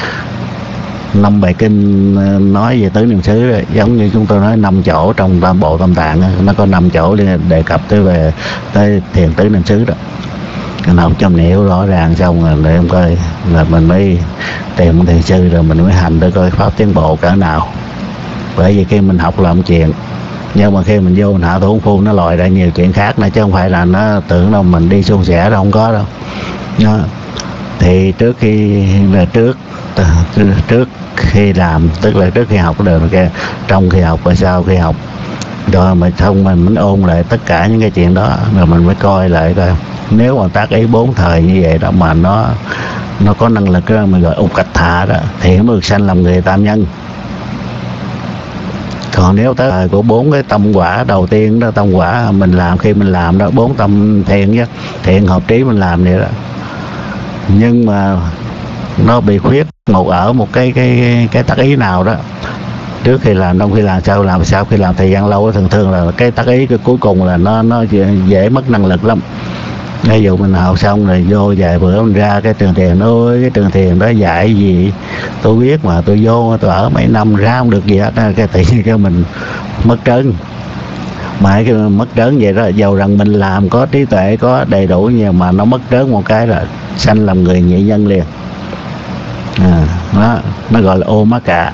5 bài kinh nói về tứ niệm xứ rồi. Giống như chúng tôi nói 5 chỗ trong Tam Bộ Tam Tạng, nó có 5 chỗ đề cập tới thiền tứ niệm xứ đó. Mình học cho mình hiểu rõ ràng xong rồi để em coi là mình mới tìm một thiền sư, rồi mình mới hành để coi pháp tiến bộ cỡ nào. Bởi vì khi mình học là một chuyện, nhưng mà khi mình vô mình hạ thủ công phu nó lòi ra nhiều chuyện khác nữa, chứ không phải là nó tưởng đâu mình đi suôn sẻ đâu, không có đâu đó. Thì trước khi làm, tức là trước khi học cái đường kia, trong khi học và sau khi học, rồi mà xong mình ôn lại tất cả những cái chuyện đó, rồi mình mới coi lại coi nếu mà tác ý 4 thời như vậy đó mà nó có năng lực đó, mình gọi Ukattha đó, thì nó được sanh làm người tam nhân. Còn nếu tới thời của 4 cái tâm quả đầu tiên đó, tâm quả mình làm, khi mình làm đó 4 tâm thiện chứ, thiện hợp trí mình làm vậy đó, nhưng mà nó bị khuyết một cái tác ý nào đó trước khi làm, trong khi làm, sau khi làm thời gian lâu, thường là cái tác ý cái cuối cùng là nó dễ mất năng lực lắm. Ví dụ mình học xong rồi vô vài bữa mình ra cái trường thiền, ôi cái trường thiền đó dạy gì tôi biết mà tôi vô tôi ở mấy năm ra không được gì hết, cái tự nhiên cái mình mất trớn. Mà cái mất trớn vậy đó, dầu rằng mình làm có trí tuệ có đầy đủ, nhưng mà nó mất trớn một cái là sanh làm người nhị nhân liền. Nó gọi là ô mắc cả.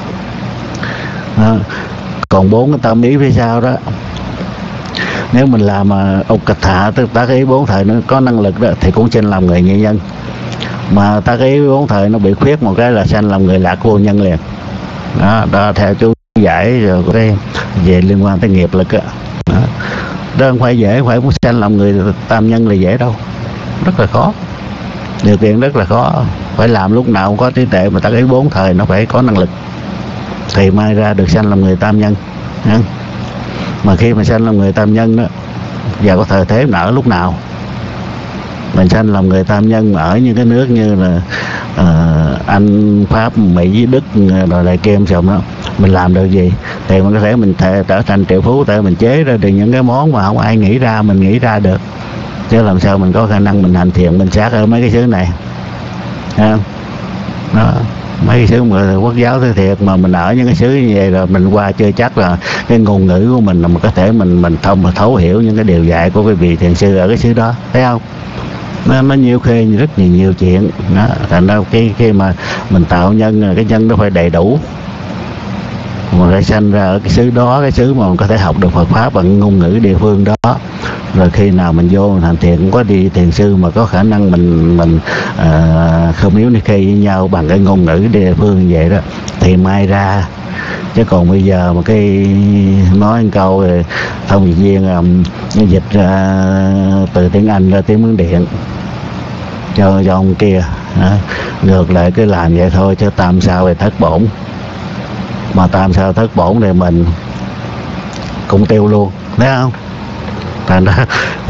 Còn 4 cái tâm ý phía sau đó, nếu mình làm Ukattha, tức tác ý 4 thời nó có năng lực đó, thì cũng sanh làm người nhị nhân. Mà tác ý 4 thời nó bị khuyết một cái là sanh làm người lạc vô nhân liền. Đó theo chú giải rồi cái về liên quan tới nghiệp lực đó. Đó không phải dễ, phải muốn sanh làm người tam nhân là dễ đâu, rất là khó, điều kiện rất là khó. Phải làm lúc nào cũng có trí tuệ, mà tác ý 4 thời nó phải có năng lực thì mai ra được sanh làm người tam nhân. Mà khi mà sanh làm người tam nhân đó, và có thời thế nở lúc nào mình sanh làm người tam nhân mà ở những cái nước như là Anh, Pháp, Mỹ với Đức rồi lại kem sầm đó, mình làm được gì thì mình có thể mình trở thành triệu phú, tại mình chế ra được những cái món mà không ai nghĩ ra, mình nghĩ ra được. Chứ làm sao mình có khả năng mình hành thiện mình sát ở mấy cái xứ này đó. Mấy cái xứ mà quốc giáo thứ thiệt mà mình ở những cái xứ như vậy rồi mình qua chưa chắc là cái ngôn ngữ của mình là có thể mình thấu hiểu những cái điều dạy của cái vị thiền sư ở cái xứ đó, thấy không? Nó nhiều khi rất nhiều chuyện đó. Thành ra khi mà mình tạo nhân, cái nhân nó phải đầy đủ mà phải sanh ra ở cái xứ đó, cái xứ mà mình có thể học được Phật pháp bằng ngôn ngữ địa phương đó. Rồi khi nào mình vô mình thành thiền, cũng có đi thiền sư mà có khả năng mình không yếu ni khi với nhau bằng cái ngôn ngữ địa phương như vậy đó thì mai ra. Chứ còn bây giờ mà cái nói một câu rồi thông dịch viên dịch ra từ tiếng Anh ra tiếng Miến Điện cho ông kia, ngược lại cứ làm vậy thôi, chứ tam sao thì thất bổn. Mà tam sao thất bổn thì mình cũng tiêu luôn, thấy không? Thành ra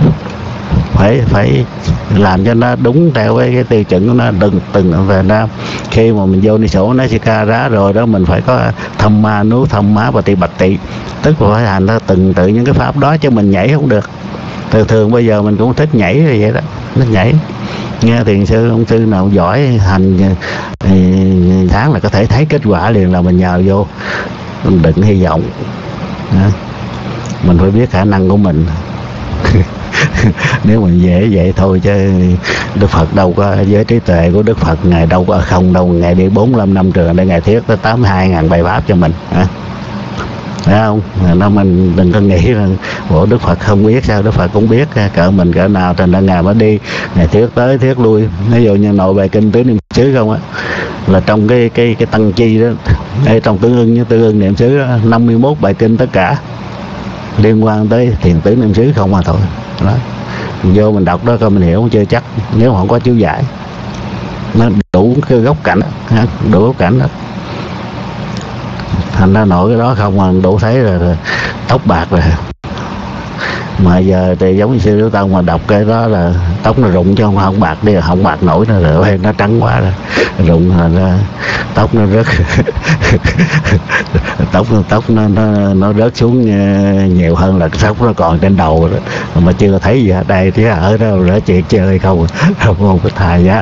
phải làm cho nó đúng theo cái tiêu chuẩn của nó, đừng từng về Nam. Khi mà mình vô ni sổ nó sẽ ca rá rồi đó, mình phải có thăm ma nú thăm má và tỳ bạch tị, tức là phải hành ra từng tự những cái pháp đó, chứ mình nhảy không được. Thường bây giờ mình cũng thích nhảy rồi vậy đó, thích nhảy. Nghe thiền sư, ông sư nào giỏi hành tháng là có thể thấy kết quả liền là mình nhào vô, mình đừng hy vọng. Mình phải biết khả năng của mình. Nếu mình dễ vậy thôi, chứ Đức Phật đâu có, với trí tuệ của Đức Phật Ngài đâu có không đâu, Ngài đi 45 năm trường để Ngài thuyết tới 82.000 bài pháp cho mình, phải không? Nó mình đừng có nghĩ là bộ Đức Phật không biết, sao Đức Phật cũng biết cỡ mình cỡ nào. Thành ra Ngài mới đi, Ngài thuyết tới thuyết lui. Ví dụ như nội bài kinh tứ niệm xứ không á, là trong cái tăng chi đó, đây trong tương ưng với tương ưng niệm xứ đó, 51 bài kinh tất cả liên quan tới thiền tứ niệm xứ không mà thôi. Đó, mình vô mình đọc đó coi mình hiểu, chưa chắc, nếu không có chú giải. Nó đủ cái góc cảnh, đủ góc cảnh đó. Thành ra nổi cái đó không mà đủ thấy rồi tóc bạc rồi. Mà giờ thì giống như sư Đức Tông mà đọc cái đó là tóc nó rụng chứ không bạc, đi không bạc nổi nữa rồi, nó trắng quá rồi, rụng là tóc nó rớt. tóc nó rớt xuống nhiều hơn là tóc nó còn trên đầu đó. Mà chưa thấy gì ở đây thì ở đâu đó chuyện chơi không có thà giá.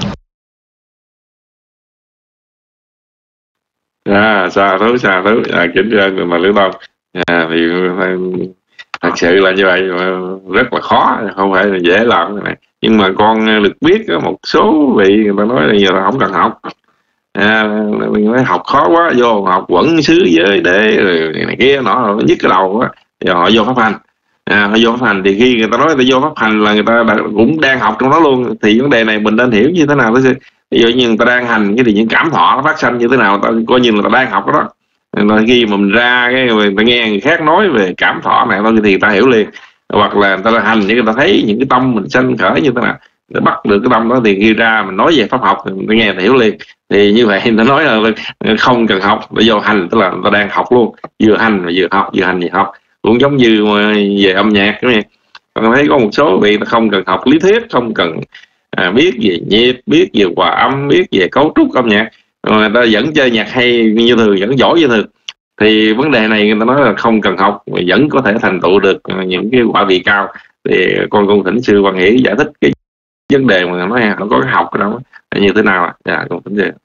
Xa thứ kính thưa mà Lữ Tông, thì thật sự là như vậy, rất là khó, không phải là dễ làm cái này. Nhưng mà con được biết có một số vị người ta nói là giờ là không cần học, mình nói học khó quá, vô học quẩn xứ giới để rồi này kia nọ, nó nhức cái đầu quá, giờ họ vô pháp hành. Họ vô pháp hành thì khi người ta nói người ta vô pháp hành là người ta cũng đang học trong đó luôn. Thì vấn đề này mình nên hiểu như thế nào thế? Ví dụ như người ta đang hành cái thì những cảm thọ nó phát sinh như thế nào, ta coi như là người ta đang học cái đó. Rồi khi mà mình ra cái người ta nghe người khác nói về cảm thọ này thì người ta hiểu liền. Hoặc là người ta hành những người ta thấy những cái tâm mình sanh khởi như thế nào, để bắt được cái tâm đó thì khi ra mình nói về pháp học thì người ta nghe người ta hiểu liền. Thì như vậy người ta nói là không cần học, để vô hành, tức là người ta đang học luôn, vừa hành và vừa học, vừa hành vừa học. Cũng giống như về âm nhạc các bạn, con thấy có một số vị ta không cần học lý thuyết, không cần biết về nhịp, biết về hòa âm, biết về cấu trúc âm nhạc, người ta vẫn chơi nhạc hay như thường, vẫn giỏi như thường. Thì vấn đề này người ta nói là không cần học vẫn có thể thành tựu được những cái quả vị cao. Thì con thỉnh sư Văn Hỷ giải thích cái vấn đề mà nói nó có cái học cái đó là như thế nào ạ? Dạ, con thỉnh sư.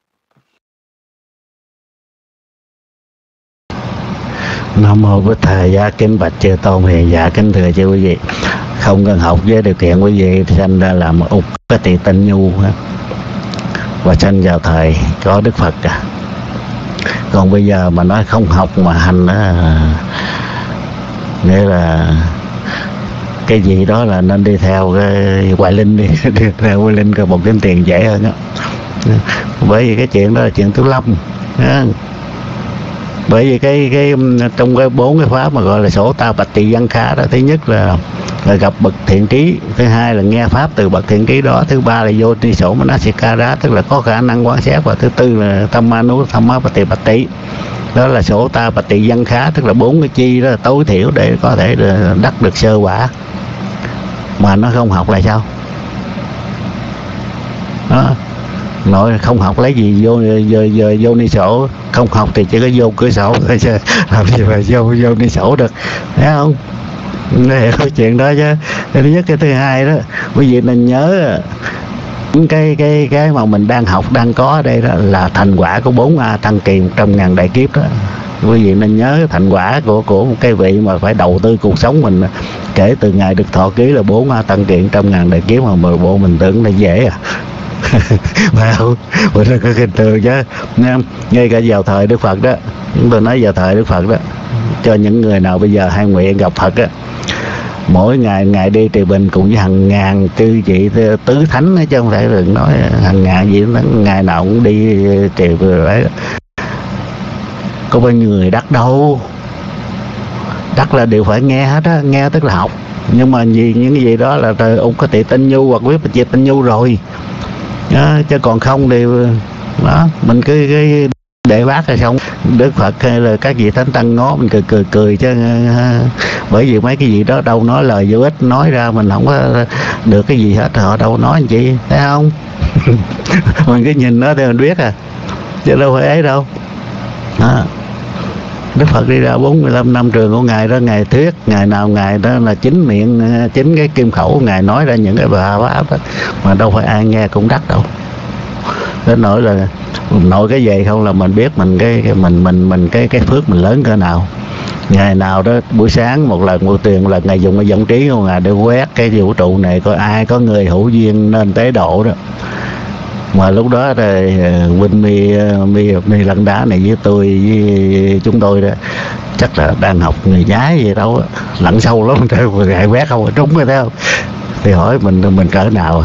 Nam mô Bổn Thầy Giá, kính bạch chư tôn hiền giả, kính thưa chư quý vị. Không cần học với điều kiện quý vị thì sanh ra làm ục cái tỳ tinh nhu và sanh vào thời có Đức Phật cả. Còn bây giờ mà nói không học mà hành đó, nghĩa là cái gì đó là nên đi theo cái Hoài Linh, đi theo Hoài Linh có một kiếm tiền dễ hơn đó. Bởi vì cái chuyện đó là chuyện Tứ Lâm. Bởi vì cái trong cái 4 cái pháp mà gọi là sổ ta bạch tỳ văn khá đó, thứ nhất là gặp bậc thiện trí, thứ hai là nghe pháp từ bậc thiện trí đó, thứ ba là vô ni sổ manasikara, tức là có khả năng quán xét, và thứ tư là tham ma nú tham má bạch tỳ bạch tỳ. Đó là sổ ta bạch tỳ văn khá, tức là 4 cái chi đó là tối thiểu để có thể đắc được sơ quả. Mà nó không học là sao? Đó. Nói không học lấy gì vô ni sổ, không học thì chỉ có vô cửa sổ thôi chứ làm gì mà vô ni sổ được, thấy không? Nó hiểu cái chuyện đó chứ. Thứ nhất, cái thứ hai đó, quý vị nên nhớ cái mà mình đang học, đang có ở đây đó là thành quả của 4A tăng kỳ 100.000 đại kiếp đó. Quý vị nên nhớ thành quả của một cái vị mà phải đầu tư cuộc sống mình kể từ ngày được thọ ký là 4A tăng kỳ 100.000 đại kiếp, mà bộ mình tưởng là dễ à. phải không? Bữa đó có kinh thường chứ nha. Ngay cả vào thời Đức Phật đó, chúng tôi nói vào thời Đức Phật đó, cho những người nào bây giờ hay nguyện gặp Phật á, mỗi ngày ngày đi Trì Bình cũng với hàng ngàn chư vị tứ thánh ấy, chứ không phải đừng nói hàng ngàn gì đó, ngày nào cũng đi Trì Bình đấy. Có bao nhiêu người đắc đâu, đắc là đều phải nghe hết á, nghe tức là học. Nhưng mà vì những cái gì đó là trời, ông có thể tin nhu hoặc biết về tin nhu rồi đó, chứ còn không thì đó mình cứ để bác hay xong Đức Phật hay là các vị thánh tăng ngó mình cười chứ bởi vì mấy cái gì đó đâu nói lời vô ích, nói ra mình không có được cái gì hết, họ đâu nói anh chị thấy không? Mình cứ nhìn nó thì mình biết à, chứ đâu phải ấy đâu đó. Đức Phật đi ra 45 năm trường của Ngài đó, Ngài thuyết, ngày nào Ngài đó là chính miệng, chính cái kim khẩu Ngài nói ra những cái bài pháp đó, mà đâu phải ai nghe cũng đắc đâu. Đến nỗi là nội cái gì không là mình biết mình cái phước mình lớn cỡ nào. Ngày nào đó buổi sáng một lần một tiền là Ngài dùng cái giọng trí của Ngài để quét cái vũ trụ này coi ai có người hữu duyên nên tế độ đó. Mà lúc đó thì Vinh mi lăn đá này với tôi với chúng tôi đó chắc là đang học người nhái gì đâu á, lặn sâu lắm theo Ngài quét không trúng rồi theo thì hỏi mình cỡ nào.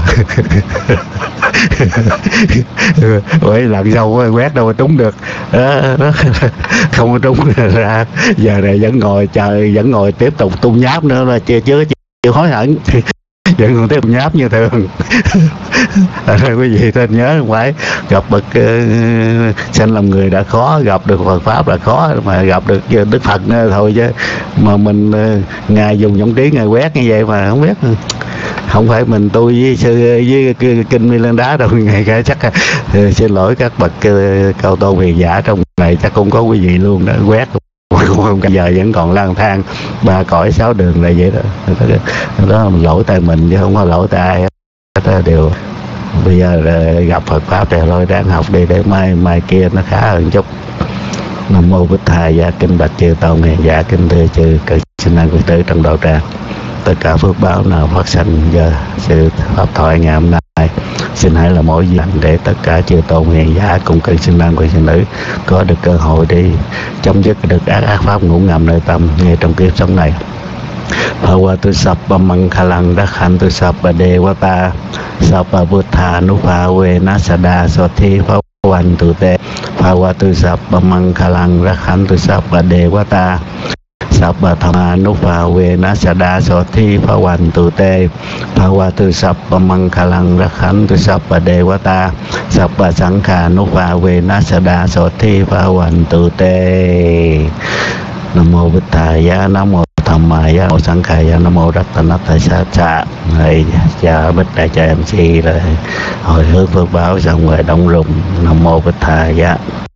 Bởi lặn sâu quá, quét đâu mà trúng được đó, không có trúng ra giờ này vẫn ngồi chờ, vẫn ngồi tiếp tục tung nháp nữa là chưa hối hận. Vẫn còn tiếp nháp như thường. Quý vị nên nhớ không phải gặp bậc sanh làm người đã khó, gặp được Phật pháp là khó, mà gặp được Đức Phật nữa thôi chứ. Mà mình Ngài dùng giọng trí Ngài quét như vậy mà không biết. Không phải mình tôi với sư với kinh Mi Lan Đá đâu. Ngày cả chắc xin lỗi các bậc cao tôn hiền giả trong này chắc cũng có quý vị luôn đó, quét không giờ vẫn còn lang thang ba cõi sáu đường là vậy đó. Đó là lỗi tại mình chứ không có lỗi tại ai hết. Đều bây giờ gặp Phật pháp thì thôi đang học đi để mai kia nó khá hơn chút. Nam mô Bích Thầy Gia Kinh bạch chư tôn hiền giả, kính thưa chư cận sinh năng Phật tử trong đạo tràng. Tất cả phước báo nào phát sanh do sự pháp thoại ngày hôm nay xin hãy là mỗi duyên để tất cả chư tôn hiền giả cùng cận sinh nam quyền sinh nữ có được cơ hội để chấm dứt được ác pháp ngủ ngầm nơi tâm ngay trong kiếp sống này. Bhavatu sabba manghalang rakhantu sabba devata sabba buddha nupa venasada sothi bhavantu te. Bhavatu sabba manghalang rakhantu sabba devata sabba thamma nupa venasada sothi bhavantu te. Bhavatu sabba manghalang rakhantu sabba devata sabba sankha nupa venasada sothi bhavantu te. Nam mô Bích Thầy Giá, Nam mô Tham Mai Giá, Nam mô Sẵn Khai Giá, Nam mô Rattanata Sa. Này cha Bích Đại cha MC là hồi hướng phước báo xong rồi đông rùng. Nam mô Bích Thầy Giá.